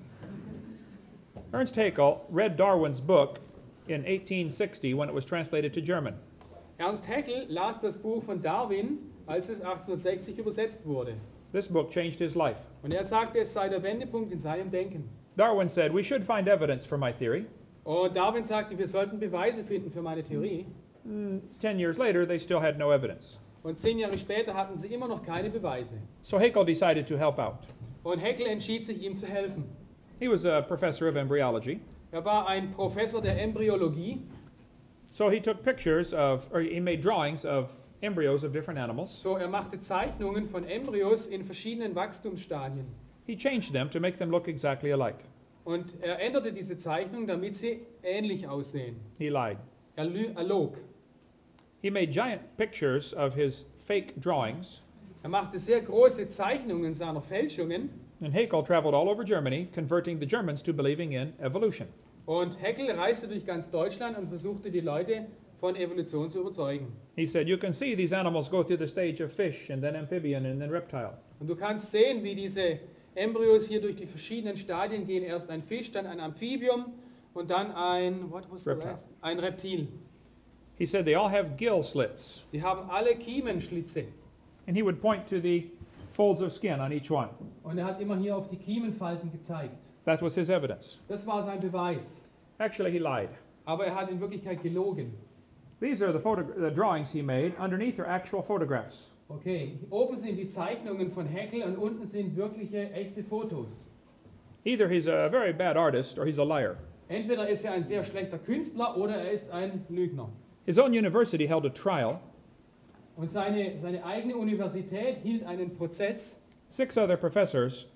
Ernst Haeckel read Darwin's book in 1860 when it was translated to German. Ernst Haeckel las das Buch von Darwin, als es 1860 übersetzt wurde. This book changed his life. Und er sagte, es sei der Wendepunkt in seinem Denken. Darwin said, we should find evidence for my theory. Und Darwin sagte, wir sollten Beweise finden für meine Theorie. 10 years later, they still had no evidence. Und 10 Jahre später hatten sie immer noch keine Beweise. So Haeckel decided to help out. Und Haeckel entschied sich, ihm zu helfen. He was a professor of embryology. Er war ein Professor der Embryologie. So he took pictures of, or he made drawings of embryos of different animals. So, er machte Zeichnungen von Embryos in verschiedenen Wachstumsstadien. He changed them to make them look exactly alike. Und er änderte diese Zeichnungen, damit sie ähnlich aussehen. He lied. Er log. He made giant pictures of his fake drawings, Er machte sehr große Zeichnungen seiner Fälschungen. and Haeckel traveled all over Germany, converting the Germans to believing in evolution. Und Haeckel reiste durch ganz Deutschland und versuchte, die Leute von Evolution zu überzeugen. He said, you can see these animals go through the stage of fish, and then amphibian, and then reptile. Und du kannst sehen, wie diese Embryos hier durch die verschiedenen Stadien gehen. Erst ein Fisch, dann ein Amphibium und dann ein ein Reptil. He said they all have gill slits, Sie haben alle Kiemenschlitze. and he would point to the folds of skin on each one. Und er hat immer hier auf die Kiemenfalten gezeigt. That was his evidence. Das war sein Beweis. Actually, he lied. Aber er hat in Wirklichkeit gelogen. These are the drawings he made. Underneath are actual photographs. Okay, oben sind die Zeichnungen von Haeckel und unten sind wirkliche, echte Fotos. Either he's a very bad artist or he's a liar. Entweder ist er ein sehr schlechter Künstler oder er ist ein Lügner. His own university held a trial. Und seine eigene Universität hielt einen Prozess. 6 other professors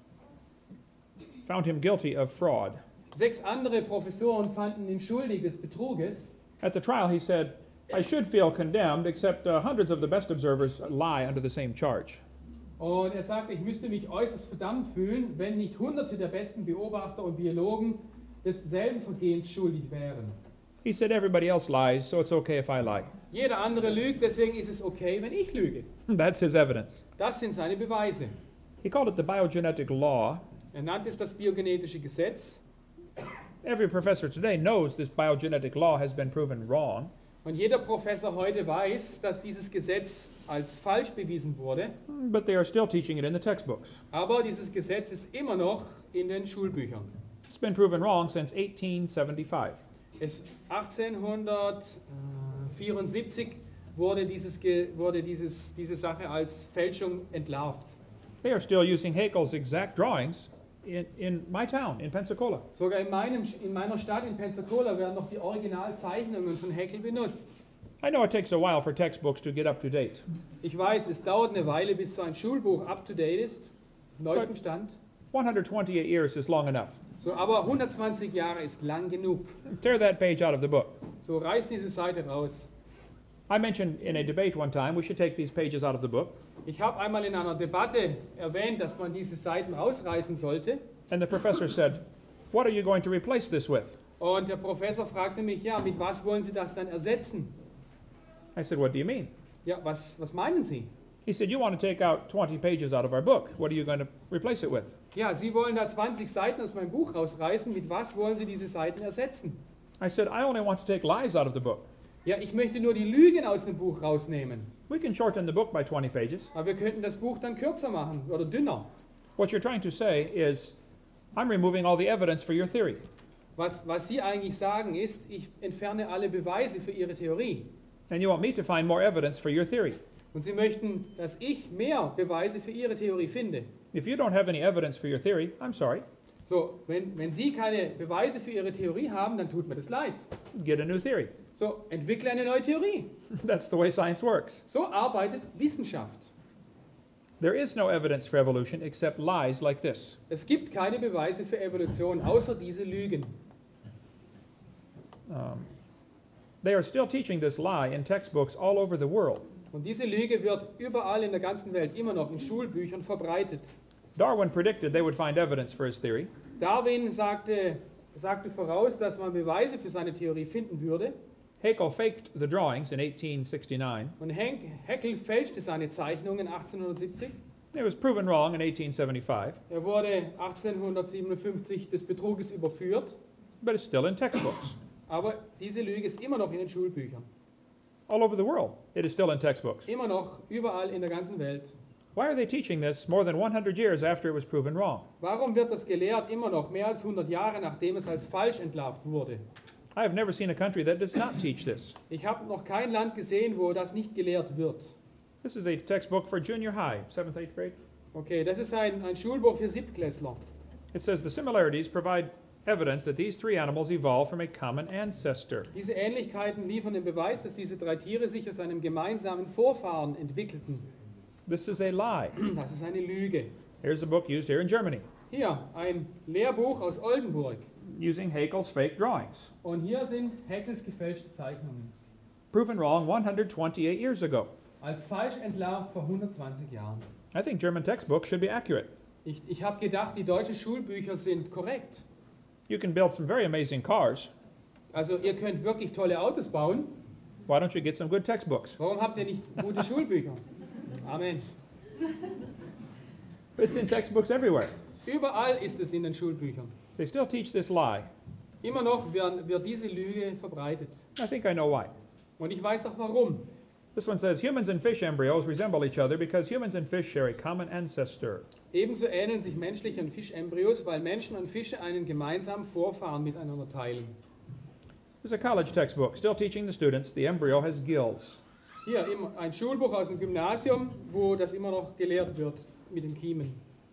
found him guilty of fraud. 6 andere Professoren fanden ihn schuldig des Betruges. At the trial, he said, I should feel condemned, except hundreds of the best observers lie under the same charge. Und er sagte, ich müsste mich äußerst verdammt fühlen, wenn nicht Hunderte der besten Beobachter und Biologen desselben Vergehens schuldig wären. He said, everybody else lies, so it's okay if I lie. Jeder andere lügt, deswegen ist es okay, wenn ich lüge. That's his evidence. Das sind seine Beweise. He called it the biogenetic law. Er nannte es das biogenetische Gesetz. Every professor today knows this biogenetic law has been proven wrong. Und jeder Professor heute weiß, dass dieses Gesetz als falsch bewiesen wurde. But they are still teaching it in the textbooks. Aber dieses Gesetz ist immer noch in den Schulbüchern. It's been proven wrong since 1875. 1874 wurde diese Sache als Fälschung entlarvt. They are still using Haeckel's exact drawings in my town, in Pensacola. Sogar in meiner Stadt in Pensacola werden noch die Originalzeichnungen von Haeckel benutzt. I know it takes a while for textbooks to get up to date. Ich weiß, es dauert eine Weile, bis so ein Schulbuch up to date ist, neuesten Stand. 128 years is long enough. So, aber 120 Jahre ist lang genug. Tear that page out of the book. So, reiß diese Seite raus. I mentioned in a debate one time we should take these pages out of the book, Ich habe einmal in einer Debatte erwähnt, dass man diese Seiten rausreißen sollte. and the professor said, "What are you going to replace this with?" Und der Professor fragte mich, ja, mit was wollen Sie das dann ersetzen? I said, "What do you mean?" Ja, was meinen Sie? He said, "You want to take out 20 pages out of our book. What are you going to replace it with?" Ja, Sie wollen da 20 Seiten aus meinem Buch rausreißen. Mit was wollen Sie diese Seiten ersetzen? I said, "I only want to take lies out of the book. Ja, ich möchte nur die Lügen aus dem Buch rausnehmen. We can shorten the book by 20 pages. Aber wir könnten das Buch dann kürzer machen oder dünner. What you're trying to say is, I'm removing all the evidence for your theory. Was Sie eigentlich sagen ist, ich entferne alle Beweise für Ihre Theorie. And you want me to find more evidence for your theory. Und Sie möchten, dass ich mehr Beweise für Ihre Theorie finde. If you don't have any evidence for your theory, I'm sorry. So, wenn Sie keine Beweise für Ihre Theorie haben, dann tut mir das leid. Get a new theory. So, entwickle eine neue Theorie. That's the way science works. So arbeitet Wissenschaft. There is no evidence for evolution except lies like this. Es gibt keine Beweise für Evolution, außer diese Lügen. They are still teaching this lie in textbooks all over the world. Und diese Lüge wird überall in der ganzen Welt immer noch in Schulbüchern verbreitet. Darwin predicted they would find evidence for his theory. Darwin sagte voraus, dass man Beweise für seine Theorie finden würde. Haeckel faked the drawings in 1869. Und Haeckel fälschte seine Zeichnungen 1870. It was proven wrong in 1875, Er wurde 1857 des Betruges überführt. but it's still in textbooks. Aber diese Lüge ist immer noch in den Schulbüchern. All over the world, it is still in textbooks. Immer noch, überall in der ganzen Welt. Why are they teaching this more than 100 years after it was proven wrong? Warum wird das gelehrt immer noch, mehr als 100 Jahre nachdem es als falsch entlarvt wurde? I have never seen a country that does not teach this. Ich habe noch kein Land gesehen, wo das nicht gelehrt wird. This is a textbook for junior high, 7th, 8th grade. Okay, das ist ein Schulbuch für Siebtklässler. It says the similarities provide evidence that these three animals evolved from a common ancestor. Diese Ähnlichkeiten liefern den Beweis, dass diese drei Tiere sich aus einem gemeinsamen Vorfahren entwickelten. This is a lie. Das ist eine Lüge. Here's a book used here in Germany, Hier, ein Lehrbuch aus Oldenburg. using Haeckel's fake drawings. Und hier sind Haeckels gefälschte Zeichnungen. Proven wrong 128 years ago. Als falsch entlarvt vor 120 Jahren. I think German textbooks should be accurate. Ich habe gedacht, die deutschen Schulbücher sind korrekt. You can build some very amazing cars. Also ihr könnt wirklich tolle Autos bauen. Why don't you get some good textbooks? Warum habt ihr nicht gute Schulbücher? Amen. It's in textbooks everywhere. Überall ist es in den Schulbüchern. They still teach this lie. Immer noch wird diese Lüge verbreitet. I think I know why. Und ich weiß auch warum. This one says humans and fish embryos resemble each other because humans and fish share a common ancestor. Ebenso ähneln sich menschliche und Fischembryos, weil Menschen und Fische einen gemeinsamen Vorfahren miteinander teilen. There's a college textbook still teaching the students the embryo has gills. Hier ein Schulbuch aus dem Gymnasium, wo das immer noch gelehrt wird mit dem Kiemen.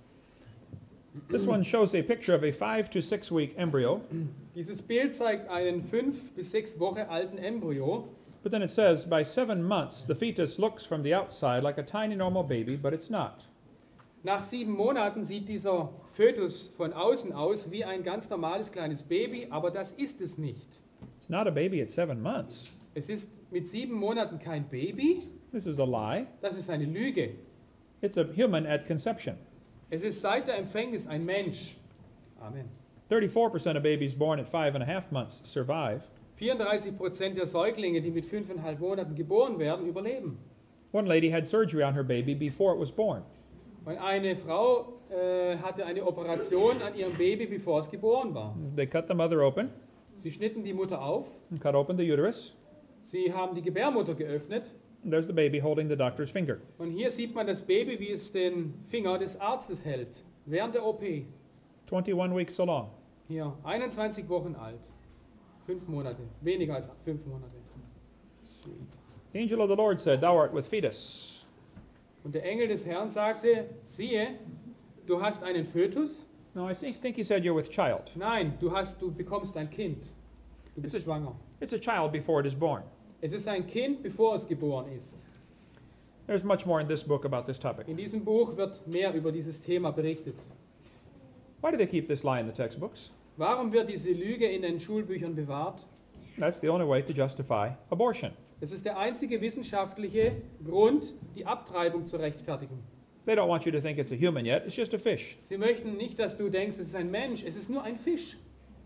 This one shows a picture of a 5 to 6 week embryo, Dieses Bild zeigt einen 5 bis 6 Wochen alten Embryo. but then it says by 7 months the fetus looks from the outside like a tiny normal baby, but it's not. Nach 7 Monaten sieht dieser Fötus von außen aus wie ein ganz normales kleines Baby, aber das ist es nicht. It's not a baby at 7 months. Es ist mit 7 Monaten kein Baby, This is a lie. das ist eine Lüge. It's a human at conception. Es ist seit der Empfängnis ein Mensch. Amen. 34% of babies born at 5.5 months survive. 34% der Säuglinge, die mit 5,5 Monaten geboren werden, überleben. One lady had surgery on her baby before it was born. Und eine Frau hatte eine Operation an ihrem Baby, bevor es geboren war. They cut the mother open Sie schnitten die Mutter auf, and cut open the uterus. sie haben die Gebärmutter geöffnet And there's the baby holding the doctor's finger. und hier sieht man das Baby, wie es den Finger des Arztes hält, während der OP. 21 weeks along. Hier, 21 Wochen alt, 5 Monate, weniger als 5 Monate. Sweet. The angel of the Lord said, Thou art with fetus. Und der Engel des Herrn sagte, siehe, du hast einen Fötus? No, I think he said you're with child. Nein, du bekommst ein Kind. Du bist schwanger. It's a child before it is born. Es ist ein Kind, bevor es geboren ist. There's much more in this book about this topic. In diesem Buch wird mehr über dieses Thema berichtet. Why do they keep this lie in the textbooks? Warum wird diese Lüge in den Schulbüchern bewahrt? That's the only way to justify abortion. Es ist der einzige wissenschaftliche Grund, die Abtreibung zu rechtfertigen. They don't want you to think it's a human yet, it's just a fish. Sie möchten nicht, dass du denkst, es ist ein Mensch, es ist nur ein Fisch.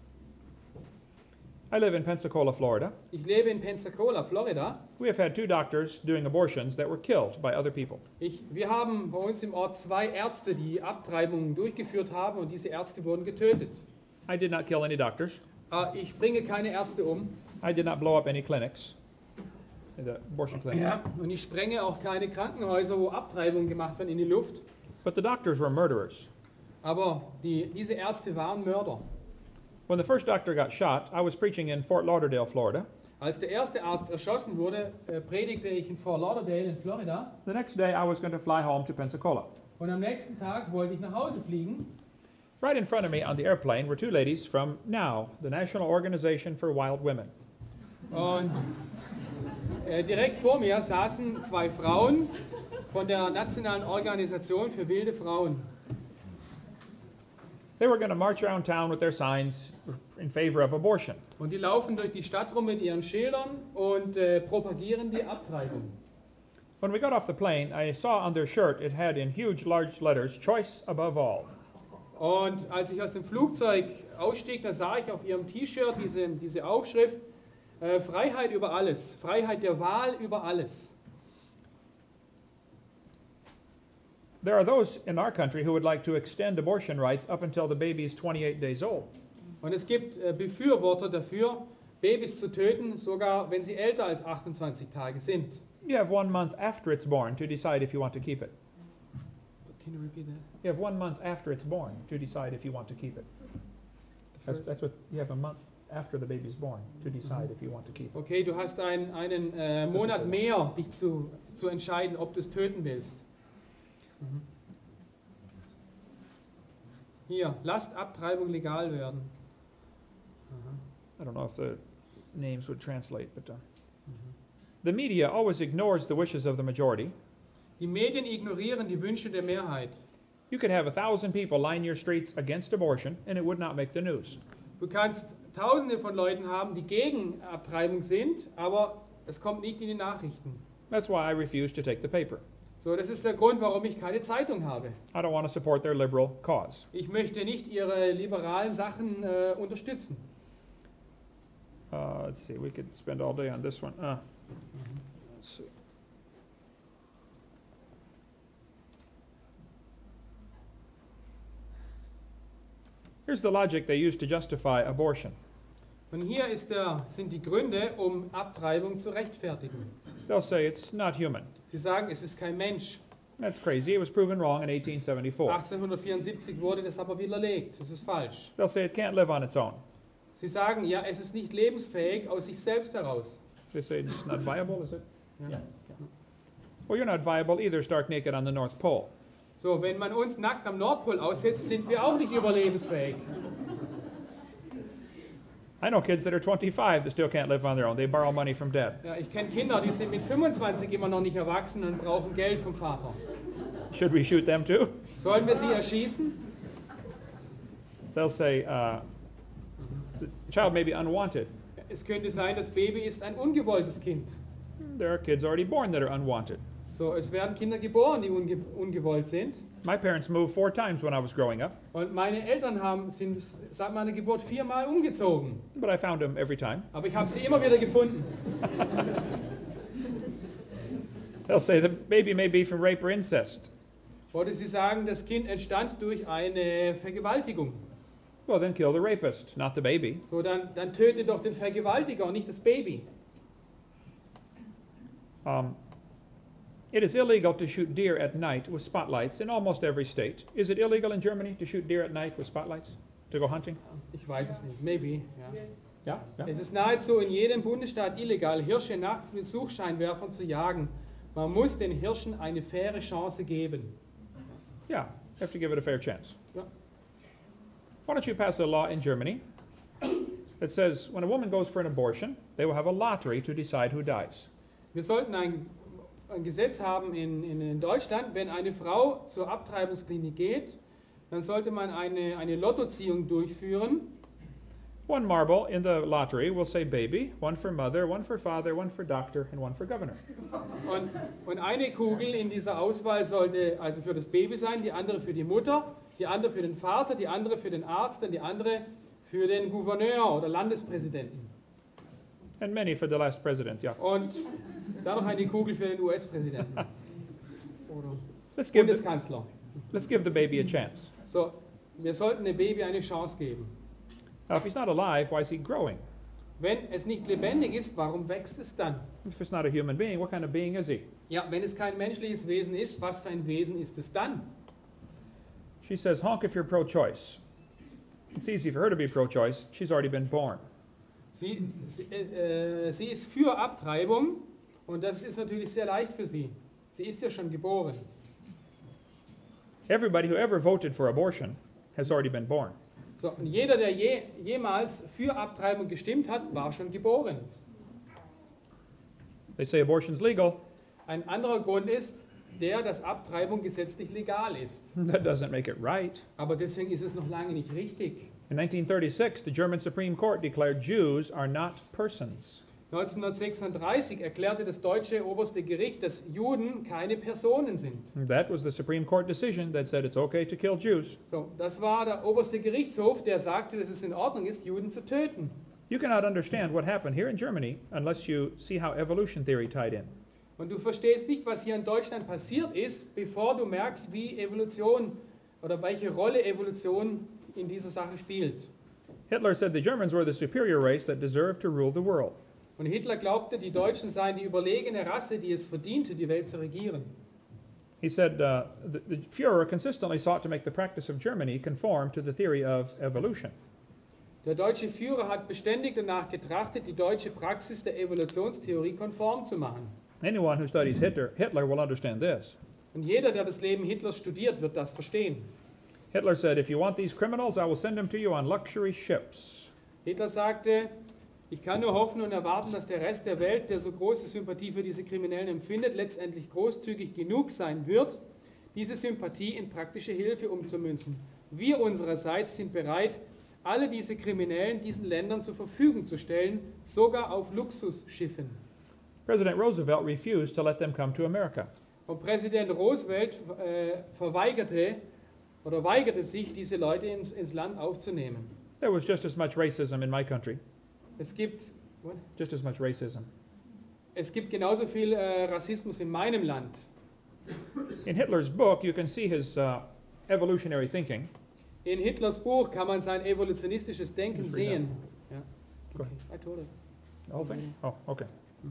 I live in Pensacola, Florida. Ich lebe in Pensacola, Florida. We have had 2 doctors doing abortions that were killed by other people. Wir haben bei uns im Ort 2 Ärzte, die Abtreibungen durchgeführt haben und diese Ärzte wurden getötet. I did not kill any doctors. Ich bringe keine Ärzte um. I did not blow up any clinics, the abortion clinics. Ja, und ich sprenge auch keine Krankenhäuser, wo Abtreibungen gemacht werden, in die Luft. But the doctors were murderers. Aber diese Ärzte waren Mörder. When the first doctor got shot, I was preaching in Fort Lauderdale, Florida. Als der erste Arzt erschossen wurde, predigte ich in Fort Lauderdale in Florida. The next day, I was going to fly home to Pensacola. Und am nächsten Tag wollte ich nach Hause fliegen. Right in front of me on the airplane were 2 ladies from NOW, the National Organization for Wild Women. Und direkt vor mir saßen 2 Frauen von der Nationalen Organisation für wilde Frauen. They were going to march around town with their signs in favor of abortion. Und die laufen durch die Stadt rum mit ihren Schildern und propagieren die Abtreibung. When we got off the plane, I saw on their shirt it had in huge, large letters, "Choice above all." Und als ich aus dem Flugzeug ausstieg, da sah ich auf ihrem T-Shirt diese Aufschrift, Freiheit über alles, Freiheit der Wahl über alles. There are those in our country who would like to extend abortion rights up until the baby is 28 days old. Und es gibt Befürworter dafür, Babys zu töten, sogar wenn sie älter als 28 Tage sind. You have 1 month after it's born to decide if you want to keep it. Can you repeat that? You have 1 month after it's born to decide if you want to keep it. That's what you have, a month after the baby's born to decide if you want to keep it. Okay, du hast einen Monat mehr, dich zu entscheiden, ob du es töten willst. Hier, lasst Abtreibung legal werden. I don't know if the names would translate, but the media always ignores the wishes of the majority. Die Medien ignorieren die Wünsche der Mehrheit. You could have 1,000 people line your streets against abortion and it would not make the news. Du kannst Tausende von Leuten haben, die gegen Abtreibung sind, aber es kommt nicht in die Nachrichten. That's why I refuse to take the paper. So, das ist der Grund, warum ich keine Zeitung habe. I don't want to support their liberal cause. Ich möchte nicht ihre liberalen Sachen unterstützen. Let's see, we could spend all day on this one. Let's see. Here's the logic they use to justify abortion. Und hier sind die Gründe, um Abtreibung zu rechtfertigen. They'll say it's not human. Sie sagen, es ist kein Mensch. That's crazy. It was proven wrong in 1874. 1874 wurde das aber widerlegt. Das ist falsch. They'll say it can't live on its own. Sie sagen, ja, es ist nicht lebensfähig aus sich selbst heraus. They say it's not viable, is it? Ja. Yeah. Well, you're not viable either, stark naked on the North Pole. So, wenn man uns nackt am Nordpol aussetzt, sind wir auch nicht überlebensfähig. I know kids that are 25 that still can't live on their own. They borrow money from dad. Ja, ich kenne Kinder, die sind mit 25 immer noch nicht erwachsen und brauchen Geld vom Vater. Should we shoot them too? Sollen wir sie erschießen? They'll say the child may be unwanted. Es könnte sein, das Baby ist ein ungewolltes Kind. There are kids already born that are unwanted. So, es werden Kinder geboren, die ungewollt sind. My parents moved 4 times when I was growing up, Und meine Eltern sind seit meiner Geburt 4-mal umgezogen. but I found them every time. Aber ich habe sie immer wieder gefunden. They'll say the baby may be from rape or incest. Oder sie sagen, das Kind entstand durch eine Vergewaltigung. Well, then kill the rapist, not the baby. So, dann töte doch den Vergewaltiger und nicht das Baby. It is illegal to shoot deer at night with spotlights in almost every state. Is it illegal in Germany to shoot deer at night with spotlights? To go hunting? Ich weiß es nicht, maybe. Ja. Yeah? Es ist nahezu in jedem Bundesstaat illegal, Hirsche nachts mit Suchscheinwerfern zu jagen. Man muss den Hirschen eine faire Chance geben. Yeah, you have to give it a fair chance. Ja. Why don't you pass a law in Germany that says when a woman goes for an abortion, they will have a lottery to decide who dies. Wir sollten ein Gesetz haben in Deutschland, wenn eine Frau zur Abtreibungsklinik geht, dann sollte man eine Lottoziehung durchführen. One marble in the lottery will say baby, one for mother, one for father, one for doctor, and one for governor. Und eine Kugel in dieser Auswahl sollte also für das Baby sein, die andere für die Mutter, die andere für den Vater, die andere für den Arzt und die andere für den Gouverneur oder Landespräsidenten. And many for the last president, yeah. Und dann noch eine Kugel für den US-Präsidenten oder Let's give Bundeskanzler. the baby a chance. So, wir sollten dem Baby eine Chance geben. Now, if he's not alive, why is he growing? Wenn es nicht lebendig ist, warum wächst es dann? If it's not a human being, what kind of being is he? Ja, wenn es kein menschliches Wesen ist, was für ein Wesen ist es dann? She says, honk if you're pro-choice. It's easy for her to be pro-choice. She's already been born. Sie ist für Abtreibung und das ist natürlich sehr leicht für sie. Sie ist ja schon geboren. Everybody who ever voted for abortion has already been born. So, und jeder, der jemals für Abtreibung gestimmt hat, war schon geboren. They say abortion's legal. Ein anderer Grund ist der, dass Abtreibung gesetzlich legal ist. That doesn't make it right. Aber deswegen ist es noch lange nicht richtig. In 1936, the German Supreme Court declared Jews are not persons. 1936 erklärte das deutsche oberste Gericht, dass Juden keine Personen sind. That was the Supreme Court decision that said it's okay to kill Jews. So, das war der oberste Gerichtshof, der sagte, dass es in Ordnung ist, Juden zu töten. You cannot understand what happened here in Germany unless you see how evolution theory tied in. Und du verstehst nicht, was hier in Deutschland passiert ist, bevor du merkst, wie Evolution oder welche Rolle Evolution in dieser Sache spielt. Hitler said the Germans were the superior race that deserved to rule the world. Und Hitler glaubte, die Deutschen seien die überlegene Rasse, die es verdiente, die Welt zu regieren. He said the Führer consistently sought to make the practice of Germany conform to the theory of evolution. Der deutsche Führer hat beständig danach getrachtet, die deutsche Praxis der Evolutionstheorie konform zu machen. Anyone who studies Hitler will understand this. Und jeder, der das Leben Hitlers studiert, wird das verstehen. Hitler said, if you want these criminals, I will send them to you on luxury ships. Hitler sagte, ich kann nur hoffen und erwarten, dass der Rest der Welt, der so große Sympathie für diese Kriminellen empfindet, letztendlich großzügig genug sein wird, diese Sympathie in praktische Hilfe umzumünzen. Wir unsererseits sind bereit, alle diese Kriminellen diesen Ländern zur Verfügung zu stellen, sogar auf Luxusschiffen. President Roosevelt refused to let them come to America. Und Präsident Roosevelt weigerte sich, diese Leute ins Land aufzunehmen. There was just as much racism in my country. Es gibt genauso viel Rassismus in meinem Land. In Hitler's book, you can see his evolutionary thinking. In Hitlers Buch kann man sein evolutionistisches Denken Just read sehen. Ja. Go Okay, I told it. The whole thing? Oh, okay.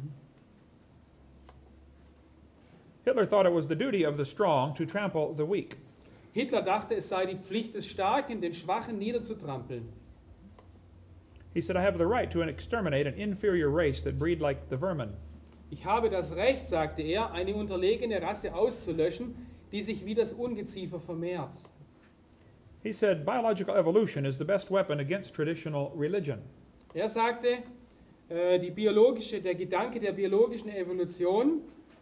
Hitler thought it was the duty of the strong to trample the weak. Hitler dachte, es sei die Pflicht des Starken, den Schwachen niederzutrampeln. He said, I have the right to exterminate an inferior race that breed like the vermin. Ich habe das Recht, sagte er, eine unterlegene Rasse auszulöschen, die sich wie das Ungeziefer vermehrt. He said, biological evolution is the best weapon against traditional religion. Er sagte, der Gedanke der biologischen Evolution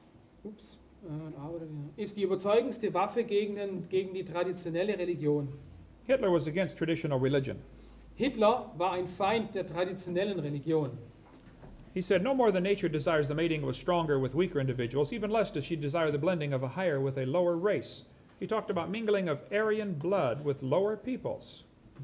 ist die überzeugendste Waffe gegen die traditionelle Religion. Hitler was against traditional religion. Hitler war ein Feind der traditionellen Religion. He said, no more than nature desires the mating of a stronger with weaker individuals, even less does she desire the blending of a higher with a lower race. He talked about mingling of Aryan blood with lower peoples.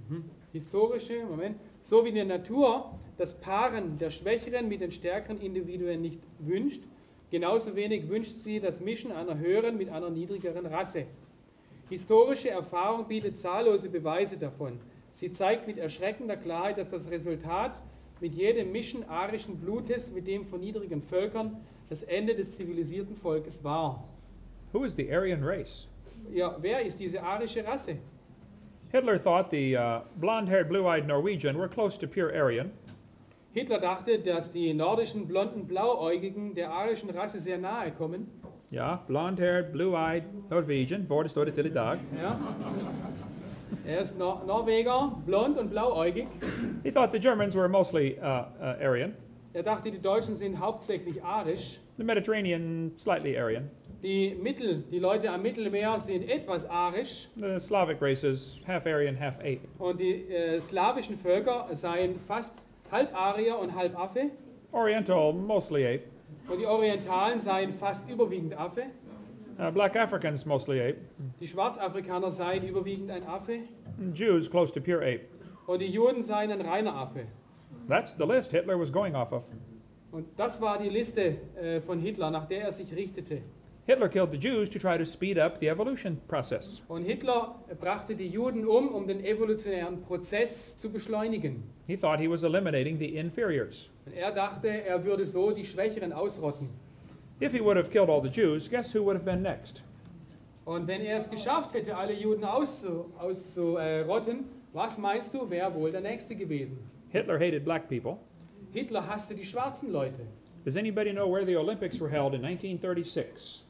So wie die Natur das Paaren der Schwächeren mit den stärkeren Individuen nicht wünscht, genauso wenig wünscht sie das Mischen einer höheren mit einer niedrigeren Rasse. Historische Erfahrung bietet zahllose Beweise davon. Sie zeigt mit erschreckender Klarheit, dass das Resultat mit jedem Mischen arischen Blutes mit dem von niedrigen Völkern das Ende des zivilisierten Volkes war. Who is the Aryan race? Ja, wer ist diese arische Rasse? Hitler thought the blonde-haired, blue-eyed Norwegian were close to pure Aryan. Hitler dachte, dass die nordischen, blonden, blauäugigen der arischen Rasse sehr nahe kommen. Ja, blonde-haired, blue-eyed Norwegian, voor det står det til i dag. Ja. Er ist Norweger, blond und blauäugig. He thought the Germans were mostly Aryan. Er dachte, die Deutschen sind hauptsächlich arisch. The Mediterranean, slightly Aryan. Die Leute am Mittelmeer sind etwas arisch The Slavic races, half Aryan, half ape. und die slawischen Völker seien fast halb Arier und halb Affe Oriental, mostly ape. und die Orientalen seien fast überwiegend Affe. Black Africans, mostly ape. Die Schwarzafrikaner seien überwiegend ein Affe Jews, close to pure ape. und die Juden seien ein reiner Affe. That's the list Hitler was going off of. Und das war die Liste von Hitler, nach der er sich richtete. Hitler killed the Jews to try to speed up the evolution process. Und Hitler brachte die Juden um den evolutionären Prozess zu beschleunigen. He thought he was eliminating the inferiors. Und er dachte, er würde so die Schwächeren ausrotten. If he would have killed all the Jews, guess who would have been next? Und wenn er es geschafft hätte, alle Juden auszurotten, was meinst du, wäre wohl der Nächste gewesen? Hitler hated black people. Hitler hasste die schwarzen Leute. Does anybody know where the Olympics were held in 1936?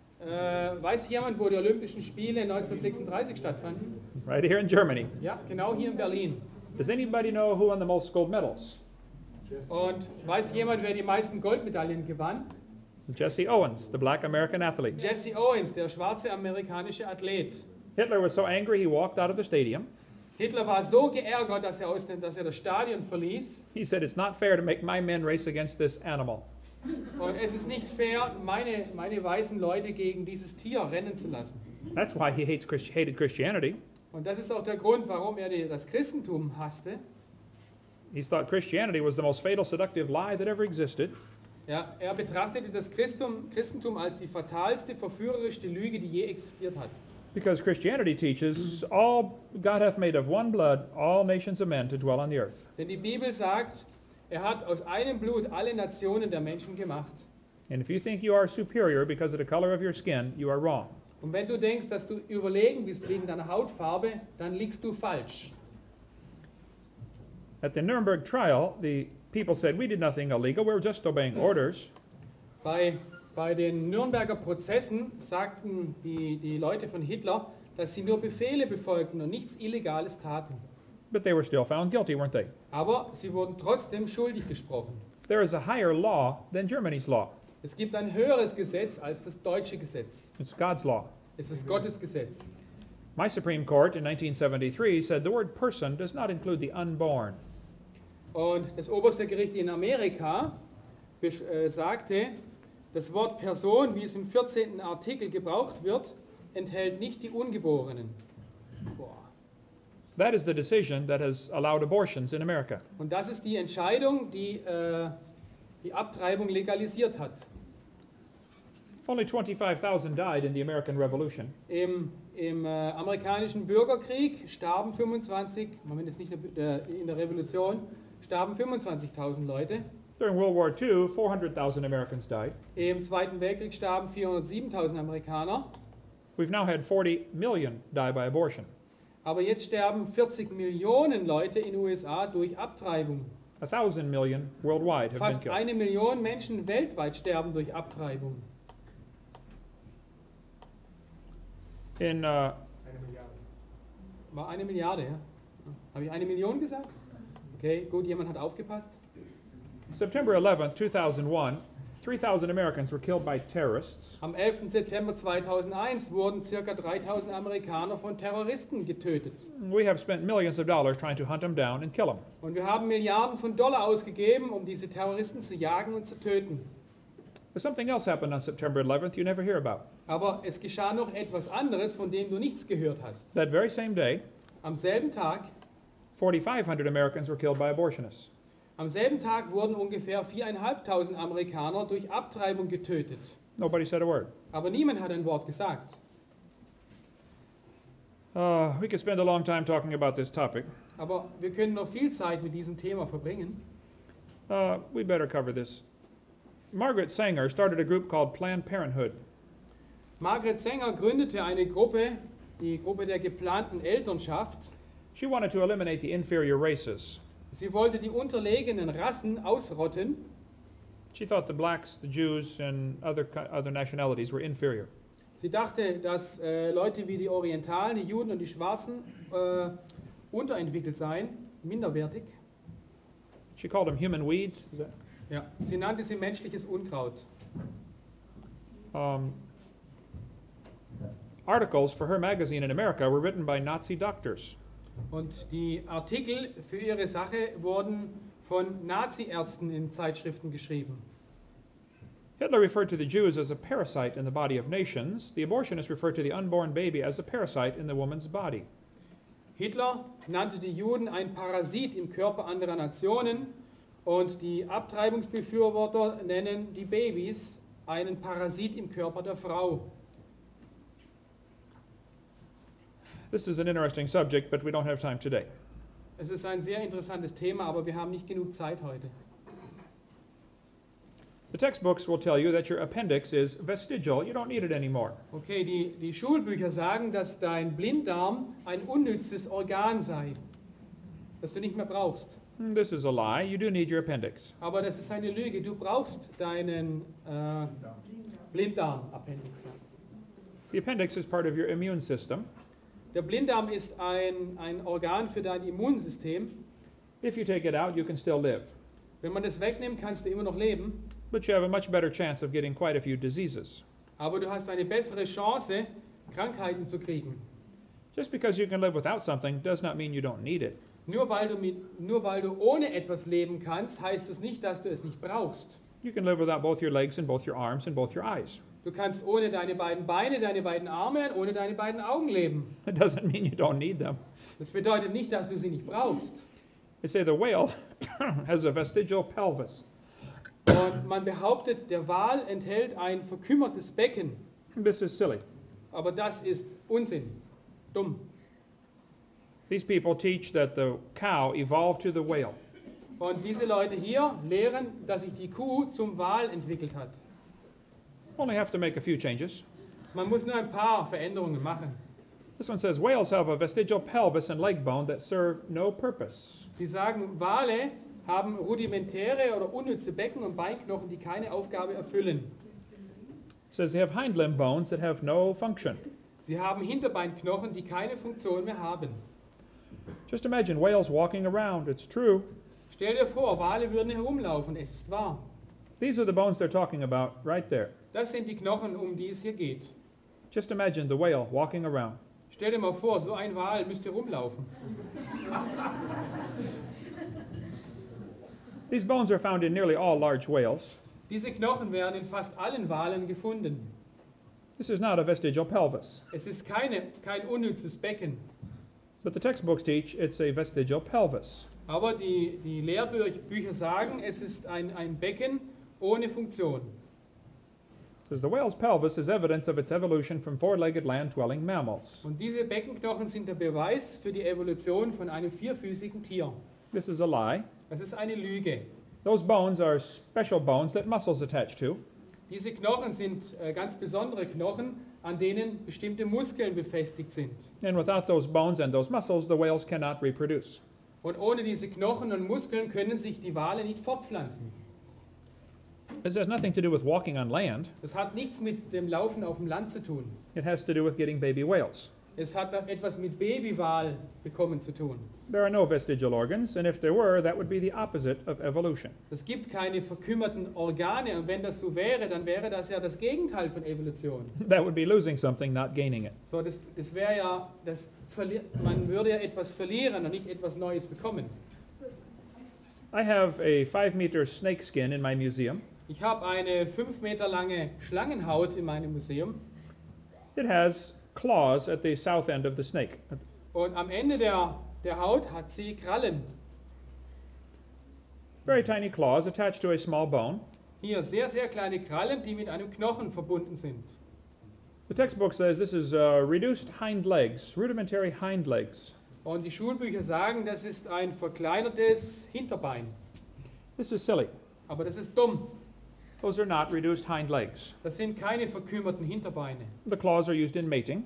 Weiß jemand, wo die Olympischen Spiele 1936 stattfanden? Right here in Germany. Ja, genau hier in Berlin. Does anybody know who won the most gold medals? Und weiß jemand, wer die meisten Goldmedaillen gewann? Jesse Owens, the black American athlete. Jesse Owens, der schwarze amerikanische Athlet. Hitler was so angry he walked out of the stadium. Hitler war so geärgert, dass er das Stadion verließ. He said, "It's not fair to make my men race against this animal." Und es ist nicht fair, meine weißen Leute gegen dieses Tier rennen zu lassen. That's why he hated Christianity. Und das ist auch der Grund, warum er das Christentum hasste. He thought Christianity was the most fatal, seductive lie that ever existed. Ja, er betrachtete das Christentum als die fatalste, verführerischste Lüge, die je existiert hat. Because Christianity teaches all God hath made of one blood all nations of men to dwell on the earth. Denn die Bibel sagt, er hat aus einem Blut alle Nationen der Menschen gemacht. And if you think you are superior because of the color of your skin, you are wrong. Und wenn du denkst, dass du überlegen bist wegen deiner Hautfarbe, dann liegst du falsch. At the Nuremberg trial, the people said, "We did nothing illegal, we were just obeying orders." Bei den Nürnberger Prozessen sagten die Leute von Hitler, dass sie nur Befehle befolgten und nichts Illegales taten. But they were still found guilty, weren't they? Aber sie wurden trotzdem schuldig gesprochen. There is a higher law than Germany's law. Es gibt ein höheres Gesetz als das deutsche Gesetz. It's God's law. Es ist Gottes Gesetz. My Supreme Court in 1973 said the word person does not include the unborn. Und das oberste Gericht in Amerika sagte, das Wort Person, wie es im 14. Artikel gebraucht wird, enthält nicht die Ungeborenen. That is the decision that has allowed abortions in America. Und das ist die Entscheidung, die die Abtreibung legalisiert hat. Only 25,000 died in the American Revolution. Im amerikanischen Bürgerkrieg starben in der Revolution starben 25.000 Leute. During World War II, 400,000 Americans died. Im Zweiten Weltkrieg starben 407.000 Amerikaner. We've now had 40 million die by abortion. Aber jetzt sterben 40 Millionen Leute in den USA durch Abtreibung. 1,000 million worldwide have been Fast killed. 1 Million Menschen weltweit sterben durch Abtreibung. In War 1 Milliarde, ja? Habe ich 1 Million gesagt? Okay, gut, jemand hat aufgepasst. September 11th, 2001, 3,000 Americans were killed by terrorists. Am 11. September 2001 wurden ca. 3.000 Amerikaner von Terroristen getötet. We have spent millions of dollars trying to hunt them down and kill them. Und wir haben Milliarden von Dollar ausgegeben, um diese Terroristen zu jagen und zu töten. But something else happened on September 11th you never hear about. Aber es geschah noch etwas anderes, von dem du nichts gehört hast. That very same day, Am selben Tag 4,500 Americans were killed by abortionists. Am selben Tag wurden ungefähr 4.500 Amerikaner durch Abtreibung getötet. Nobody said a word. Aber niemand hat ein Wort gesagt. We could spend a long time talking about this topic. Aber wir können noch viel Zeit mit diesem Thema verbringen. We'd better cover this. Margaret Sanger started a group called Planned Parenthood. Margaret Sanger gründete eine Gruppe, die Gruppe der geplanten Elternschaft. She wanted to eliminate the inferior races. Sie wollte die unterlegenen Rassen ausrotten. She thought the blacks, the Jews, and other nationalities were inferior. Sie dachte, dass Leute wie die Orientalen, die Juden und die Schwarzen unterentwickelt seien, minderwertig. She called them human weeds. Is that? Ja, sie nannte sie menschliches Unkraut. articles for her magazine in America were written by Nazi doctors. Und die Artikel für ihre Sache wurden von Nazi-Ärzten in Zeitschriften geschrieben. Hitler referred to the Jews as a parasite in the body of nations. The abortionists referred to the unborn baby as a parasite in the woman's body. Hitler nannte die Juden ein Parasit im Körper anderer Nationen und die Abtreibungsbefürworter nennen die Babys einen Parasit im Körper der Frau. This is an interesting subject, but we don't have time today. Es ist ein sehr interessantes Thema, aber wir haben nicht genug Zeit heute. The textbooks will tell you that your appendix is vestigial. You don't need it anymore. Okay, die Schulbücher sagen, dass dein Blinddarm ein unnützes Organ sei, das du nicht mehr brauchst. This is a lie. You do need your appendix. Aber das ist eine Lüge. Du brauchst deinen Blinddarm-Appendix. The appendix is part of your immune system. Der Blinddarm ist ein Organ für dein Immunsystem. If you take it out, you can still live. Wenn man das wegnimmt, kannst du immer noch leben. But you have a much better chance of getting quite a few diseases. Aber du hast eine bessere Chance, Krankheiten zu kriegen. Just because you can live without something does not mean you don't need it. Nur weil du ohne etwas leben kannst, heißt es nicht, dass du es nicht brauchst. You can live without both your legs and both your arms and both your eyes. Du kannst ohne deine beiden Beine, deine beiden Arme und ohne deine beiden Augen leben. It doesn't mean you don't need them. Das bedeutet nicht, dass du sie nicht brauchst. They say the whale has a vestigial pelvis. Und man behauptet, der Wal enthält ein verkümmertes Becken. This is silly. Aber das ist Unsinn. Dumm. These people teach that the cow evolved to the whale. Und diese Leute hier lehren, dass sich die Kuh zum Wal entwickelt hat. Only have to make a few changes. Man muss nur ein paar Veränderungen machen. This one says whales have a vestigial pelvis and leg bone that serve no purpose. Sie sagen, Wale haben rudimentäre oder unnütze Becken und Beinknochen, die keine Aufgabe erfüllen. It says they have hind limb bones that have no function. Sie haben Hinterbeinknochen, die keine Funktion mehr haben. Just imagine whales walking around. It's true. Stell dir vor, Wale würden herumlaufen, es ist wahr. These are the bones they're talking about right there. Das sind die Knochen, um die es hier geht. Just imagine the whale walking around. Stell dir mal vor, so ein Wal müsste rumlaufen. These bones are found in nearly all large whales. Diese Knochen werden in fast allen Walen gefunden. This is not a vestigial pelvis, Es ist kein unnützes Becken. but the textbooks teach it's a vestigial pelvis. Aber die Lehrbücher sagen, es ist ein Becken ohne Funktion. It says the whale's pelvis is evidence of its evolution from four-legged land-dwelling mammals. Und diese Beckenknochen sind der Beweis für die Evolution von einem vierfüßigen Tier. This is a lie. Das ist eine Lüge. Those bones are special bones that muscles attach to. Diese Knochen sind ganz besondere Knochen, an denen bestimmte Muskeln befestigt sind. And without those bones and those muscles, the whales cannot reproduce. Und ohne diese Knochen und Muskeln können sich die Wale nicht fortpflanzen. This has nothing to do with walking on land. Das hat nichts mit dem Laufen auf dem Land zu tun. It has to do with getting baby whales. Es hat etwas mit Babywal bekommen zu tun. There are no vestigial organs, and if there were, that would be the opposite of evolution. Es gibt keine verkümmerten Organe und wenn das so wäre, dann wäre das ja das Gegenteil von Evolution. That would be losing something, not gaining it. So, das wäre ja, man würde ja etwas verlieren und nicht etwas Neues bekommen. I have a 5-meter snake skin in my museum. Ich habe eine 5 Meter lange Schlangenhaut in meinem Museum It has claws at the south end of the snake. und am Ende der Haut hat sie Krallen. Very tiny claws attached to a small bone. Hier sehr, sehr kleine Krallen, die mit einem Knochen verbunden sind. The textbook says this is reduced hind legs, rudimentary hind legs. Und die Schulbücher sagen, das ist ein verkleinertes Hinterbein. This is silly. Aber das ist dumm. Those are not reduced hind legs. Das sind keine verkümmerten Hinterbeine. The claws are used in mating.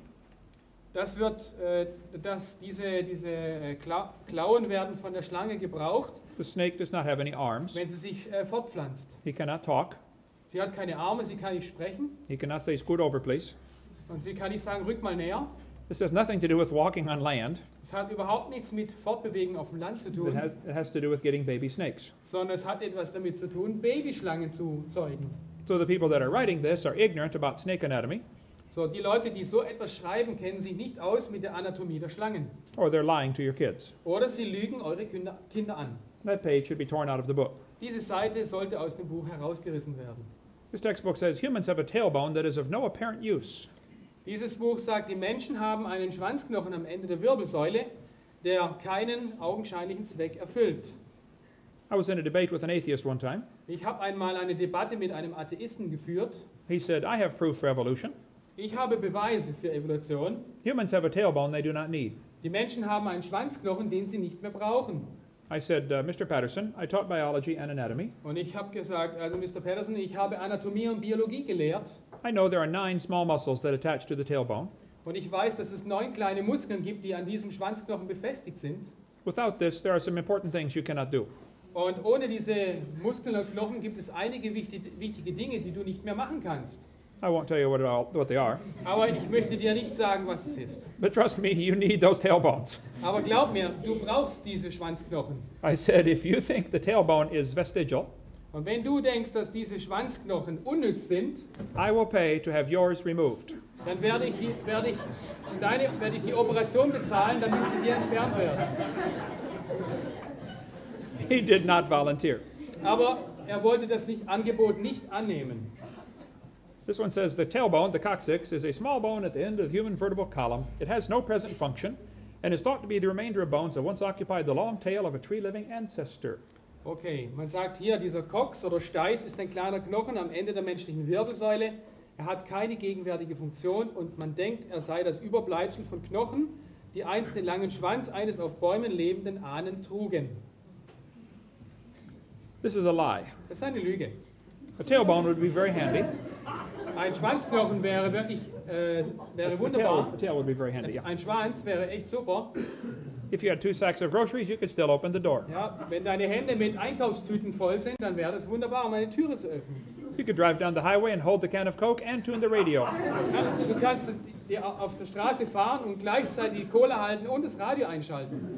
Diese Klauen werden von der Schlange gebraucht, The snake does not have any arms. wenn sie sich fortpflanzt. He cannot talk. Sie hat keine Arme, sie kann nicht sprechen He cannot say, scoot over, please. und sie kann nicht sagen, rück mal näher. This has nothing to do with walking on land. Es hat überhaupt nichts mit Fortbewegen auf dem Land zu It tun, has to do with getting baby snakes. sondern es hat etwas damit zu tun, Babyschlangen zu zeugen. So the people that are writing this are ignorant about snake anatomy. So, die Leute, die so etwas schreiben, kennen sich nicht aus mit der Anatomie der Schlangen. or they're lying to your kids. Oder sie lügen eure Kinder an. That page should be torn out of the book. Diese Seite sollte aus dem Buch herausgerissen werden. This textbook says humans have a tailbone that is of no apparent use. Dieses Buch sagt, die Menschen haben einen Schwanzknochen am Ende der Wirbelsäule, der keinen augenscheinlichen Zweck erfüllt. I was in a debate with an atheist one time. Ich habe einmal eine Debatte mit einem Atheisten geführt. He said, I have proof for evolution. Ich habe Beweise für Evolution. Humans have a tailbone they do not need. Die Menschen haben einen Schwanzknochen, den sie nicht mehr brauchen. I said, Mr. Patterson, I taught biology and anatomy. Und ich habe gesagt, also Mr. Patterson, ich habe Anatomie und Biologie gelehrt. I know there are 9 small muscles that attach to the tailbone. Und ich weiß, dass es 9 kleine Muskeln gibt, die an diesem Schwanzknochen befestigt sind. Without this, there are some important things you cannot do. Und ohne diese Muskeln und Knochen gibt es einige wichtige Dinge, die du nicht mehr machen kannst. I won't tell you what they are. Aber ich möchte dir nicht sagen, was es ist. But trust me, you need those tailbones. Aber glaub mir, du brauchst diese Schwanzknochen. I said, if you think the tailbone is vestigial, Und wenn du denkst, dass diese Schwanzknochen unnütz sind, I will pay to have yours removed. dann werde ich die Operation bezahlen, damit sie dir entfernt werden. He did not volunteer. Aber er wollte das Angebot nicht annehmen. This one says the tailbone, the coccyx, is a small bone at the end of the human vertebral column. It has no present function and is thought to be the remainder of bones that once occupied the long tail of a tree-living ancestor. Okay, man sagt hier, dieser Cox oder Steiß ist ein kleiner Knochen am Ende der menschlichen Wirbelsäule. Er hat keine gegenwärtige Funktion und man denkt, er sei das Überbleibsel von Knochen, die einst den langen Schwanz eines auf Bäumen lebenden Ahnen trugen. This is a lie. Das ist eine Lüge. A tailbone would be very handy. Ein Schwanzknochen wäre wirklich wäre A wunderbar. tail would be very handy, yeah. Ein Schwanz wäre echt super. If you had 2 sacks of groceries, you could still open the door. Ja, wenn deine Hände mit Einkaufstüten voll sind, dann wäre das wunderbar, um eine Türe zu öffnen. You could drive down the highway and hold the can of Coke and tune the radio. Ja, du kannst auf der Straße fahren und gleichzeitig die Cola halten und das Radio einschalten.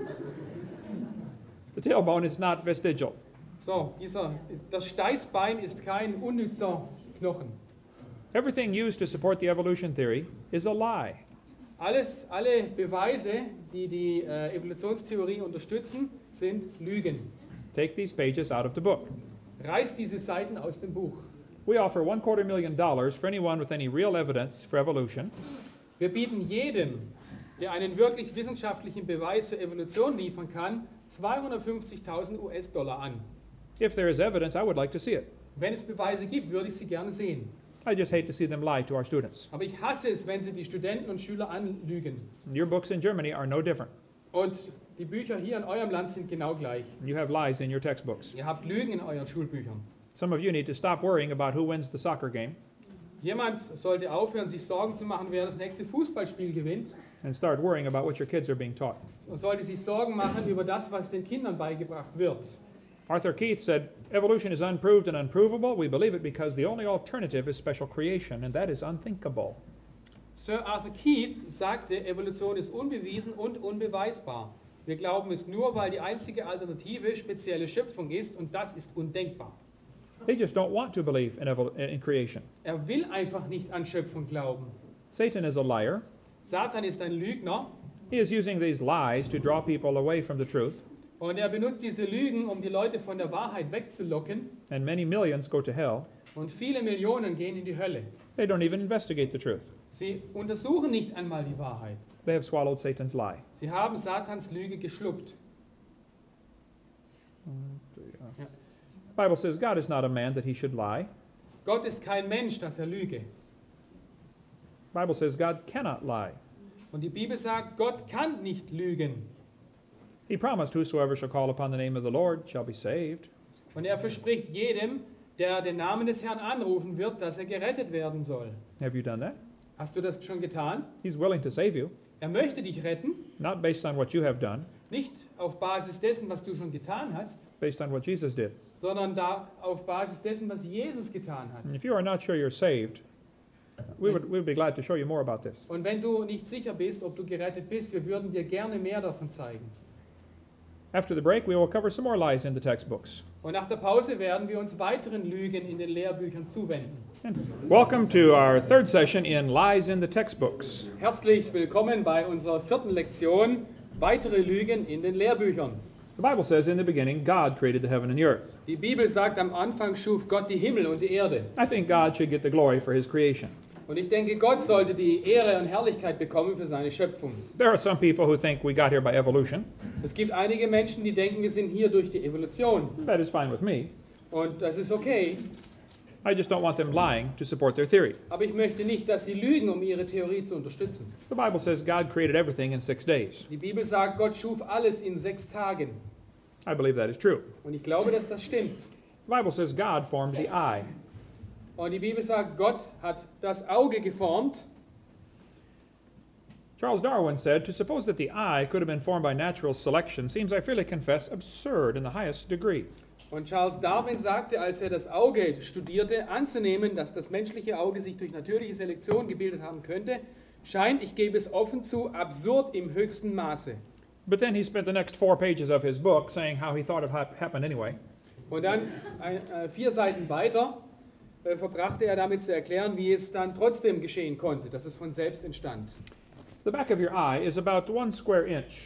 The tailbone is not vestigial. So, das Steißbein ist kein unnützer Knochen. Everything used to support the evolution theory is a lie. Alle Beweise, die die Evolutionstheorie unterstützen, sind Lügen. Take these pages out of the book. Reiß diese Seiten aus dem Buch. We offer $250,000 for anyone with any real evidence for evolution. Wir bieten jedem, der einen wirklich wissenschaftlichen Beweis für Evolution liefern kann, 250.000 US-Dollar an. If there is evidence, I would like to see it. Wenn es Beweise gibt, würde ich sie gerne sehen. I just hate to see them lie to our students. Aber ich hasse es, wenn sie die Studenten und Schüler anlügen. Your books in Germany are no different. Und die Bücher hier in eurem Land sind genau gleich. You have lies in your textbooks. Ihr habt Lügen in euren Schulbüchern. Some of you need to stop worrying about who wins the soccer game Jemand sollte aufhören, sich Sorgen zu machen, wer das nächste Fußballspiel gewinnt. and start worrying about what your kids are being taught. Und sollte sich Sorgen machen über das, was den Kindern beigebracht wird. Arthur Keith said, evolution is unproved and unprovable. We believe it because the only alternative is special creation, and that is unthinkable. Sir Arthur Keith sagte, Evolution ist unbewiesen und unbeweisbar. Wir glauben es nur, weil die einzige Alternative spezielle Schöpfung ist und das ist undenkbar. They just don't want to believe in creation. Er will einfach nicht an Schöpfung glauben. Satan is a liar. Satan ist ein Lügner He is using these lies to draw people away from the truth, und er benutzt diese Lügen, um die Leute von der Wahrheit wegzulocken and many millions go to hell. und viele Millionen gehen in die Hölle. They don't even investigate the truth. Sie untersuchen nicht einmal die Wahrheit. They have swallowed Satan's lie. Sie haben Satans Lüge geschluckt. The Bible says God is not a man that he should lie. Gott ist kein Mensch, dass er lüge. The Bible says God cannot lie. Und die Bibel sagt, Gott kann nicht lügen. He promised whosoever shall call upon the name of the Lord shall be saved. Und er verspricht jedem, der den Namen des Herrn anrufen wird, dass er gerettet werden soll. Have you done that? Hast du das schon getan? He's willing to save you, Er möchte dich retten, not based on what you have done, nicht auf Basis dessen, was du schon getan hast, based on what Jesus did. sondern auf Basis dessen, was Jesus getan hat. And if you are not sure you're saved, we would be glad to show you more about this. Und wenn du nicht sicher bist, ob du gerettet bist, wir würden dir gerne mehr davon zeigen. After the break, we will cover some more lies in the textbooks. Und nach der Pause werden wir uns weiteren Lügen in den Lehrbüchern zuwenden. Welcome to our third session in Lies in the Textbooks. Herzlich willkommen bei unserer vierten Lektion, weitere Lügen in den Lehrbüchern. The Bible says in the beginning, God created the heaven and the earth. Die Bibel sagt, am Anfang schuf Gott die Himmel und die Erde. I think God should get the glory for his creation. Und ich denke, Gott sollte die Ehre und Herrlichkeit bekommen für seine Schöpfung. There are some people who think we got here by evolution. Es gibt einige Menschen, die denken, wir sind hier durch die Evolution. That is fine with me. Und das ist okay, I just don't want them lying to support their theory. aber ich möchte nicht, dass sie lügen, um ihre Theorie zu unterstützen. The Bible says God created everything in 6 days. Die Bibel sagt, Gott schuf alles in 6 Tagen. I believe that is true. Und ich glaube, dass das stimmt. The Bible says God formed the eye. Und die Bibel sagt, Gott hat das Auge geformt. Charles Darwin said, to suppose that the eye could have been formed by natural selection seems, I freely confess, absurd in the highest degree. Und Charles Darwin sagte, als er das Auge studierte, anzunehmen, dass das menschliche Auge sich durch natürliche Selektion gebildet haben könnte, scheint, ich gebe es offen zu, absurd im höchsten Maße. But then he spent the next 4 pages of his book saying how he thought it happened anyway. Und dann 4 Seiten weiter verbrachte er damit zu erklären, wie es dann trotzdem geschehen konnte, dass es von selbst entstand. The back of your eye is about 1 square inch,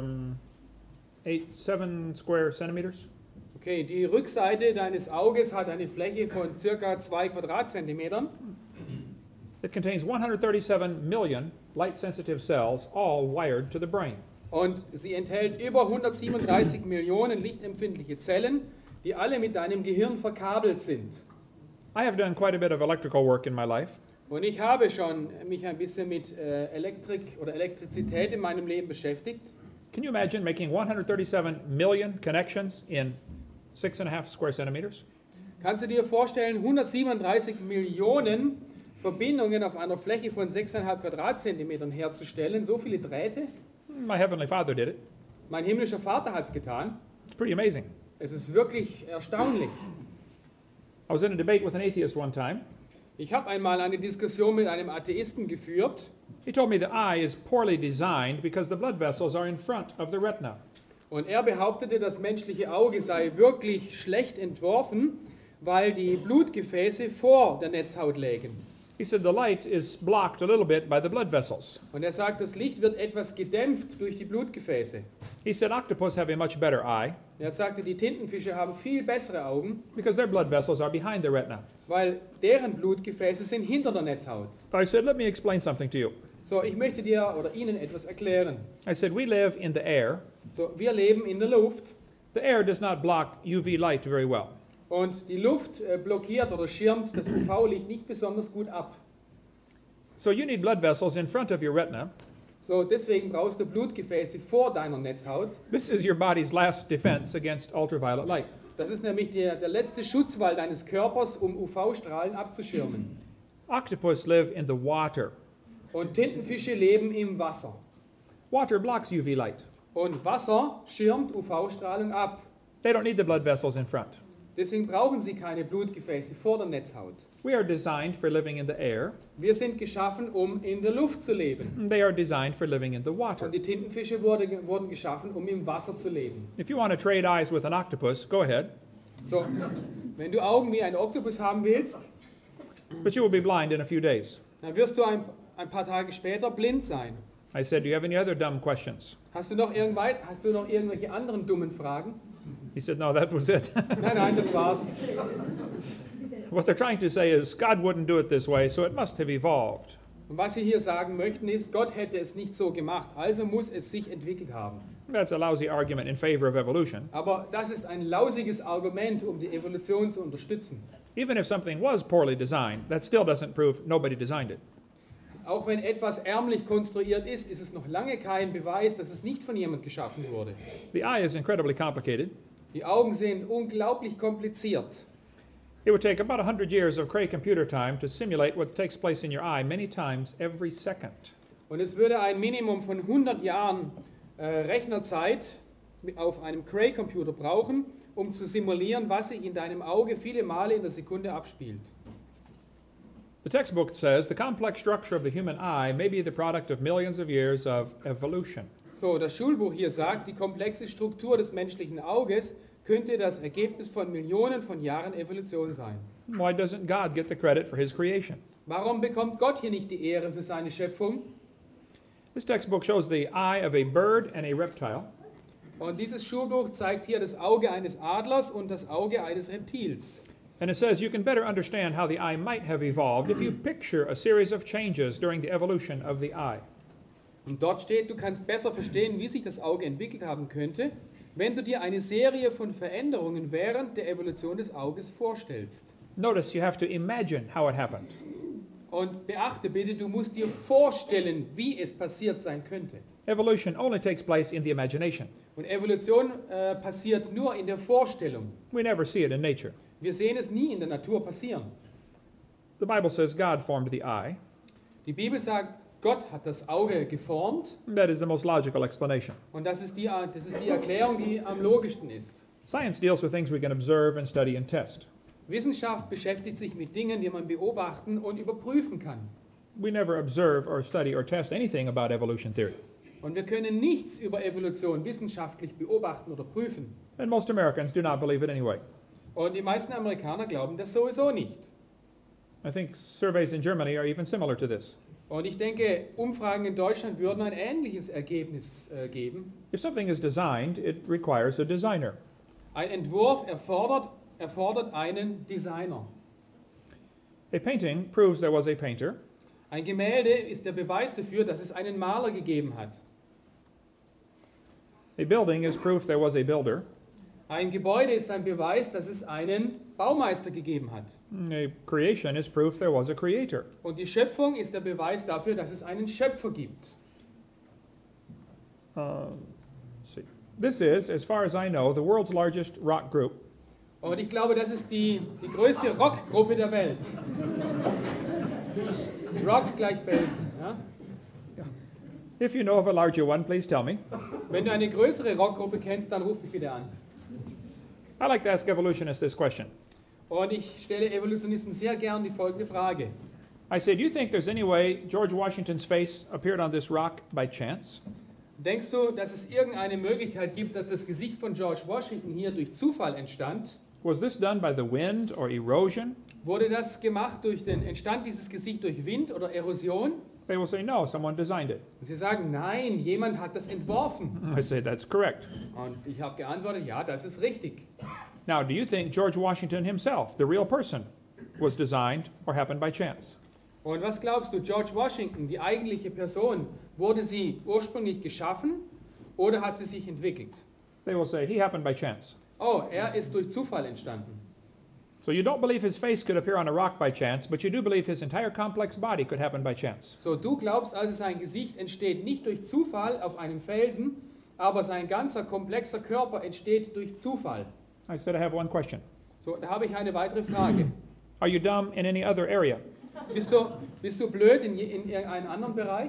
7 square centimeters. Okay, die Rückseite deines Auges hat eine Fläche von circa 2 Quadratzentimetern. It contains 137 million light-sensitive cells, all wired to the brain. Und sie enthält über 137 Millionen lichtempfindliche Zellen, die alle mit deinem Gehirn verkabelt sind. I have done quite a bit of electrical work in my life. Und ich habe schon mich ein bisschen mit Elektrik oder Elektrizität in meinem Leben beschäftigt. Can you imagine making 137 million connections in 6.5 square centimeters? Kannst du dir vorstellen, 137 Millionen Verbindungen auf einer Fläche von 6,5 Quadratzentimetern herzustellen? So viele Drähte? My Heavenly Father did it. Mein himmlischer Vater hat es getan. It's pretty amazing. Es ist wirklich erstaunlich. I was in a debate with an atheist one time. Ich habe einmal eine Diskussion mit einem Atheisten geführt. He told me the eye is poorly designed because the blood vessels are in front of the retina. Und er behauptete, das menschliche Auge sei wirklich schlecht entworfen, weil die Blutgefäße vor der Netzhaut lägen. He said the light is blocked a little bit by the blood vessels. Und er sagt, das Licht wird etwas gedämpft durch die Blutgefäße. He said octopus have a much better eye Er sagte, die Tintenfische haben viel bessere Augen, because their blood vessels are behind the retina. weil deren Blutgefäße sind hinter der Netzhaut. I said, let me explain something to you. So, ich möchte dir oder Ihnen etwas erklären. I said, we live in the air. So, wir leben in der Luft The air does not block UV light very well. und die Luft blockiert oder schirmt das UV-Licht nicht besonders gut ab. So you need blood vessels in front of your retina. So, deswegen brauchst du Blutgefäße vor deiner Netzhaut. This is your body's last defense against ultraviolet light. Das ist nämlich der letzte Schutzwall deines Körpers, um UV-Strahlen abzuschirmen. Octopus live in the water. Und Tintenfische leben im Wasser. Water blocks UV light. Und Wasser schirmt UV-Strahlung ab. They don't need the blood vessels in front. Deswegen brauchen sie keine Blutgefäße vor der Netzhaut. We are designed for living in the air. Wir sind geschaffen, um in der Luft zu leben. And they are designed for living in the water. Und die Tintenfische wurden geschaffen, um im Wasser zu leben. If you want to trade eyes with an octopus, go ahead. So, wenn du Augen wie ein Oktopus haben willst, But you will be blind in a few days. dann wirst du ein paar Tage später blind sein. I said, do you have any other dumb questions? Hast du noch irgendwelche anderen dummen Fragen? He said, no, that was it. Nein, das war's. What they're trying to say is God wouldn't do it this way, so it must have evolved. Und was sie hier sagen möchten ist, Gott hätte es nicht so gemacht, also muss es sich entwickelt haben. That's a lousy argument in favor of evolution. Aber das ist ein lausiges Argument, um die Evolution zu unterstützen. Even if something was poorly designed, that still doesn't prove nobody designed it. Auch wenn etwas ärmlich konstruiert ist, ist es noch lange kein Beweis, dass es nicht von jemand geschaffen wurde. The eye is incredibly complicated. Die Augen sind unglaublich kompliziert. It would take about 100 years of Cray computer time to simulate what takes place in your eye many times every second. Und es würde ein Minimum von 100 Jahren Rechnerzeit auf einem Cray-Computer brauchen, um zu simulieren, was sich in deinem Auge viele Male in der Sekunde abspielt. The textbook says the complex structure of the human eye may be the product of millions of years of evolution. So, das Schulbuch hier sagt, die komplexe Struktur des menschlichen Auges könnte das Ergebnis von Millionen von Jahren Evolution sein. Why doesn't God get the credit for his creation? Warum bekommt Gott hier nicht die Ehre für seine Schöpfung? This textbook shows the eye of a bird and a reptile. Und dieses Schulbuch zeigt hier das Auge eines Adlers und das Auge eines Reptils. And it says you can better understand how the eye might have evolved if you picture a series of changes during the evolution of the eye. Und dort steht, du kannst besser verstehen, wie sich das Auge entwickelt haben könnte, wenn du dir eine Serie von Veränderungen während der Evolution des Auges vorstellst. Notice you have to imagine how it happened. Und beachte bitte, du musst dir vorstellen, wie es passiert sein könnte. Evolution only takes place in the imagination. Und Evolution passiert nur in der Vorstellung. We never see it in nature. Wir sehen es nie in der Natur passieren. The Bible says God formed the eye. Die Bibel sagt, Gott hat das Auge geformt That is the most logical explanation. und das ist die Erklärung, die am logischsten ist. Science deals with things we can observe and study and test. Wissenschaft beschäftigt sich mit Dingen, die man beobachten und überprüfen kann. We never observe or study or test anything about evolution theory. Und wir können nichts über Evolution wissenschaftlich beobachten oder prüfen. And most Americans do not believe it anyway. Und die meisten Amerikaner glauben das sowieso nicht. I think surveys in Germany are even similar to this. Und ich denke, Umfragen in Deutschland würden ein ähnliches Ergebnis geben. If something is designed, it requires a designer. Ein Entwurf erfordert einen Designer. A painting proves there was a painter. Ein Gemälde ist der Beweis dafür, dass es einen Maler gegeben hat. A building is proof there was a builder. Ein Gebäude ist ein Beweis, dass es einen Baumeister gegeben hat. A creation is proof there was a creator. Und die Schöpfung ist der Beweis dafür, dass es einen Schöpfer gibt. Let's see. This is, as far as I know, the world's largest rock group. Und ich glaube, das ist die größte Rockgruppe der Welt. Rock gleich Felsen. Ja? If you know of a larger one, please tell me. Wenn du eine größere Rockgruppe kennst, dann ruf mich bitte an. I like to ask evolutionists this question. Und ich stelle Evolutionisten sehr gern die folgende Frage. I say, do you think there's any way George Washington's face appeared on this rock by chance? Denkst du, dass es irgendeine Möglichkeit gibt, dass das Gesicht von George Washington hier durch Zufall entstand? Was this done by the wind or erosion? Wurde das gemacht entstand dieses Gesicht durch Wind oder Erosion? They will say, no, someone designed it. Und sie sagen, nein, jemand hat das entworfen. I say, that's correct. Und ich habe geantwortet, ja, das ist richtig. Now, do you think George Washington himself, the real person, was designed or happened by chance? Und was glaubst du, George Washington, die eigentliche Person, wurde sie ursprünglich geschaffen oder hat sie sich entwickelt? They will say, he happened by chance. Oh, er ist durch Zufall entstanden. So you don't believe his face could appear on a rock by chance, but you do believe his entire complex body could happen by chance. So, du glaubst also, sein Gesicht entsteht nicht durch Zufall auf einem Felsen, aber sein ganzer komplexer Körper entsteht durch Zufall. I said, I have one question. So, da habe ich eine weitere Frage. Are you dumb in any other area? Bist du blöd in irgendeinem anderen Bereich?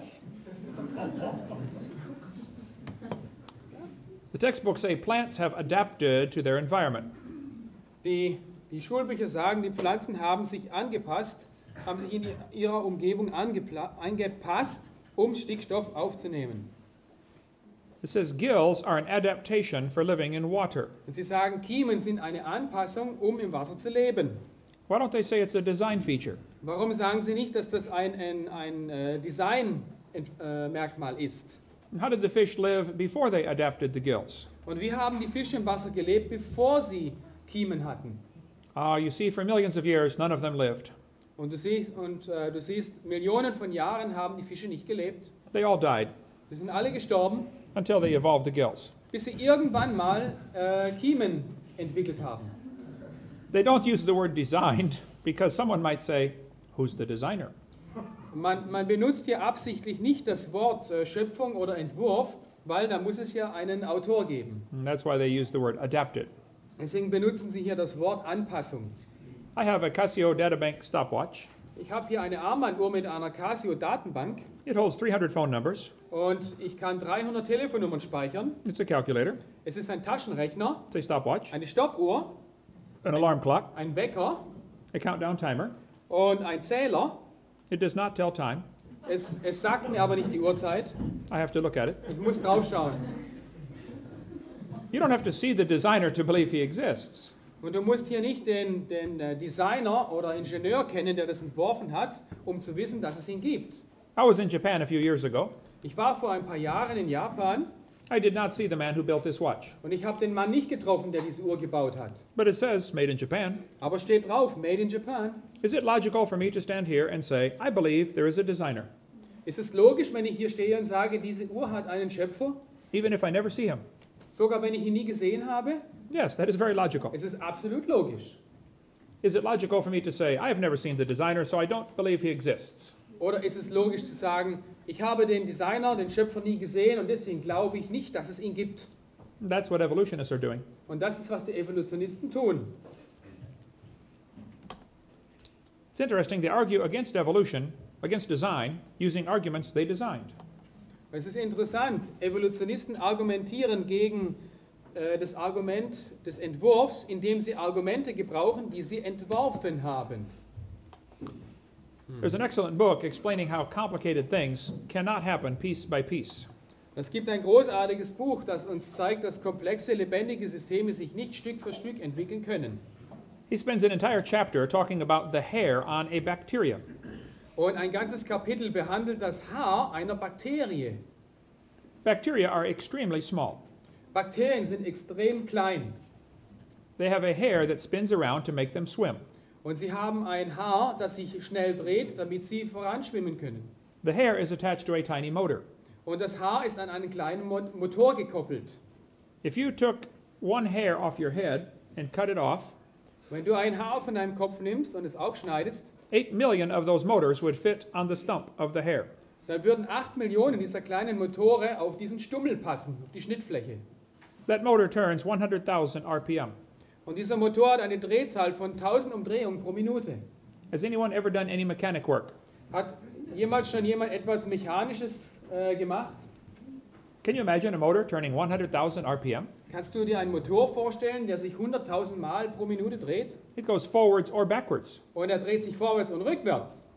The textbooks say plants have adapted to their environment. Die Schulbücher sagen, die Pflanzen haben sich angepasst, haben sich in ihrer Umgebung angepasst, um Stickstoff aufzunehmen. It says gills are an adaptation for living in water. Sie sagen, Kiemen sind eine Anpassung, um im Wasser zu leben. Why don't they say it's a design feature? Warum sagen Sie nicht, dass das ein Design-Merkmal ist? How did the fish live before they adapted the gills? Und wie haben die Fische im Wasser gelebt, bevor sie Kiemen hatten? You see, for millions of years, none of them lived. Und du siehst, Millionen von Jahren haben die Fische nicht gelebt. They all died Sie sind alle gestorben, until they evolved the gills. bis sie irgendwann mal Kiemen entwickelt haben. They don't use the word designed because someone might say, who's the designer? Man benutzt hier absichtlich nicht das Wort Schöpfung oder Entwurf, weil da muss es ja einen Autor geben. And that's why they use the word adapted. Deswegen benutzen sie hier das Wort Anpassung. I have a Casio Databank stopwatch. Ich habe hier eine Armbanduhr mit einer Casio-Datenbank It holds 300 phone numbers. und ich kann 300 Telefonnummern speichern. It's a calculator. Es ist ein Taschenrechner, It's a stopwatch. eine Stoppuhr, An alarm clock. ein Wecker A countdown timer. und ein Zähler. It does not tell time. Es sagt mir aber nicht die Uhrzeit. I have to look at it. Ich muss drauf schauen. You don't have to see the designer to believe he exists. Und du musst hier nicht den Designer oder Ingenieur kennen, der das entworfen hat, um zu wissen, dass es ihn gibt. I was in Japan a few years ago. Ich war vor ein paar Jahren in Japan I did not see the man who built this watch. und ich habe den Mann nicht getroffen, der diese Uhr gebaut hat. But it says, made in Japan. Aber steht drauf, Made in Japan. Is it logical for me to stand here and say, I believe there is a designer, Ist es logisch, wenn ich hier stehe und sage, diese Uhr hat einen Schöpfer? even if I never see him? Sogar wenn ich ihn nie gesehen habe? Yes, that is very logical. Es ist absolut logisch. Is it logical for me to say, I have never seen the designer, so I don't believe he exists? Oder ist es logisch zu sagen, ich habe den Designer, den Schöpfer nie gesehen und deswegen glaube ich nicht, dass es ihn gibt? That's what evolutionists are doing. Und das ist, was die Evolutionisten tun. It's interesting, they argue against evolution, against design, using arguments they designed. Es ist interessant, Evolutionisten argumentieren gegen das Argument des Entwurfs, indem sie Argumente gebrauchen, die sie entworfen haben. There's an excellent book explaining how complicated things cannot happen piece by piece. Es gibt ein großartiges Buch, das uns zeigt, dass komplexe, lebendige Systeme sich nicht Stück für Stück entwickeln können. He spends an entire chapter talking about the hair on a bacteria. Und ein ganzes Kapitel behandelt das Haar einer Bakterie. Bacteria are extremely small. Bakterien sind extrem klein They have a hair that spins around to make them swim. und sie haben ein Haar, das sich schnell dreht, damit sie voranschwimmen können. The hair is attached to a tiny motor. Und das Haar ist an einen kleinen Motor gekoppelt. If you took one hair off your head and cut it off, Wenn du ein Haar von deinem Kopf nimmst und es aufschneidest, 8 million of those motors would fit on the stump of the hair. dann würden 8 Millionen dieser kleinen Motore auf diesen Stummel passen, auf die Schnittfläche. That motor turns 100,000 RPM. Und dieser Motor hat eine Drehzahl von 1000 Umdrehungen pro Minute. Has anyone ever done any mechanic work? Hat jemals schon jemand etwas Mechanisches gemacht? Can you imagine a motor turning 100,000 RPM? Kannst du dir einen Motor vorstellen, der sich 100.000 Mal pro Minute dreht? It goes forwards or backwards. Und er dreht sich vorwärts und rückwärts.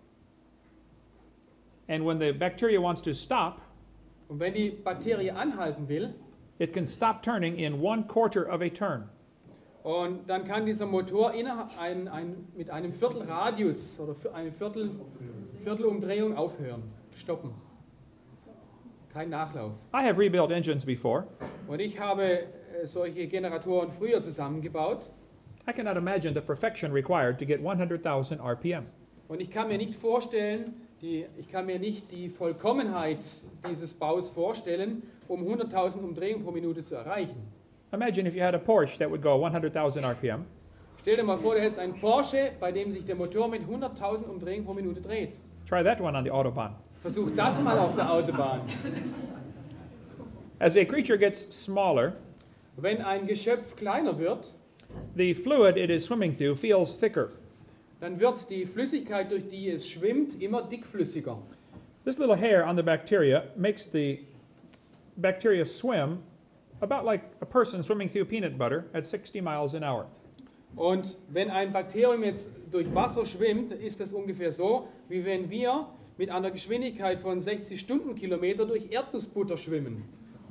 And when the bacteria wants to stop, Und wenn die Bakterie anhalten will, it can stop turning in 1/4 of a turn. und dann kann dieser Motor mit einem Viertelradius oder eine Viertelumdrehung aufhören, stoppen. Kein Nachlauf. I have rebuilt engines before. Und ich habe solche Generatoren früher zusammengebaut. I cannot imagine the perfection required to get 100,000 RPM. Und ich kann mir nicht vorstellen, die Vollkommenheit dieses Baus vorstellen, um 100.000 Umdrehungen pro Minute zu erreichen. Imagine if you had a Porsche that would go 100,000 RPM. Stell dir mal vor, du hättest einen Porsche, bei dem sich der Motor mit 100.000 Umdrehungen pro Minute dreht. Try that one on the Autobahn. Versuch das mal auf der Autobahn. As a creature gets smaller, Wenn ein Geschöpf kleiner wird, the fluid it is swimming through feels thicker. dann wird die Flüssigkeit, durch die es schwimmt, immer dickflüssiger. This little hair on the bacteria makes the bacteria swim about like a person swimming through peanut butter at 60 miles an hour. Und wenn ein Bakterium jetzt durch Wasser schwimmt, ist das ungefähr so, wie wenn wir mit einer Geschwindigkeit von 60 Stundenkilometer durch Erdnussbutter schwimmen.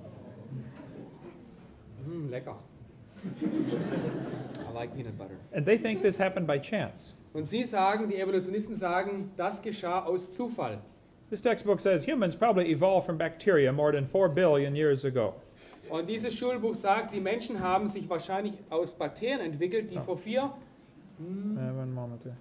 Lecker. I like peanut butter. And they think this happened by chance. Und sie sagen, die Evolutionisten sagen, das geschah aus Zufall. This textbook says humans probably evolved from bacteria more than 4 billion years ago. Und dieses Schulbuch sagt, die Menschen haben sich wahrscheinlich aus Bakterien entwickelt, die vor 4 One moment here.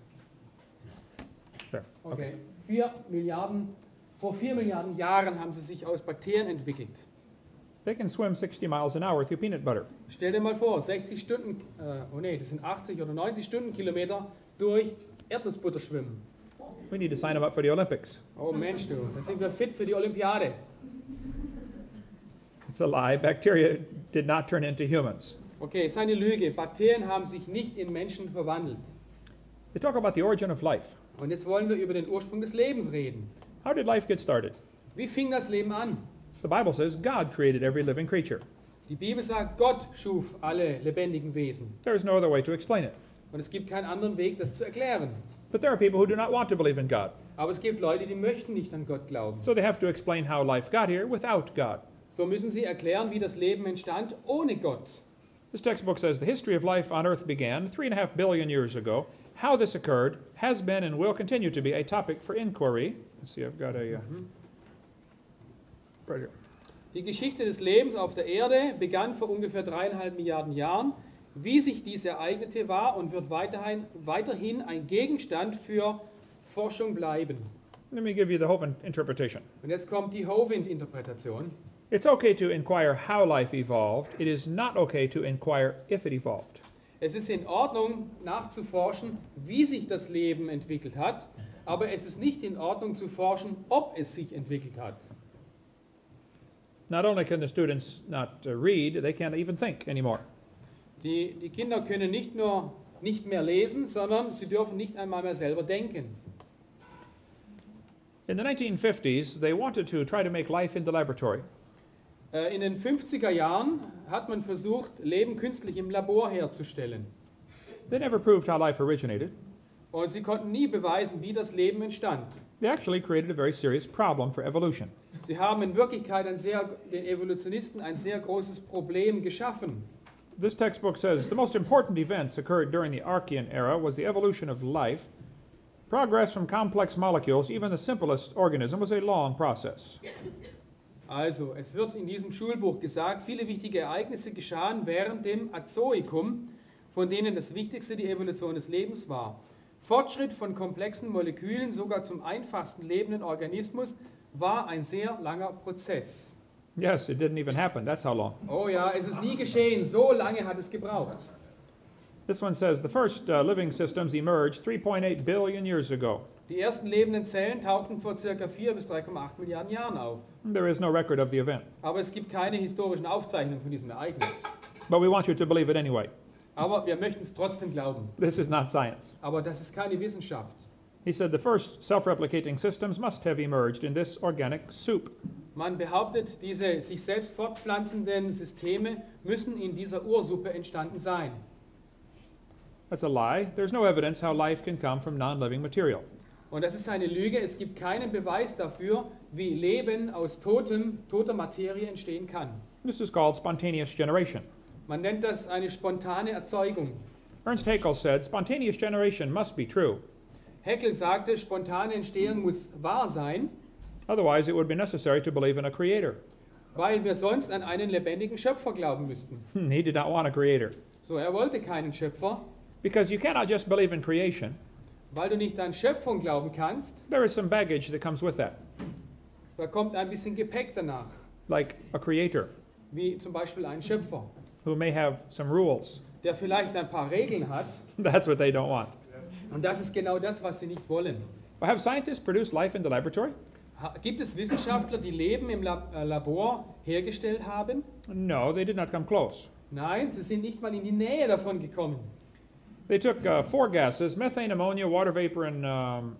Sure. Okay. 4 Milliarden Jahren haben sie sich aus Bakterien entwickelt. They can swim 60 miles an hour through peanut butter. Stell dir mal vor, 60 Stunden, das sind 80 oder 90 Stundenkilometer durch Erdnussbutter schwimmen. We need to sign them up for the Olympics. Oh Mensch, du, da sind wir fit für die Olympiade. It's a lie. Bacteria did not turn into humans. Okay, ist eine Lüge. Bakterien haben sich nicht in Menschen verwandelt. They talk about the origin of life. Und jetzt wollen wir über den Ursprung des Lebens reden. How did life get started? Wie fing das Leben an? The Bible says God created every living creature. Die Bibel sagt, Gott schuf alle lebendigen Wesen. There is no other way to explain it. Und es gibt keinen anderen Weg, das zu erklären. But there are people who do not want to believe in God. Aber es gibt Leute, die möchten nicht an Gott glauben. So they have to explain how life got here without God. So müssen sie erklären, wie das Leben entstand ohne Gott. This textbook says the history of life on Earth began 3.5 billion years ago. How this occurred has been and will continue to be a topic for inquiry. Let's see, I've got a right here. Die Geschichte des Lebens auf der Erde begann vor ungefähr 3,5 Milliarden Jahren. Wie sich dies ereignete, war und wird weiterhin ein Gegenstand für Forschung bleiben. Let me give you the Hovind interpretation. Und jetzt kommt die Hovind-Interpretation. It's okay to inquire how life evolved. It is not okay to inquire if it evolved. Es ist in Ordnung, nachzuforschen, wie sich das Leben entwickelt hat, aber es ist nicht in Ordnung zu forschen, ob es sich entwickelt hat. Not only can the students not read, they can't even think anymore. Die Kinder können nicht nur nicht mehr lesen, sondern sie dürfen nicht einmal mehr selber denken. In the 1950s, they wanted to try to make life in the laboratory. In den 50er Jahren hat man versucht, Leben künstlich im Labor herzustellen. They never proved how life originated. Und sie konnten nie beweisen, wie das Leben entstand. They actually created a very serious problem for evolution. Sie haben in Wirklichkeit den Evolutionisten ein sehr großes Problem geschaffen. This textbook says the most important events occurred during the Archean era was the evolution of life. Progress from complex molecules, even the simplest organism, was a long process. Also, es wird in diesem Schulbuch gesagt, viele wichtige Ereignisse geschahen während dem Azoikum, von denen das Wichtigste die Evolution des Lebens war. Fortschritt von komplexen Molekülen, sogar zum einfachsten lebenden Organismus, war ein sehr langer Prozess. Yes, it didn't even happen. That's how long. Oh ja, es ist nie geschehen. So lange hat es gebraucht. This one says the first living systems emerged 3.8 billion years ago. Die ersten lebenden Zellen tauchten vor ca. 4 bis 3,8 Milliarden Jahren auf. There is no record of the event, Aber es gibt keine historischen Aufzeichnungen von diesem Ereignis. but we want you to believe it anyway. Aber wir möchten es trotzdem glauben. This is not science. Aber das ist keine Wissenschaft. He said the first self-replicating systems must have emerged in this organic soup. Man behauptet, diese sich selbst fortpflanzenden Systeme müssen in dieser Ursuppe entstanden sein. That's a lie. There's no evidence how life can come from non-living material. Und das ist eine Lüge. Es gibt keinen Beweis dafür, wie Leben aus toter Materie entstehen kann. This is called spontaneous generation. Man nennt das eine spontane Erzeugung. Ernst Haeckel said spontaneous generation must be true. Haeckel sagte, spontane Entstehung muss wahr sein, Otherwise, it would be necessary to believe in a creator. weil wir sonst an einen lebendigen Schöpfer glauben müssten. He did not want a creator. So, er wollte keinen Schöpfer, Because you cannot just believe in creation. weil du nicht an Schöpfung glauben kannst. There is some baggage that comes with that, Da kommt ein bisschen Gepäck danach, like a creator wie zum Beispiel ein Schöpfer, who may have some rules. der vielleicht ein paar Regeln hat. That's what they don't want. Und das ist genau das, was sie nicht wollen. But have scientists produced life in the laboratory? Gibt es Wissenschaftler, die Leben im Labor hergestellt haben? No, they did not come close. Nein, sie sind nicht mal in die Nähe davon gekommen. They took 4 gases, methane, ammonia, water vapor, and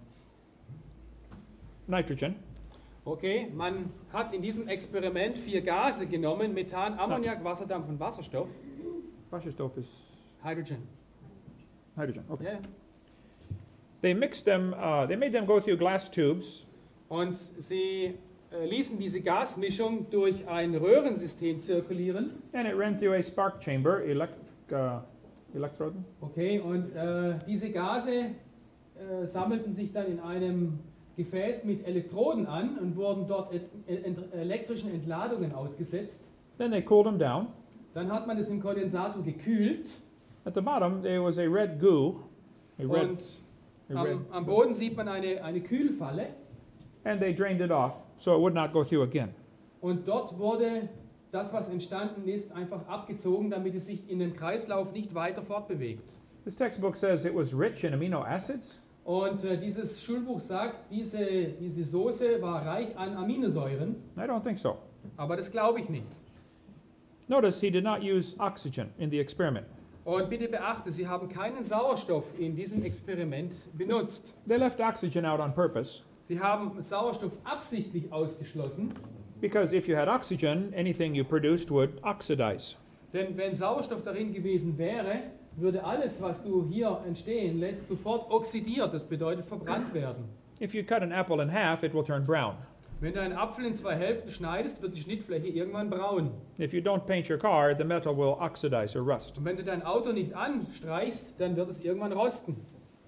nitrogen. Okay, man hat in diesem Experiment 4 Gase genommen, Methan, Ammoniak, Wasserdampf und Wasserstoff. Wasserstoff is Hydrogen. hydrogen. Okay. Ja. They mixed them, they made them go through glass tubes. Und sie ließen diese Gasmischung durch ein Röhrensystem zirkulieren. And it ran through a spark chamber, electroden. Okay, und diese Gase sammelten sich dann in einem Gefäß mit Elektroden an und wurden dort elektrischen Entladungen ausgesetzt. Then they cooled them down. Dann hat man es im Kondensator gekühlt At the bottom, there was a red goo, und am Boden sieht man eine Kühlfalle and they drained it off so it would not go through again. und dort wurde das, was entstanden ist, einfach abgezogen, damit es sich in dem Kreislauf nicht weiter fortbewegt. This textbook says it was rich in amino acids, Und dieses Schulbuch sagt, diese Soße war reich an Aminosäuren, I don't think so. aber das glaube ich nicht. Notice he did not use oxygen in the experiment. Und bitte beachte, Sie haben keinen Sauerstoff in diesem Experiment benutzt. They left oxygen out on purpose Sie haben Sauerstoff absichtlich ausgeschlossen, because if you had oxygen, anything you produced would oxidize. denn wenn Sauerstoff darin gewesen wäre, würde alles, was du hier entstehen lässt, sofort oxidiert, das bedeutet verbrannt werden. If you cut an apple in half, it will turn brown. Wenn du einen Apfel in zwei Hälften schneidest, wird die Schnittfläche irgendwann braun. If you don't paint your car, the metal will oxidize or rust. Und wenn du dein Auto nicht anstreichst, dann wird es irgendwann rosten.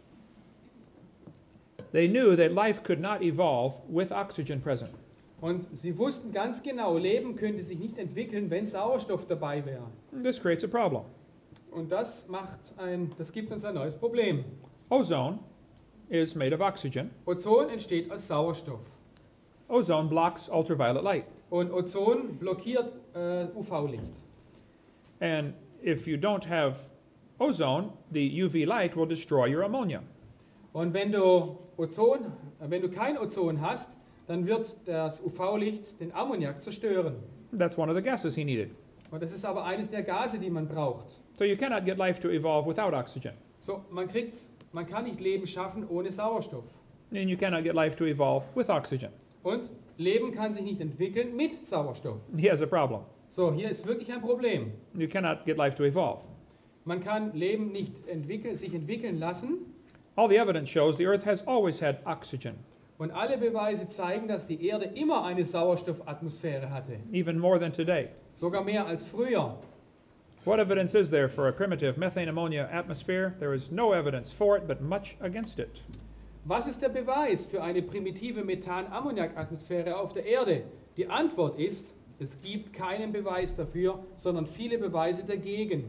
They knew that life could not evolve with oxygen present. Und sie wussten ganz genau, Leben könnte sich nicht entwickeln, wenn Sauerstoff dabei wäre. This creates a problem. Und das gibt uns ein neues Problem. Ozone is made of oxygen. Ozon entsteht aus Sauerstoff. Ozone blocks ultraviolet light. Und Ozon blockiert UV-Licht. And if you don't have ozone, the UV light will destroy your ammonia. Und wenn du kein Ozon hast, dann wird das UV-Licht den Ammoniak zerstören. That's one of the gases he needed. Und das ist aber eines der Gase, die man braucht. So you cannot get life to evolve without oxygen. So, man kann nicht Leben schaffen ohne Sauerstoff. And you cannot get life to evolve with oxygen. Und Leben kann sich nicht entwickeln mit Sauerstoff. He has a problem. So, hier ist wirklich ein Problem. You cannot get life to evolve. Man kann Leben nicht sich entwickeln lassen. All the evidence shows the Earth has always had oxygen, Und alle Beweise zeigen, dass die Erde immer eine Sauerstoffatmosphäre hatte. even more than today. Sogar mehr als früher. What evidence is there for a primitive methane-ammonia atmosphere? There is no evidence for it, but much against it. Was ist der Beweis für eine primitive Methan-Ammoniak-Atmosphäre auf der Erde? Die Antwort ist, es gibt keinen Beweis dafür, sondern viele Beweise dagegen.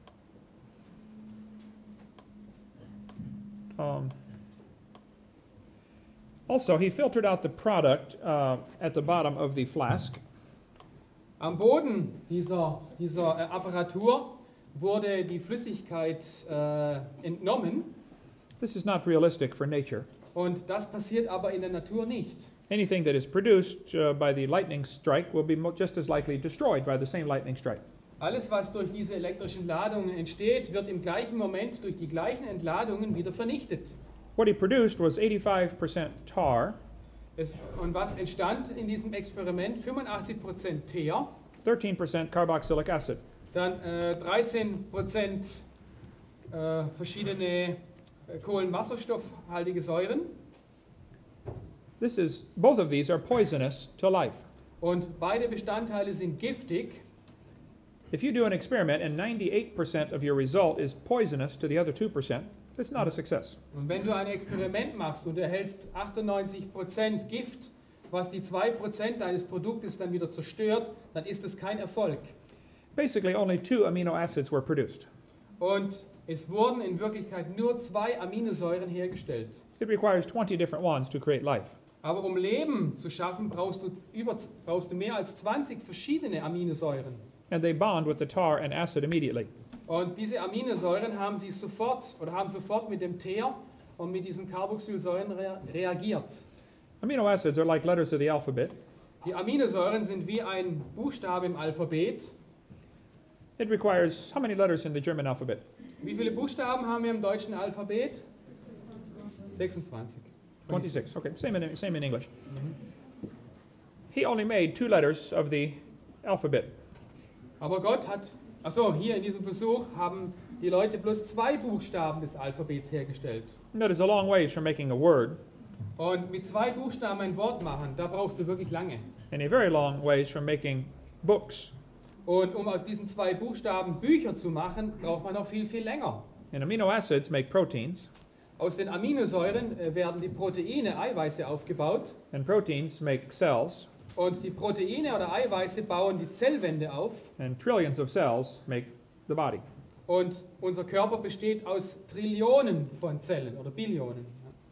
Also, he filtered out the product at the bottom of the flask. Am Boden dieser Apparatur wurde die Flüssigkeit entnommen. This is not realistic for nature. Und das passiert aber in der Natur nicht. Anything that is produced by the lightning strike will be just as likely destroyed by the same lightning strike. Alles, was durch diese elektrischen Ladungen entsteht, wird im gleichen Moment durch die gleichen Entladungen wieder vernichtet. What he produced was 85% tar, Und was entstand in diesem Experiment? 85% Teer, 13% carboxylic acid. dann 13% verschiedene kohlenwasserstoffhaltige Säuren. Both of these are poisonous to life. Und beide Bestandteile sind giftig. If you do an experiment and 98% of your result is poisonous to the other 2%, it's not a success. Und wenn du ein Experiment machst und erhältst 98% Gift, was die 2% deines Produktes dann wieder zerstört, dann ist es kein Erfolg. Basically, only 2 amino acids were produced. Und es wurden in Wirklichkeit nur 2 Aminosäuren hergestellt. It requires 20 different ones to create life. Aber um Leben zu schaffen, brauchst du mehr als 20 verschiedene Aminosäuren. And they bond with the tar and acid immediately. Und diese Aminosäuren haben sofort mit dem Teer und mit diesen Carboxylsäuren reagiert. Amino acids are like letters of the alphabet. Die Aminosäuren sind wie ein Buchstabe im Alphabet. It requires how many letters in the German alphabet? Wie viele Buchstaben haben wir im deutschen Alphabet? 26. 26. Okay, same in English. He only made 2 letters of the alphabet. Aber Gott hat, hier in diesem Versuch haben die Leute bloß 2 Buchstaben des Alphabets hergestellt. And that is a long ways from making a word, Und mit 2 Buchstaben ein Wort machen, da brauchst du wirklich lange. and a very long ways from making books. Und um aus diesen 2 Buchstaben Bücher zu machen, braucht man noch viel, viel länger. And amino acids make proteins, Aus den Aminosäuren werden die Proteine, Eiweiße aufgebaut. and proteins make cells, Und die Proteine oder Eiweiße bauen die Zellwände auf. and trillions of cells make the body. Und unser Körper besteht aus Trillionen von Zellen oder Billionen.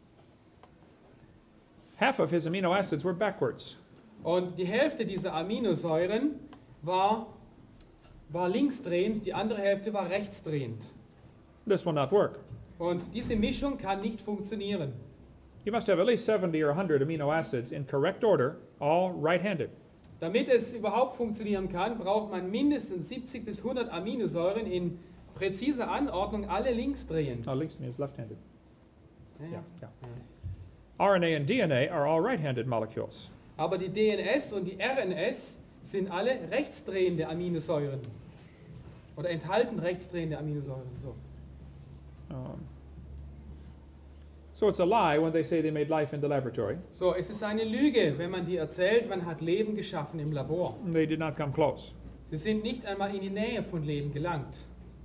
Half of his amino acids were backwards. Und die Hälfte dieser Aminosäuren war linksdrehend, die andere Hälfte war rechtsdrehend. This will not work. Und diese Mischung kann nicht funktionieren. You must have at least 70 or 100 amino acids in correct order, all right-handed. Damit es überhaupt funktionieren kann, braucht man mindestens 70 bis 100 Aminosäuren in präziser Anordnung, alle linksdrehend. At least means left-handed. Ja. Yeah. RNA and DNA are all right-handed molecules. Aber die DNS und die RNS sind alle rechtsdrehende Aminosäuren. Oder enthalten rechtsdrehende Aminosäuren. So. So it's a lie when they say they made life in the laboratory. So, es ist eine Lüge, wenn man dir erzählt, man hat Leben geschaffen im Labor. They did not come close. Sie sind nicht einmal in die Nähe von Leben gelangt.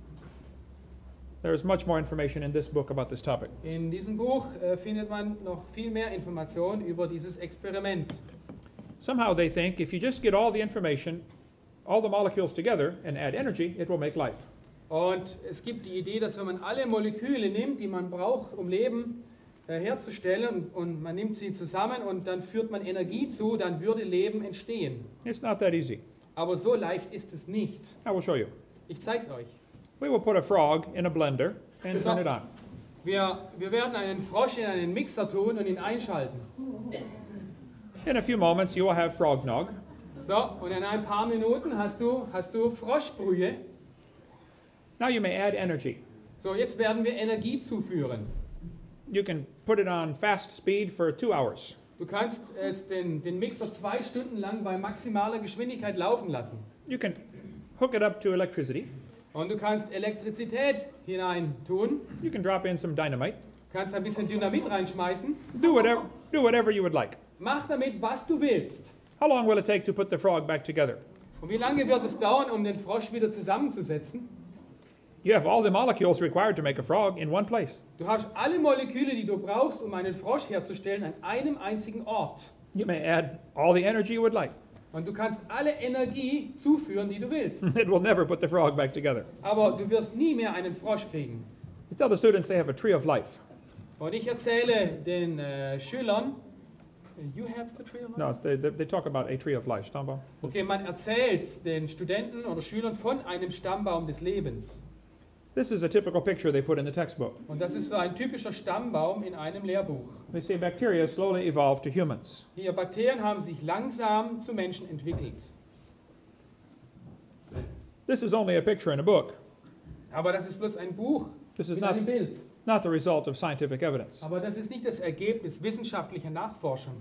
There is much more information in this book about this topic. In diesem Buch findet man noch viel mehr Informationen über dieses Experiment. Somehow they think if you just get all the information, all the molecules together and add energy, it will make life. Und es gibt die Idee, dass wenn man alle Moleküle nimmt, die man braucht, um Leben herzustellen, und man nimmt sie zusammen und dann führt man Energie zu, dann würde Leben entstehen. It's not that easy. Aber so leicht ist es nicht. I will show you. Ich zeige es euch. We will put a frog in a blender and turn it on. Wir werden einen Frosch in einen Mixer tun und ihn einschalten. In a few moments you will have frog nog. So, und in ein paar Minuten hast du Froschbrühe. Now you may add energy. So, jetzt werden wir Energie zuführen. You can put it on fast speed for 2 hours. Du kannst jetzt den Mixer 2 Stunden lang bei maximaler Geschwindigkeit laufen lassen. You can hook it up to electricity. Und du kannst Elektrizität hinein tun. You can drop in some dynamite. Du kannst ein bisschen Dynamit reinschmeißen. Do whatever you would like. Mach damit, was du willst. How long will it take to put the frog back together? Und wie lange wird es dauern, um den Frosch wieder zusammenzusetzen? You have all the molecules required to make a frog in one place. Du hast alle Moleküle, die du brauchst, um einen Frosch herzustellen, an einem einzigen Ort. You may add all the energy you would like. Und du kannst alle Energie zuführen, die du willst. It will never put the frog back together. Aber du wirst nie mehr einen Frosch kriegen. You tell the students they have a tree of life. Und ich erzähle den Schülern, you have the tree of life? No, they talk about a tree of life. Stammbaum. Okay, man erzählt den Studenten oder Schülern von einem Stammbaum des Lebens. This is a typical picture they put in the textbook. Und das ist so ein typischer Stammbaum in einem Lehrbuch. They say bacteria slowly evolved to humans. Hier, Bakterien haben sich langsam zu Menschen entwickelt. This is only a picture in a book. Aber das ist bloß ein Buch This is mit not, einem Bild. not the result of scientific evidence. Aber das ist nicht das Ergebnis wissenschaftlicher Nachforschung.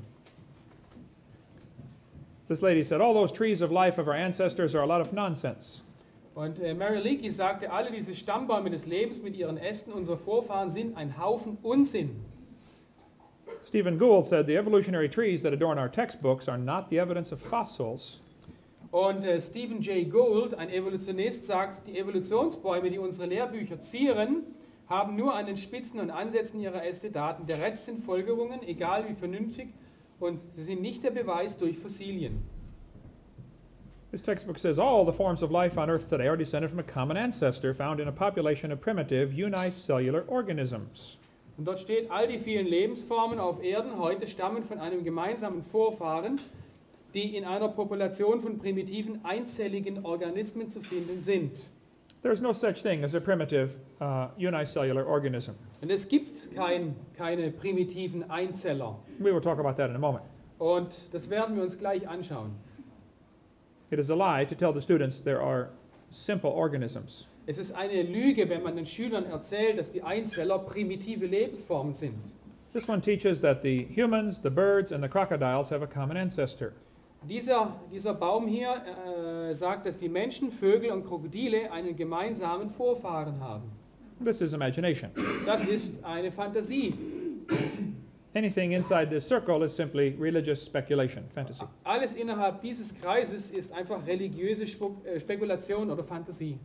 This lady said, all those trees of life of our ancestors are a lot of nonsense. Und Mary Leakey sagte, alle diese Stammbäume des Lebens mit ihren Ästen unserer Vorfahren sind ein Haufen Unsinn. Stephen Gould said, the evolutionary trees that adorn our textbooks are not the evidence of fossils. Und Stephen Jay Gould, ein Evolutionist, sagt, die Evolutionsbäume, die unsere Lehrbücher zieren, haben nur an den Spitzen und Ansätzen ihrer Äste Daten. Der Rest sind Folgerungen, egal wie vernünftig, und sie sind nicht der Beweis durch Fossilien. This textbook says all the forms of life on Earth today are descended from a common ancestor found in a population of primitive unicellular organisms. Und dort steht, all die vielen Lebensformen auf Erden heute stammen von einem gemeinsamen Vorfahren, die in einer Population von primitiven einzelligen Organismen zu finden sind. There's no such thing as a primitive unicellular organism. Und es gibt keine primitiven Einzeller. We will talk about that in a moment. Und das werden wir uns gleich anschauen. It is a lie to tell the students there are simple organisms. Es ist eine Lüge, wenn man den Schülern erzählt, dass die Einzeller primitive Lebensformen sind. This one teaches that the humans, the birds, and the crocodiles have a common ancestor. Dieser Baum hier sagt, dass die Menschen, Vögel und Krokodile einen gemeinsamen Vorfahren haben. This is imagination. Das ist eine Fantasie. Anything inside this circle is simply religious speculation, fantasy. Alles innerhalb dieses Kreises ist einfach religiöse Spekulation oder Fantasie.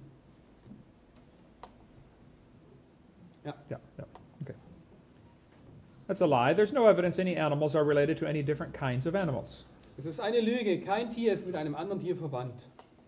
Yeah. Okay. That's a lie. There's no evidence any animals are related to any different kinds of animals. Es ist eine Lüge. Kein Tier ist mit einem anderen Tier verwandt.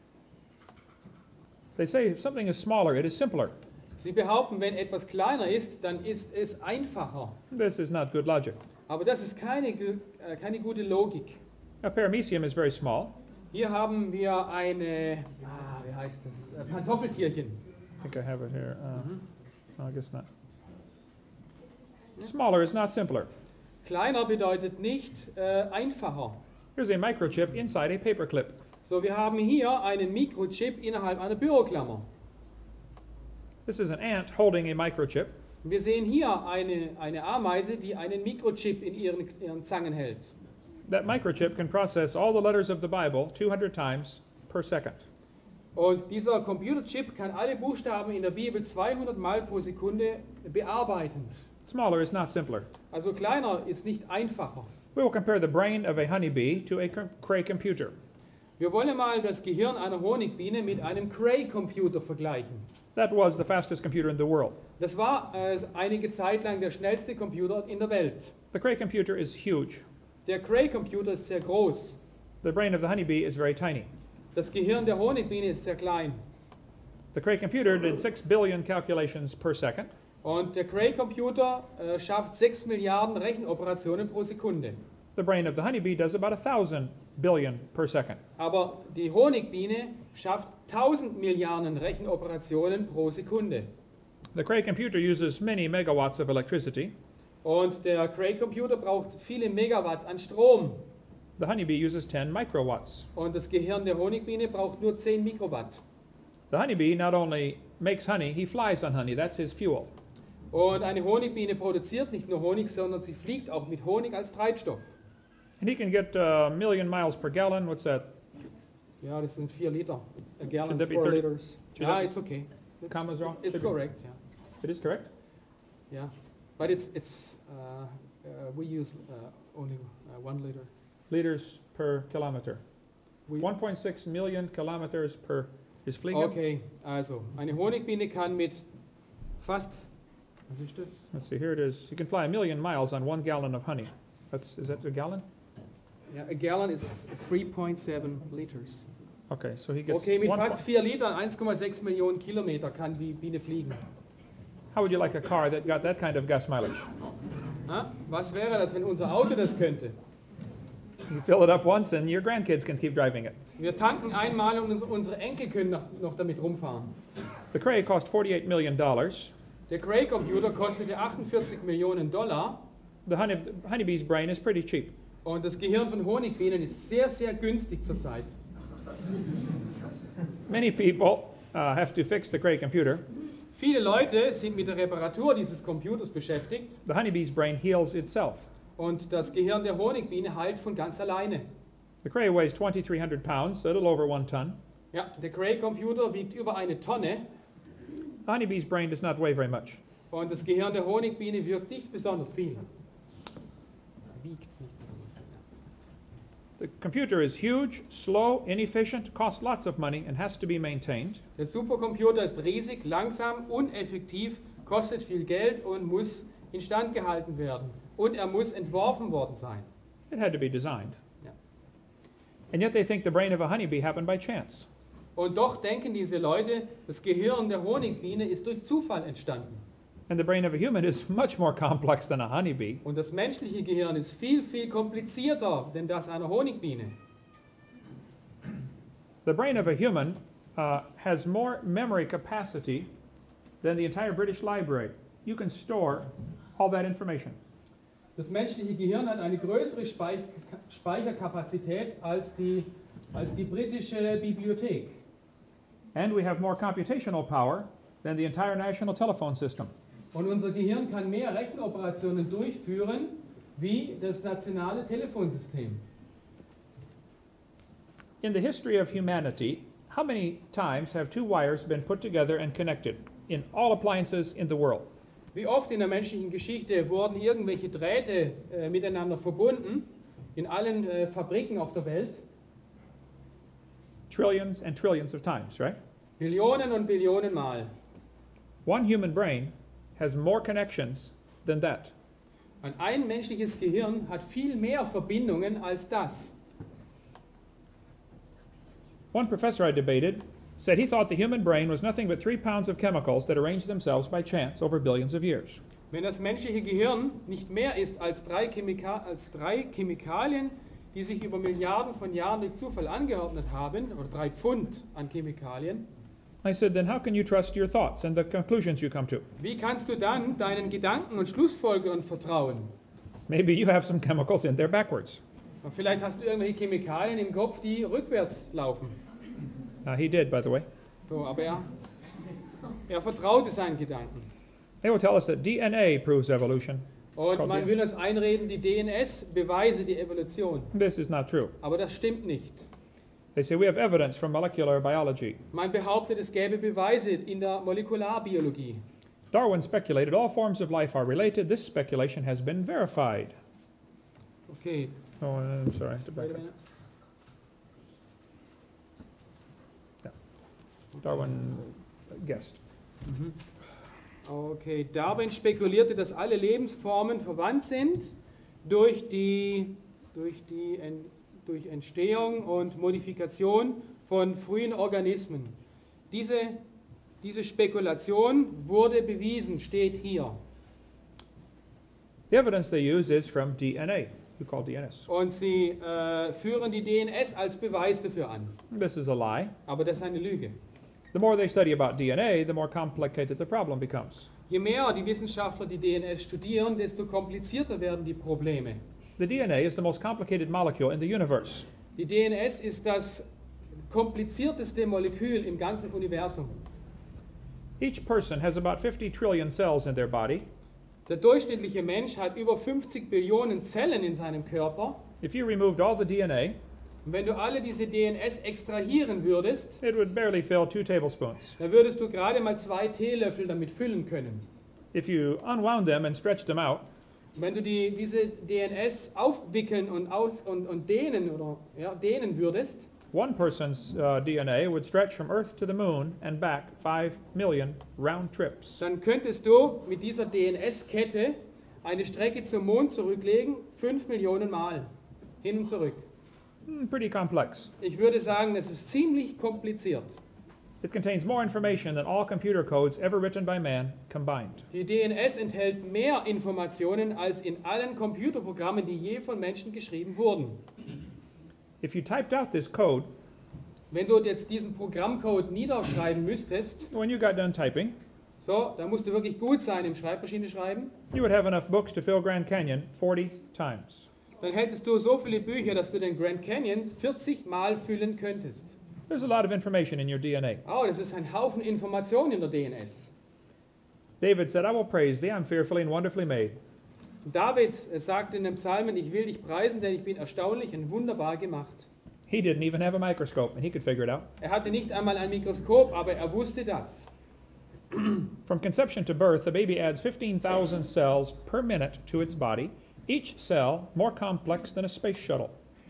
They say if something is smaller, it is simpler. Sie behaupten, wenn etwas kleiner ist, dann ist es einfacher. This is not good logic. Aber das ist keine gute Logik. A paramecium is very small. Hier haben wir eine, wie heißt das, Pantoffeltierchen. I think I have it here. No, I guess not. Smaller is not simpler. Kleiner bedeutet nicht einfacher. Here's a microchip inside a paperclip. So, wir haben hier einen Mikrochip innerhalb einer Büroklammer. This is an ant holding a microchip. Wir sehen hier eine Ameise, die einen Mikrochip in ihren Zangen hält. That microchip can process all the letters of the Bible 200 times per second. Und dieser Computerchip kann alle Buchstaben in der Bibel 200 Mal pro Sekunde bearbeiten. Smaller is not simpler. Also kleiner ist nicht einfacher. We will compare the brain of a honeybee to a Cray computer. Wir wollen mal das Gehirn einer Honigbiene mit einem Cray-Computer vergleichen. That was the fastest computer in the world. Das war einige Zeit lang der schnellste Computer in der Welt. The Cray computer is huge. Der Cray-Computer ist sehr groß. The brain of the honeybee is very tiny. Das Gehirn der Honigbiene ist sehr klein. The Cray computer did 6 billion calculations per second. Und der Cray-Computer schafft 6 Milliarden Rechenoperationen pro Sekunde. The brain of the honeybee does about 1,000 billion per second. Aber die Honigbiene schafft 1000 Milliarden Rechenoperationen pro Sekunde. The Cray computer uses many megawatts of electricity. Und der Cray-Computer braucht viele Megawatt an Strom. The honeybee uses 10 microwatts. Und das Gehirn der Honigbiene braucht nur 10 Mikrowatt. The honeybee not only makes honey, he flies on honey. That's his fuel. Und eine Honigbiene produziert nicht nur Honig, sondern sie fliegt auch mit Honig als Treibstoff. And he can get a million miles per gallon. What's that? Ja, das sind 4 Liter. A gallon Should is that be 4 30? liters. Should Ja, that be- it's okay. Commas wrong? It's Should be- correct, yeah. It is correct. Yeah. But we use only 1 liter. Liters per kilometer. We- 1.6 million kilometers per is fliegen. Okay, also eine Honigbiene kann mit fast, was ist das? Let's see, here it is. You can fly 1 million miles on 1 gallon of honey. Is that a gallon? Ja, a gallon is 3.7 liters. Okay, so he gets Okay, mit one fast 4 Litern, 1,6 Millionen Kilometer kann die Biene fliegen. How would you like a car that got that kind of gas mileage? Na, was wäre das, wenn unser Auto das könnte? You fill it up once and your grandkids can keep driving it. Wir tanken einmal und unsere Enkel können noch damit rumfahren. The Cray cost $48 million. Der Cray-Computer kostete 48 Millionen $. The honeybee's brain is pretty cheap. Und das Gehirn von Honigbienen ist sehr, sehr günstig zurzeit. Many people have to fix the Cray computer. Viele Leute sind mit der Reparatur dieses Computers beschäftigt The honeybee's brain heals itself. und das Gehirn der Honigbiene heilt von ganz alleine. The Cray weighs 2,300 pounds, so a little over 1 ton. Ja, der Cray-Computer wiegt über 1 Tonne The honeybee's brain does not weigh very much. und das Gehirn der Honigbiene wirkt nicht besonders viel. Wiegt nicht besonders viel. The computer is huge, slow, inefficient, costs lots of money, and has to be maintained. Der Supercomputer ist riesig, langsam, uneffektiv, kostet viel Geld und muss instand gehalten werden. Und er muss entworfen worden sein. It had to be designed. Yeah. And yet they think the brain of a honeybee happened by chance. Und doch denken diese Leute, das Gehirn der Honigbiene ist durch Zufall entstanden. And the brain of a human is much more complex than a honeybee. Und das menschliche Gehirn ist viel, viel komplizierter denn das einer Honigbiene. The brain of a human has more memory capacity than the entire British Library. You can store all that information. Das menschliche Gehirn hat eine größere Speicherkapazität als die britische Bibliothek. And we have more computational power than the entire national telephone system. Und unser Gehirn kann mehr Rechenoperationen durchführen wie das nationale Telefonsystem. In the history of humanity, how many times have 2 wires been put together and connected in all appliances in the world? Wie oft in der menschlichen Geschichte wurden irgendwelche Drähte miteinander verbunden in allen Fabriken auf der Welt? Trillions and trillions of times, right? Billionen und Billionen Mal. One human brain has more connections than that. Und ein menschliches Gehirn hat viel mehr Verbindungen als das. One professor I debated said he thought the human brain was nothing but 3 pounds of chemicals that arranged themselves by chance over billions of years. Wenn das menschliche Gehirn nicht mehr ist als drei Chemikalien, die sich über Milliarden von Jahren durch Zufall angeordnet haben, oder 3 Pfund an Chemikalien, I said, then how can you trust your thoughts and the conclusions you come to? wie kannst du dann deinen Gedanken und Schlussfolgerungen vertrauen? Maybe you have some chemicals in there backwards. Und vielleicht hast du irgendwelche Chemikalien im Kopf, die rückwärts laufen. He did, by the way. So, aber er vertraute seinen Gedanken. They will tell us that DNA proves evolution. Und man will uns einreden, die DNS beweise die Evolution. This is not true. Aber das stimmt nicht. They say we have evidence from molecular biology. Man behauptet, es gäbe Beweise in der Molekularbiologie. Darwin speculated all forms of life are related. This speculation has been verified. Okay. Oh, I'm sorry. I have to back up. Darwin guessed. Okay, Darwin spekulierte, dass alle Lebensformen verwandt sind durch Entstehung und Modifikation von frühen Organismen. Diese Spekulation wurde bewiesen, steht hier. The evidence they use is from DNA, we call DNS. Und sie führen die DNS als Beweis dafür an. This is a lie. Aber das ist eine Lüge. The more they study about DNA, the more complicated the problem becomes. Je mehr die Wissenschaftler die DNS studieren, desto komplizierter werden die Probleme. The DNA is the most complicated molecule in the universe. Die DNS ist das komplizierteste Molekül im ganzen Universum. Each person has about 50 trillion cells in their body. Der durchschnittliche Mensch hat über 50 Billionen Zellen in seinem Körper. If you removed all the DNA, Und wenn du alle diese DNS extrahieren würdest, it would barely fill 2 tablespoons. dann würdest du gerade mal 2 Teelöffel damit füllen können. If you unwound them and stretched them out, Und wenn du diese DNS aufwickeln und dehnen dehnen würdest, one person's DNA would stretch from Earth to the moon and back 5 million round trips. dann könntest du mit dieser DNS-Kette eine Strecke zum Mond zurücklegen, 5 Millionen Mal hin und zurück. Pretty complex. Ich würde sagen, das ist ziemlich kompliziert. It contains more information than all computer codes ever written by man combined. Die DNS enthält mehr Informationen als in allen Computerprogrammen, die je von Menschen geschrieben wurden. If you typed out this code, Wenn du jetzt diesen Programmcode niederschreiben müsstest, when you got done typing, so, da musst du wirklich gut sein im Schreibmaschine schreiben, you would have enough books to fill Grand Canyon 40 times. dann hättest du so viele Bücher, dass du den Grand Canyon 40 Mal füllen könntest. There's a lot of information in your DNA. Oh, das ist ein Haufen Informationen in der DNS. David said, I will praise thee, I'm fearfully and wonderfully made. David sagt in den Psalmen, ich will dich preisen, denn ich bin erstaunlich und wunderbar gemacht. He didn't even have a microscope, and he could figure it out. Er hatte nicht einmal ein Mikroskop, aber er wusste das. From conception to birth, the baby adds 15,000 cells per minute to its body, each cell more complex than a space shuttle.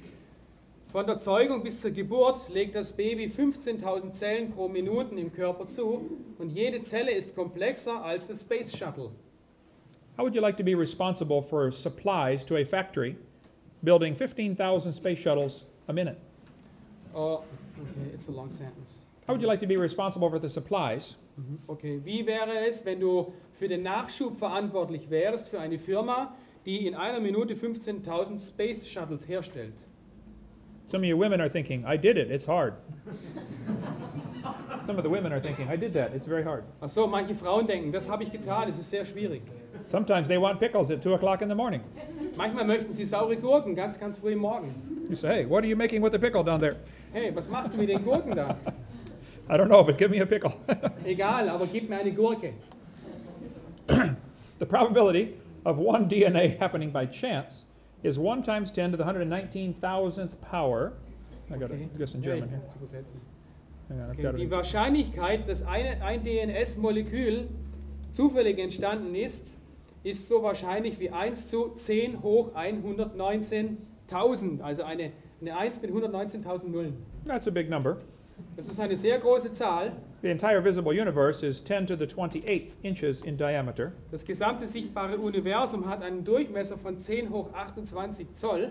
Von der Zeugung bis zur Geburt legt das Baby 15.000 Zellen pro Minute im Körper zu und jede Zelle ist komplexer als das Space Shuttle. How would you like to be responsible for supplies to a factory building 15,000 space shuttles a minute? Oh, okay, it's a long sentence. How would you like to be responsible for the supplies Okay, wie wäre es, wenn du für den Nachschub verantwortlich wärst für eine Firma, die in einer Minute 15.000 Space Shuttles herstellt? Some of you women are thinking, I did it, it's hard. Some of the women are thinking, I did that, it's very hard. Ach so, manche Frauen denken, das habe ich getan, es ist sehr schwierig. Sometimes they want pickles at 2 o'clock in the morning. Manchmal möchten sie saure Gurken, ganz früh am Morgen. You say, hey, what are you making with the pickle down there? Hey, was machst du mit den Gurken da? I don't know, but give me a pickle. Egal, aber gib mir eine Gurke. The probability of one DNA happening by chance is 1 times 10 to the 119,000th power. I got this in German here. Ja, ich kann's übersetzen. Hang on, I've Okay, got die it. Wahrscheinlichkeit, dass ein DNS-Molekül zufällig entstanden ist, ist so wahrscheinlich wie 1 zu 10 hoch 119.000, also eine 1 mit 119.000 Nullen. That's a big number. Das ist eine sehr große Zahl. The entire visible universe is 10 to the 28th inches in diameter. Das gesamte sichtbare Universum hat einen Durchmesser von 10 hoch 28 Zoll.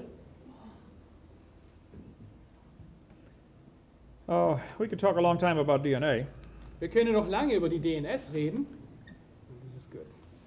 Oh, we could talk a long time about DNA. Wir können noch lange über die DNS reden. Das ist gut.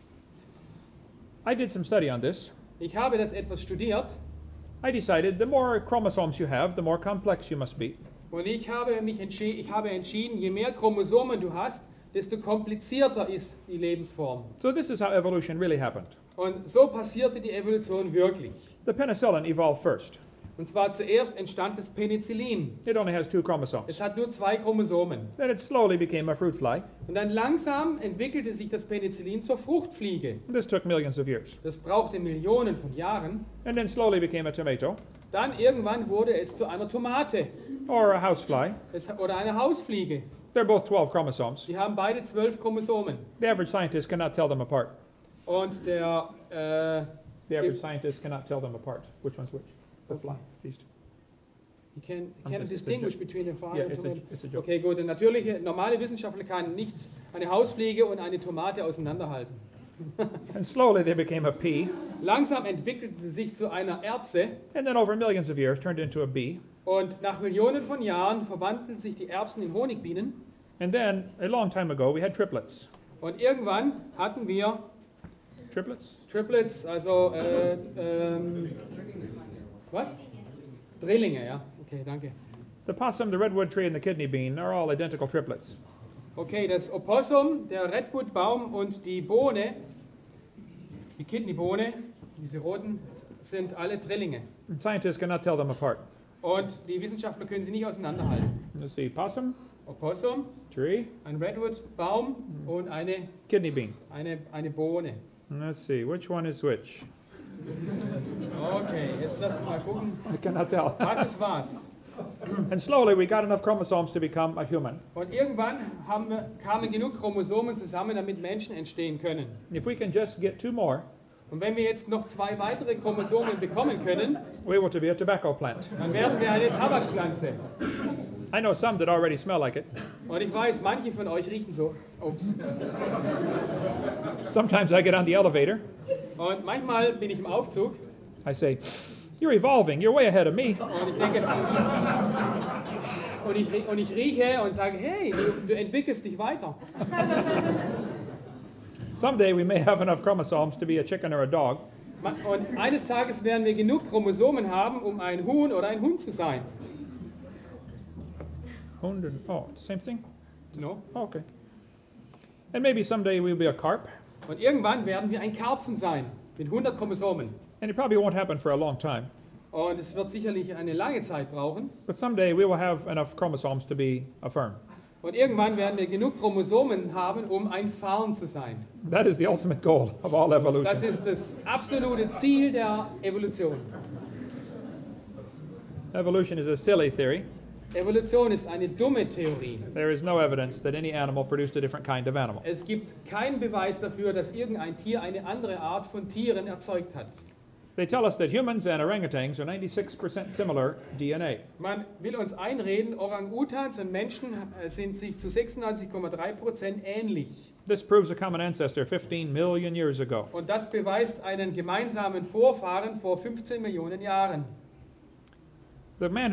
I did some study on this. Ich habe das etwas studiert I decided the more chromosomes you have, the more complex you must be. und ich habe entschieden, je mehr Chromosomen du hast, desto komplizierter ist die Lebensform. So this is how evolution really happened. Und so passierte die Evolution wirklich. The penicillin evolved first. Und zwar zuerst entstand das Penicillin. It only has 2 chromosomes. Es hat nur 2 Chromosomen. Then it slowly became a fruit fly. Und dann langsam entwickelte sich das Penicillin zur Fruchtfliege. This took millions of years. Das brauchte Millionen von Jahren. And then slowly became a tomato Dann irgendwann wurde es zu einer Tomate or a housefly. oder einer Hausfliege. They're both 12 chromosomes. Die haben beide 12 Chromosomen. The average scientist cannot tell them apart. Und der, The average scientist cannot tell them apart. Which one's which? The Okay. fly. These two. he can, It's cannot a distinguish joke. between the fly Yeah, and it's tomato. a joke. Okay, gut. Der natürliche, normale Wissenschaftler kann nicht eine Hausfliege und eine Tomate auseinanderhalten. And slowly they became a pea, Langsam entwickelten sie sich zu einer Erbse and then over millions of years turned into a bee. und nach Millionen von Jahren verwandelten sich die Erbsen in Honigbienen. And then, a long time ago, we had triplets. Und irgendwann hatten wir Triplets? Triplets, also was? Drillinge, ja. Okay, danke. The possum, the redwood tree, and the kidney bean are all identical triplets. Okay, das Opossum, der Redwoodbaum und die Bohne, die Kidneybohne, diese roten, sind alle Drillinge. And scientists cannot tell them apart. Und die Wissenschaftler können sie nicht auseinanderhalten. Let's see, possum, Opossum, tree, ein Redwoodbaum und eine kidney bean. Bohne. And let's see, which one is which? Okay, jetzt lass uns mal gucken, I cannot tell. was ist was. And slowly we got enough chromosomes to become a human. Und irgendwann kamen genug Chromosomen zusammen, damit Menschen entstehen können. If we can just get 2 more, Und wenn wir jetzt noch 2 weitere Chromosomen bekommen können, we will to be a tobacco plant. dann werden wir eine Tabakpflanze. I know some that already smell like it. Und ich weiß, manche von euch riechen so. Ups. Sometimes I get on the elevator, Und manchmal bin ich im Aufzug I say, you're evolving, you're way ahead of me. und ich denke, und ich rieche und sage, hey, du entwickelst dich weiter. Someday we may have enough chromosomes to be a chicken or a dog. Und eines Tages werden wir genug Chromosomen haben, um ein Huhn oder ein Hund zu sein. Oh, same thing? No? Oh, okay. And maybe someday we'll be a carp. Und irgendwann werden wir ein Karpfen sein, mit 100 Chromosomen. And it probably won't happen for a long time. Und es wird sicherlich eine lange Zeit brauchen. But someday we will have enough chromosomes to be a fern. Und irgendwann werden wir genug Chromosomen haben, um ein Farn zu sein. That is the ultimate goal of all Das evolution. ist das absolute Ziel der Evolution. Evolution is a silly theory. Evolution ist eine dumme Theorie. There is no evidence that any animal produced a different kind of animal. Es gibt keinen Beweis dafür, dass irgendein Tier eine andere Art von Tieren erzeugt hat. They tell us that humans and orangutans are 96% similar DNA. Man will uns einreden, Orang-Utans und Menschen sind sich zu 96,3% ähnlich. This proves a common ancestor 15 million years ago. Und das beweist einen gemeinsamen Vorfahren vor 15 Millionen Jahren. The man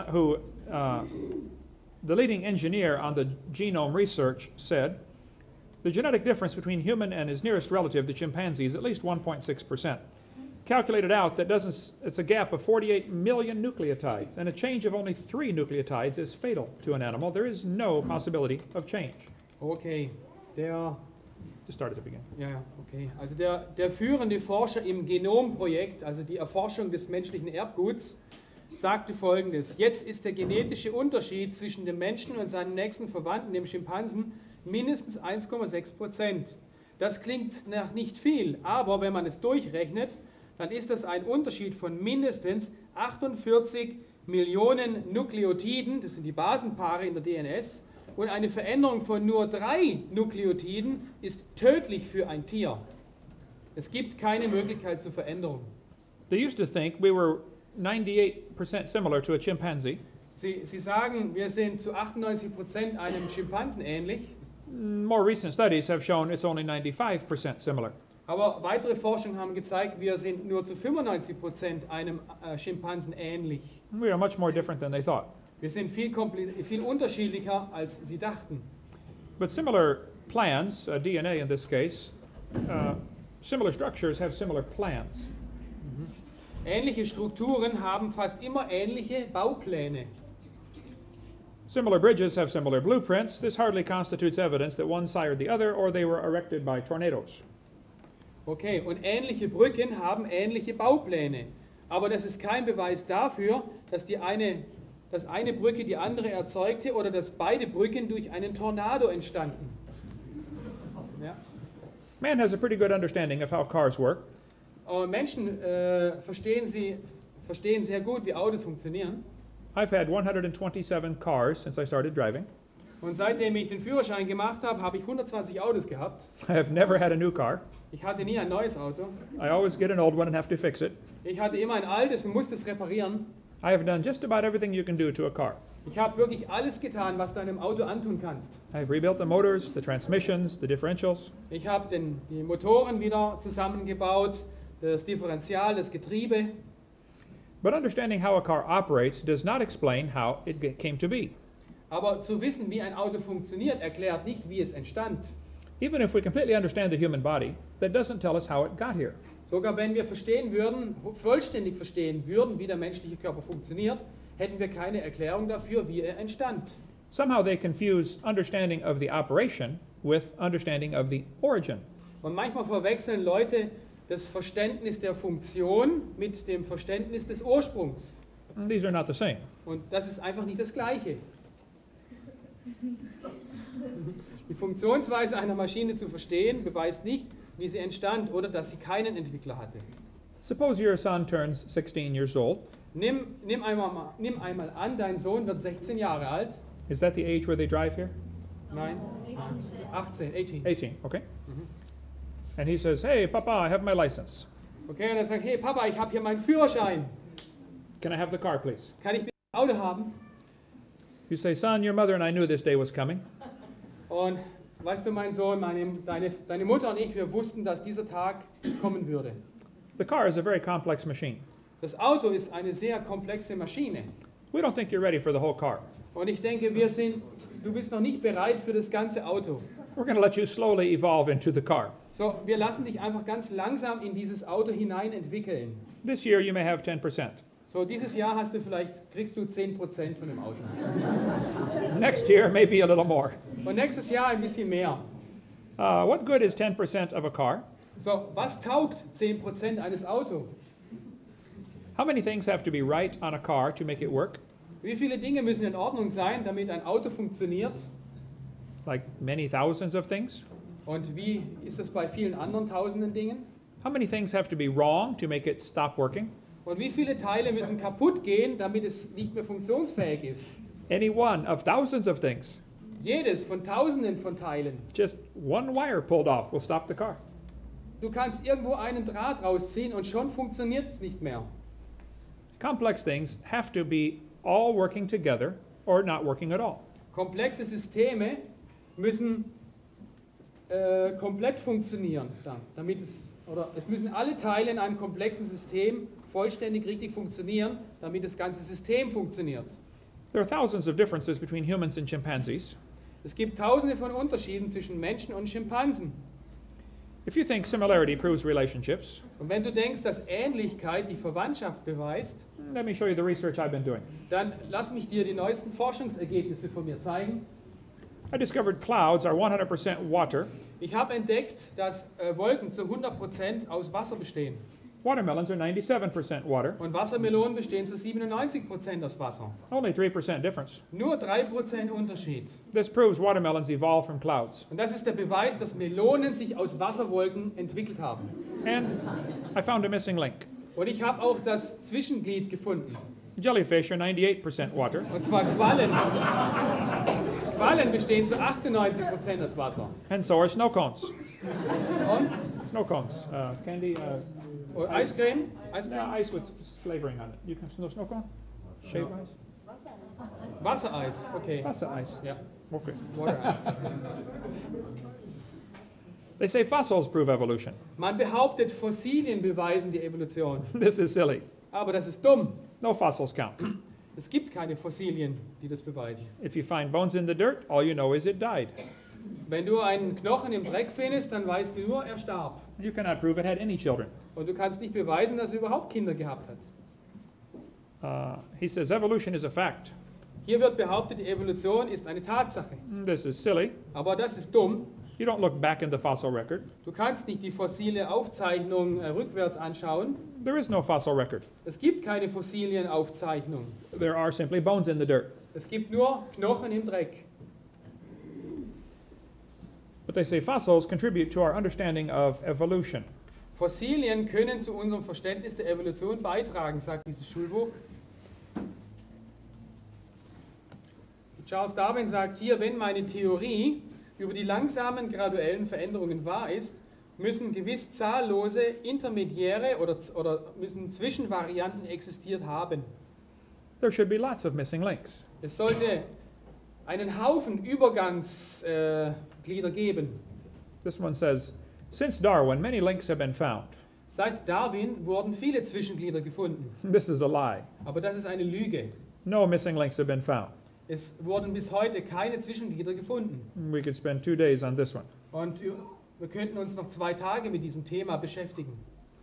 the leading engineer on the genome research said, the genetic difference between human and his nearest relative, the chimpanzee, is at least 1.6%. Calculated out, it's a gap of 48 million nucleotides, and a change of only 3 nucleotides is fatal to an animal. There is no possibility of change. Okay, Just start at the beginning. ja, okay. Also der führende Forscher im Genomprojekt, also die Erforschung des menschlichen Erbguts, sagte Folgendes: Jetzt ist der genetische Unterschied zwischen dem Menschen und seinen nächsten Verwandten, dem Schimpansen, mindestens 1,6%. Das klingt nach nicht viel, aber wenn man es durchrechnet, dann ist das ein Unterschied von mindestens 48 Millionen Nukleotiden, das sind die Basenpaare in der DNS, und eine Veränderung von nur 3 Nukleotiden ist tödlich für ein Tier. Es gibt keine Möglichkeit zur Veränderung. They used to think we were 98% similar to a chimpanzee. Sie sagen, wir sind zu 98% einem Schimpansen ähnlich, More recent studies have shown it's only 95% similar. aber weitere Forschungen haben gezeigt, wir sind nur zu 95% einem Schimpansen ähnlich. We are much more different than they thought. Wir sind viel unterschiedlicher, als sie dachten. But similar plans, DNA in this case, similar structures have similar plans. Ähnliche Strukturen haben fast immer ähnliche Baupläne. Similar bridges have similar blueprints. This hardly constitutes evidence that one sired the other or they were erected by tornadoes. Okay, und ähnliche Brücken haben ähnliche Baupläne. Aber das ist kein Beweis dafür, dass eine Brücke die andere erzeugte oder dass beide Brücken durch einen Tornado entstanden. Ja. Man has a pretty good understanding of how cars work. Aber Menschen verstehen sehr gut, wie Autos funktionieren. I've had 127 cars since I started driving. Und seitdem ich den Führerschein gemacht habe, habe ich 120 Autos gehabt. I have never had a new car. Ich hatte nie ein neues Auto. I always get an old one and have to fix it. Ich hatte immer ein altes und musste es reparieren. I have done just about everything you can do to a car. Ich habe wirklich alles getan, was du einem Auto antun kannst. I've rebuilt the motors, the transmissions, the differentials. Ich habe die Motoren wieder zusammengebaut, das Differential, das Getriebe. But understanding how a car operates does not explain how it came to be. Aber zu wissen, wie ein Auto funktioniert, erklärt nicht, wie es entstand. Even if we completely understand the human body, that doesn't tell us how it got here. Sogar wenn wir verstehen würden, vollständig verstehen würden, wie der menschliche Körper funktioniert, hätten wir keine Erklärung dafür, wie er entstand. Somehow they confuse understanding of the operation with understanding of the origin. Und manchmal verwechseln Leute das Verständnis der Funktion mit dem Verständnis des Ursprungs. And these are not the same. Und das ist einfach nicht das Gleiche. Die Funktionsweise einer Maschine zu verstehen, beweist nicht, wie sie entstand oder dass sie keinen Entwickler hatte. Suppose your son turns 16 years old. Nimm einmal an, dein Sohn wird 16 Jahre alt. Is that the age where they drive here? Nein, 18. 18, okay. And he says, hey, Papa, I have my license. Okay, und er sagt, hey Papa, ich habe hier meinen Führerschein. Can I have the car, please? Kann ich bitte das Auto haben? You say, son, your mother and I knew this day was coming. Und weißt du, mein Sohn, deine Mutter und ich, wir wussten, dass dieser Tag kommen würde. The car is a very complex machine. Das Auto ist eine sehr komplexe Maschine. We don't think you're ready for the whole car. Und ich denke, du bist noch nicht bereit für das ganze Auto. We're going to let you slowly evolve into the car. So, wir lassen dich einfach ganz langsam in dieses Auto hinein entwickeln. This year you may have 10%. So, dieses Jahr kriegst du 10% von dem Auto. Next year, maybe a little more. Und nächstes Jahr ein bisschen mehr. What good is 10% of a car? So, was taugt 10% eines Autos? How many things have to be right on a car to make it work? Wie viele Dinge müssen in Ordnung sein, damit ein Auto funktioniert? Like many thousands of things? Und wie ist das bei vielen anderen tausenden Dingen? How many things have to be wrong to make it stop working? Und wie viele Teile müssen kaputt gehen, damit es nicht mehr funktionsfähig ist? Any one of thousands of things. Jedes von tausenden von Teilen. Just one wire pulled off will stop the car. Du kannst irgendwo einen Draht rausziehen und schon funktioniert es nicht mehr. Complex things have to be all working together or not working at all. Komplexe Systeme müssen komplett funktionieren, es müssen alle Teile in einem komplexen System vollständig richtig funktionieren, damit das ganze System funktioniert. There are thousands of differences between humans and chimpanzees. Es gibt tausende von Unterschieden zwischen Menschen und Schimpansen. If you think similarity proves relationships, Und wenn du denkst, dass Ähnlichkeit die Verwandtschaft beweist, let me show you the research I've been doing. dann lass mich dir die neuesten Forschungsergebnisse von mir zeigen. I discovered clouds are 100% water. Ich habe entdeckt, dass Wolken zu 100% aus Wasser bestehen. Watermelons are 97% water. Und Wassermelonen bestehen zu 97% aus Wasser. Only 3% difference. Nur 3% Unterschied. This proves watermelons evolved from clouds. Und das ist der Beweis, dass Melonen sich aus Wasserwolken entwickelt haben. And I found a missing link. Und ich habe auch das Zwischenglied gefunden. Jellyfish are 98% water. Und zwar Quallen. Quallen bestehen zu 98% aus Wasser. And so are snow cones. Und Snow cones. Candy. Eiscreme? Yeah, ice with flavoring on it. You can snow cone? Shaved ice? Wassereis, okay. That's ice. Ja. Okay. Water. They say fossils prove evolution. Man behauptet, Fossilien beweisen die Evolution. This is silly. Aber das ist dumm. No fossils count. Es gibt keine Fossilien, die das beweisen. If you find bones in the dirt, all you know is it died. Wenn du einen Knochen im Dreck findest, dann weißt du nur, er starb. You cannot prove it had any children. Und du kannst nicht beweisen, dass er überhaupt Kinder gehabt hat. He says evolution is a fact. Hier wird behauptet, die Evolution ist eine Tatsache. This is silly. Aber das ist dumm. You don't look back in the fossil record. Du kannst nicht die fossile Aufzeichnung rückwärts anschauen. There is no fossil record. Es gibt keine Fossilienaufzeichnung. There are simply bones in the dirt. Es gibt nur Knochen im Dreck. But they say fossils contribute to our understanding of evolution. Fossilien können zu unserem Verständnis der Evolution beitragen, sagt dieses Schulbuch. Charles Darwin sagt hier, wenn meine Theorie über die langsamen graduellen Veränderungen wahr ist, müssen gewiss zahllose intermediäre oder müssen Zwischenvarianten existiert haben. There should be lots of missing links. Es sollte einen Haufen Übergangsglieder geben. This one says, since Darwin, many links have been found. Seit Darwin wurden viele Zwischenglieder gefunden. This is a lie. Aber das ist eine Lüge. No missing links have been found. Es wurden bis heute keine Zwischenglieder gefunden. We could spend 2 days on this one. Und wir könnten uns noch 2 Tage mit diesem Thema beschäftigen.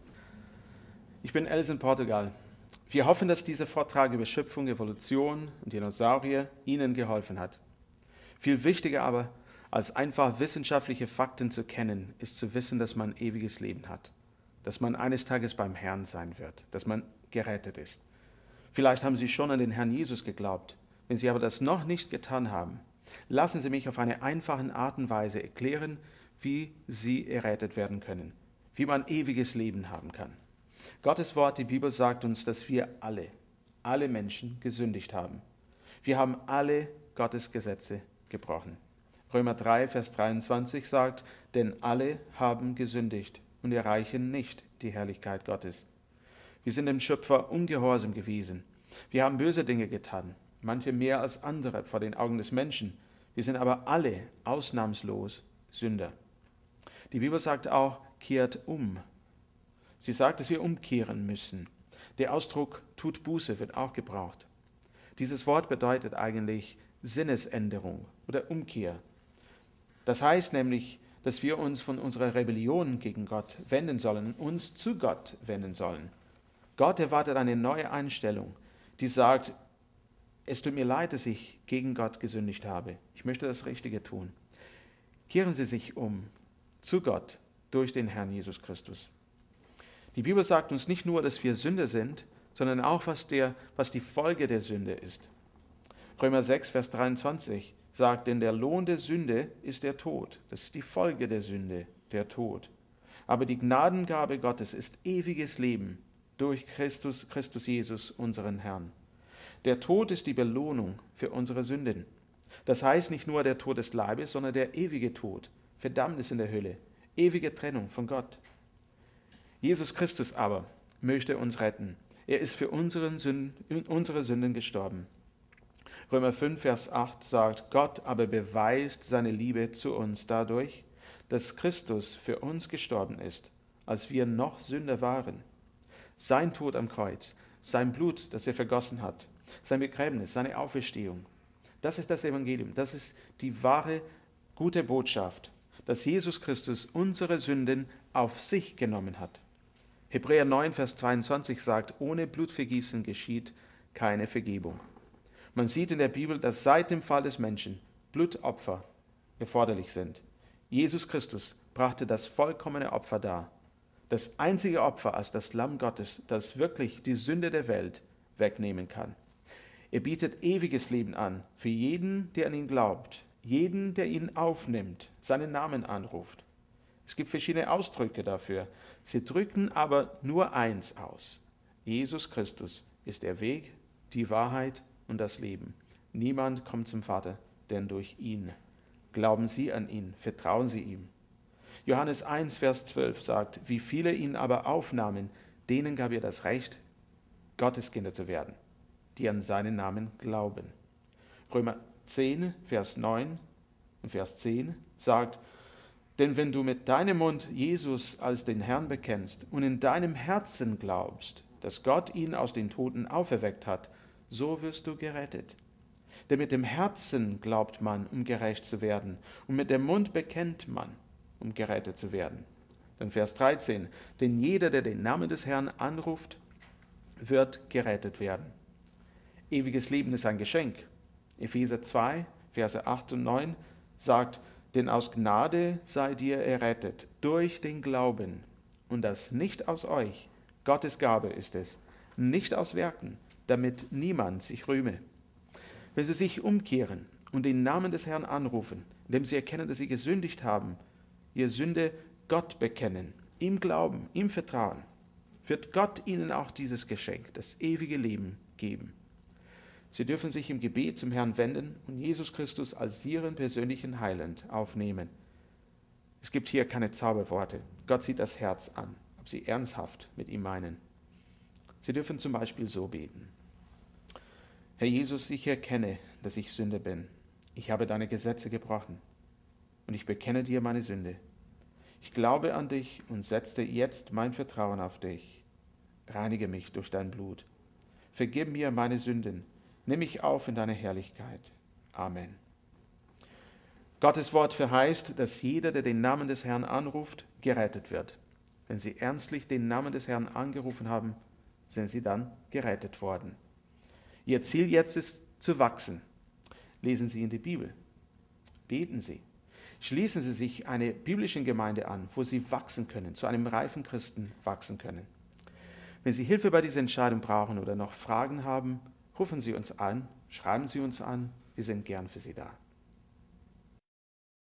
Ich bin Els in Portugal. Wir hoffen, dass dieser Vortrag über Schöpfung, Evolution und Dinosaurier Ihnen geholfen hat. Viel wichtiger aber, als einfach wissenschaftliche Fakten zu kennen, ist zu wissen, dass man ewiges Leben hat. Dass man eines Tages beim Herrn sein wird, dass man gerettet ist. Vielleicht haben Sie schon an den Herrn Jesus geglaubt. Wenn Sie aber das noch nicht getan haben, lassen Sie mich auf eine einfache Art und Weise erklären, wie Sie errettet werden können, wie man ewiges Leben haben kann. Gottes Wort, die Bibel sagt uns, dass wir alle Menschen gesündigt haben. Wir haben alle Gottes Gesetze gebrochen. Römer 3, Vers 23 sagt, denn alle haben gesündigt und erreichen nicht die Herrlichkeit Gottes. Wir sind dem Schöpfer ungehorsam gewesen. Wir haben böse Dinge getan, manche mehr als andere vor den Augen des Menschen. Wir sind aber alle ausnahmslos Sünder. Die Bibel sagt auch, kehrt um. Sie sagt, dass wir umkehren müssen. Der Ausdruck tut Buße wird auch gebraucht. Dieses Wort bedeutet eigentlich Sinnesänderung oder Umkehr. Das heißt nämlich, dass wir uns von unserer Rebellion gegen Gott wenden sollen, uns zu Gott wenden sollen. Gott erwartet eine neue Einstellung, die sagt, es tut mir leid, dass ich gegen Gott gesündigt habe. Ich möchte das Richtige tun. Kehren Sie sich um zu Gott durch den Herrn Jesus Christus. Die Bibel sagt uns nicht nur, dass wir Sünder sind, sondern auch, was die Folge der Sünde ist. Römer 6, Vers 23 sagt, denn der Lohn der Sünde ist der Tod. Das ist die Folge der Sünde, der Tod. Aber die Gnadengabe Gottes ist ewiges Leben durch Christus Jesus, unseren Herrn. Der Tod ist die Belohnung für unsere Sünden. Das heißt nicht nur der Tod des Leibes, sondern der ewige Tod, Verdammnis in der Hölle, ewige Trennung von Gott. Jesus Christus aber möchte uns retten. Er ist für unsere Sünden gestorben. Römer 5, Vers 8 sagt, Gott aber beweist seine Liebe zu uns dadurch, dass Christus für uns gestorben ist, als wir noch Sünder waren. Sein Tod am Kreuz, sein Blut, das er vergossen hat, sein Begräbnis, seine Auferstehung. Das ist das Evangelium, das ist die wahre, gute Botschaft, dass Jesus Christus unsere Sünden auf sich genommen hat. Hebräer 9, Vers 22 sagt, ohne Blutvergießen geschieht keine Vergebung. Man sieht in der Bibel, dass seit dem Fall des Menschen Blutopfer erforderlich sind. Jesus Christus brachte das vollkommene Opfer dar. Das einzige Opfer als das Lamm Gottes, das wirklich die Sünde der Welt wegnehmen kann. Er bietet ewiges Leben an für jeden, der an ihn glaubt, jeden, der ihn aufnimmt, seinen Namen anruft. Es gibt verschiedene Ausdrücke dafür. Sie drücken aber nur eins aus. Jesus Christus ist der Weg, die Wahrheit und das Leben. Niemand kommt zum Vater, denn durch ihn. Glauben Sie an ihn, vertrauen Sie ihm. Johannes 1, Vers 12 sagt, wie viele ihn aber aufnahmen, denen gab er das Recht, Gottes Kinder zu werden, die an seinen Namen glauben. Römer 10, Vers 9 und Vers 10 sagt, denn wenn du mit deinem Mund Jesus als den Herrn bekennst und in deinem Herzen glaubst, dass Gott ihn aus den Toten auferweckt hat, so wirst du gerettet. Denn mit dem Herzen glaubt man, um gerecht zu werden, und mit dem Mund bekennt man, um gerettet zu werden. Dann Vers 13, denn jeder, der den Namen des Herrn anruft, wird gerettet werden. Ewiges Leben ist ein Geschenk. Epheser 2, Verse 8 und 9 sagt, denn aus Gnade seid ihr errettet, durch den Glauben, und das nicht aus euch, Gottes Gabe ist es, nicht aus Werken, damit niemand sich rühme. Wenn sie sich umkehren und den Namen des Herrn anrufen, indem sie erkennen, dass sie gesündigt haben, ihr Sünde Gott bekennen, ihm glauben, ihm vertrauen, wird Gott ihnen auch dieses Geschenk, das ewige Leben, geben. Sie dürfen sich im Gebet zum Herrn wenden und Jesus Christus als ihren persönlichen Heiland aufnehmen. Es gibt hier keine Zauberworte. Gott sieht das Herz an, ob sie ernsthaft mit ihm meinen. Sie dürfen zum Beispiel so beten. Herr Jesus, ich erkenne, dass ich Sünder bin. Ich habe deine Gesetze gebrochen und ich bekenne dir meine Sünde. Ich glaube an dich und setze jetzt mein Vertrauen auf dich. Reinige mich durch dein Blut. Vergib mir meine Sünden. Nimm mich auf in deine Herrlichkeit. Amen. Gottes Wort verheißt, dass jeder, der den Namen des Herrn anruft, gerettet wird. Wenn sie ernstlich den Namen des Herrn angerufen haben, sind sie dann gerettet worden. Ihr Ziel jetzt ist zu wachsen. Lesen Sie in die Bibel. Beten Sie. Schließen Sie sich einer biblischen Gemeinde an, wo Sie wachsen können, zu einem reifen Christen wachsen können. Wenn Sie Hilfe bei dieser Entscheidung brauchen oder noch Fragen haben, rufen Sie uns an, schreiben Sie uns an, wir sind gern für Sie da.